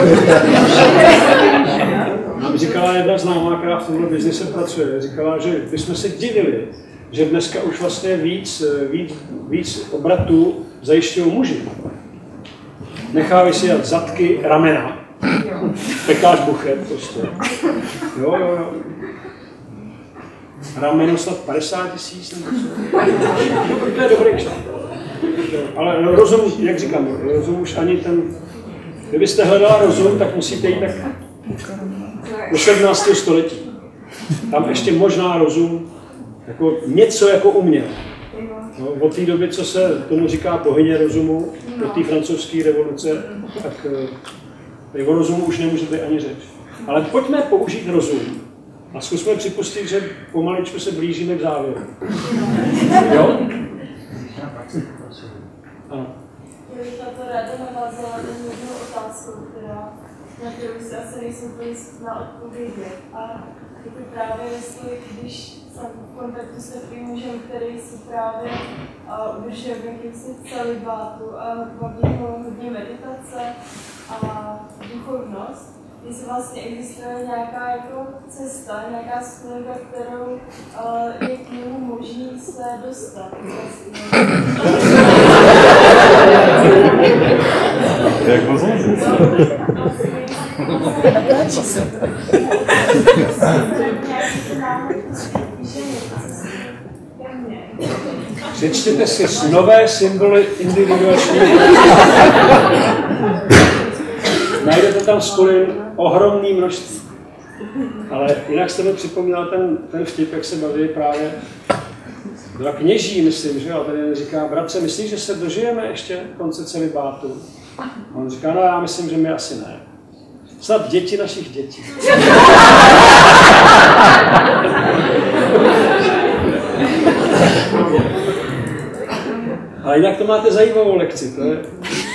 Nám říkala jedna známá, která v tomhle biznise pracuje, říkala, že bychom se divili, že dneska už vlastně víc obratů zajišťují muži. Nechávají si dát zadky, ramena, pekáš buchet prostě. Jo. rameno snad 50 000 nebo co. To je dobrý kšeft. Ale rozum, jak říkám, rozum už ani ten... Kdybyste hledala rozum, tak musíte jít tak do 17. století. Tam ještě možná rozum, jako něco jako uměl. No, od té doby, co se tomu říká bohyně rozumu, od té francouzské revoluce, tak o rozumu už nemůže být ani řeč. Ale pojďme použít rozum a zkusme připustit, že pomaličku se blížíme k závěru. Jo? Ano. Já bych tato ráda navázala na jednu otázku, na kterou si asi nejsem úplně schopná odpovědět. A je to právě, jestli když jsem v kontaktu s takovým mužem, který si právě udržuje v jakýmsi celibátu a baví ho hodně meditace a duchovnost, jestli vlastně existuje nějaká jako cesta, nějaká spojka, kterou je k němu možný se dostat. Jak moc? Přečtěte si nové symboly individuační. Najdete tam spolin ohromné množství. Ale jinak jste mi připomněl ten vtip, jak se baví právě dva kněží, myslím, že jo, tady říká, bratře, myslíš, že se dožijeme ještě konce celibátu? A on říká, no já myslím, že my asi ne. Snad děti našich dětí. Ale jinak to máte zajímavou lekci, to je...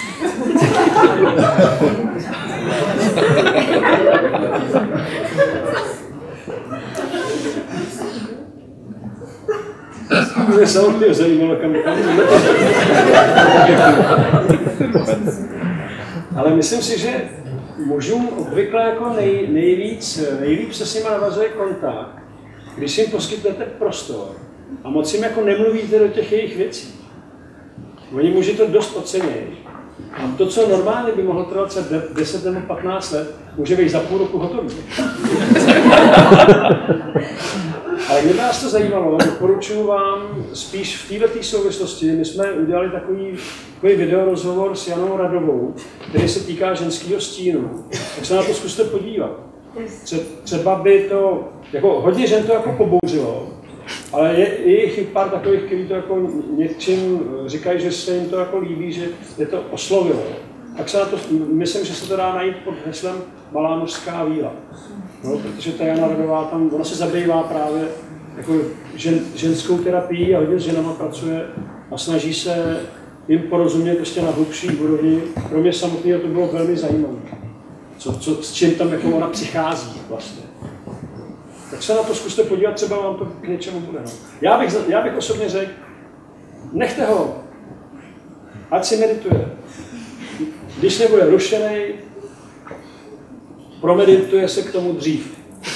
To mě samotně zajímalo, kam ale myslím si, že mužům obvykle jako nejlíp se s nimi navazuje kontakt, když jim poskytnete prostor a moc jim jako nemluvíte do těch jejich věcí. Oni muži to dost ocení. A to, co normálně by mohlo trvat 10 nebo 15 let, může být za půl roku hotový. Ale kdyby vás to zajímalo, doporučuji vám spíš v této souvislosti. My jsme udělali takový videorozhovor s Janou Radovou, který se týká ženského stínu. Tak se na to zkuste podívat. Třeba by to, jako hodně žen to jako pobouřilo, ale je jich pár takových, kteří to jako něčím říkají, že se jim to jako líbí, že je to oslovilo. Tak se na to, myslím, že se to dá najít pod heslem Malá mořská víla. No, protože ta Jana Radová tam, ona se zabývá právě jako ženskou terapii a hodně s ženama pracuje a snaží se jim porozumět prostě na hlubší úrovni. Pro mě samotného to bylo velmi zajímavé. S čím tam jako ona přichází vlastně. Tak se na to zkuste podívat, třeba vám to k něčemu bude. No. Já bych osobně řekl, nechte ho, ať si medituje. Když nebude rušený, promedituje se k tomu dřív.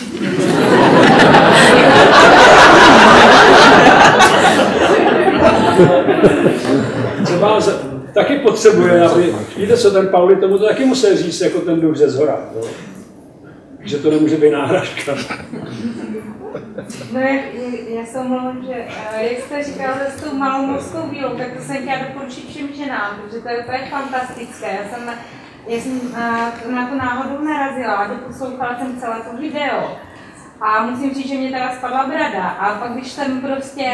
Třeba taky potřebuje, aby, víte co, ten Pauli tomu to taky musel říct, jako ten duch ze zhora. Jo? Že to nemůže být náhražka. No, já se omlouvám, že jak jste říkal s tou Malou mořskou vílou, tak to jsem chtěla doporučit všem ženám, protože to je fantastické. Já jsem na to náhodou narazila, doposlouchala jsem celé to video a musím říct, že mě teda spadla brada. A pak když jsem prostě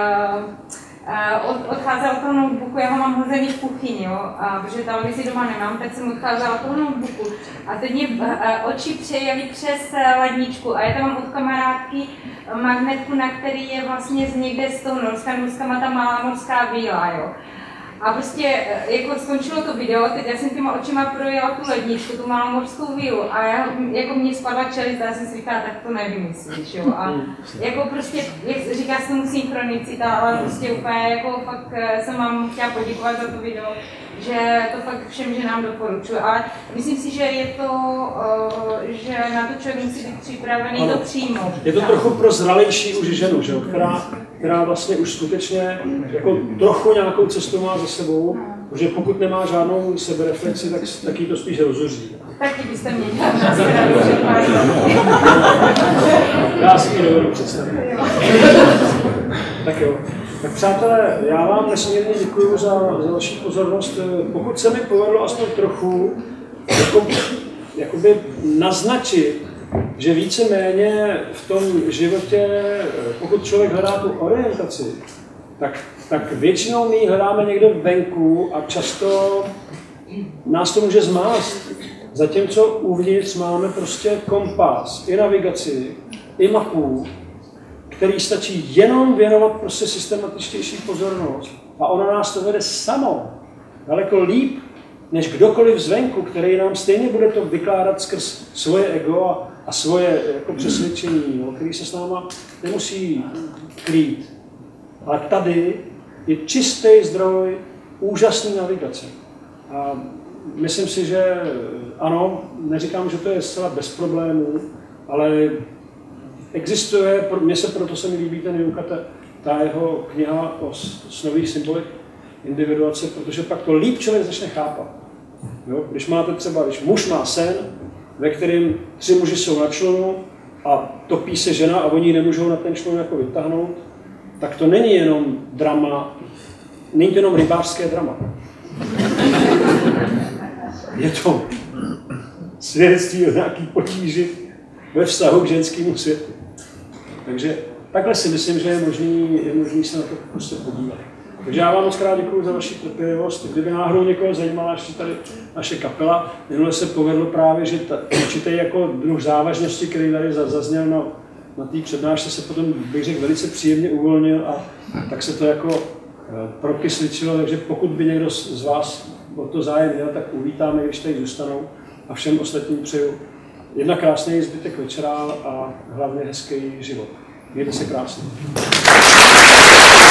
odcházela od toho notebooku, já ho mám hozený v kuchyni, jo, protože televizi doma nemám, tak jsem odcházela od toho notebooku a teď mě oči přejeli přes ledničku a já tam mám od kamarádky magnetku, na který je vlastně někde z toho Norska, má ta Malá mořská víla, jo. A prostě jako skončilo to video, teď já jsem těma očima projela tu ledničku, tu Malou mořskou vílu a já, jako mě spadla čelist a já jsem si říkala, tak to nevymyslíš, jo. A jako prostě, jak říká se tomu synchronicita, ale prostě úplně jako fakt jsem vám chtěla poděkovat za to video, že to fakt všem ženám doporučuji, ale myslím si, že je to, že na to člověk musí být připravený to přijmout. Je to trochu pro zralejší už ženu, že? Která vlastně už skutečně jako trochu nějakou cestu má za sebou, protože pokud nemá žádnou sebereflexi, tak jí to spíš rozuří. Taky byste mě dělali maskerádu, že Já si ji dovedu představit. Tak jo. Tak přátelé, já vám nesmírně děkuji za vaši pozornost. Pokud se mi povedlo aspoň trochu jakoby naznačit, že víceméně v tom životě, pokud člověk hledá tu orientaci, tak většinou my ji hledáme někde venku a často nás to může zmást. Zatímco uvnitř máme prostě kompas, i navigaci, i mapu, který stačí jenom věnovat prostě systematičtější pozornost. A ono nás to vede samo. Daleko líp, než kdokoliv zvenku, který nám stejně bude to vykládat skrz svoje ego a svoje jako přesvědčení, který se s náma nemusí krýt. Ale tady je čistý zdroj úžasný navigace. A myslím si, že ano, neříkám, že to je zcela bez problémů, ale existuje, mně se proto se mi líbí ten Junkata, ta jeho kniha o snových symbolech individuace, protože pak to líp člověk začne chápat. Jo? Když máte třeba, když muž má sen, ve kterém 3 muži jsou na člunu a topí se žena a oni nemůžou na ten člun jako vytáhnout, tak to není jenom drama, není to jenom rybářské drama. Je to svědectví o nějaký potíži ve vztahu k ženskému světu. Takže takhle si myslím, že je možný se na to prostě podívat. Takže já vám moc krát děkuji za vaši trpělivost. Kdyby náhodou někoho zajímala ještě tady naše kapela, minule se povedlo právě, že určitý jako druh závažnosti, který tady zazněl na té přednášce, se potom, bych řekl, velice příjemně uvolnil a tak se to jako prokysličilo, takže pokud by někdo z vás o to zájem měl, tak uvítáme, když tady zůstanou a všem ostatním přeju jedna krásný zbytek večera a hlavně hezký život. Mějte se krásně.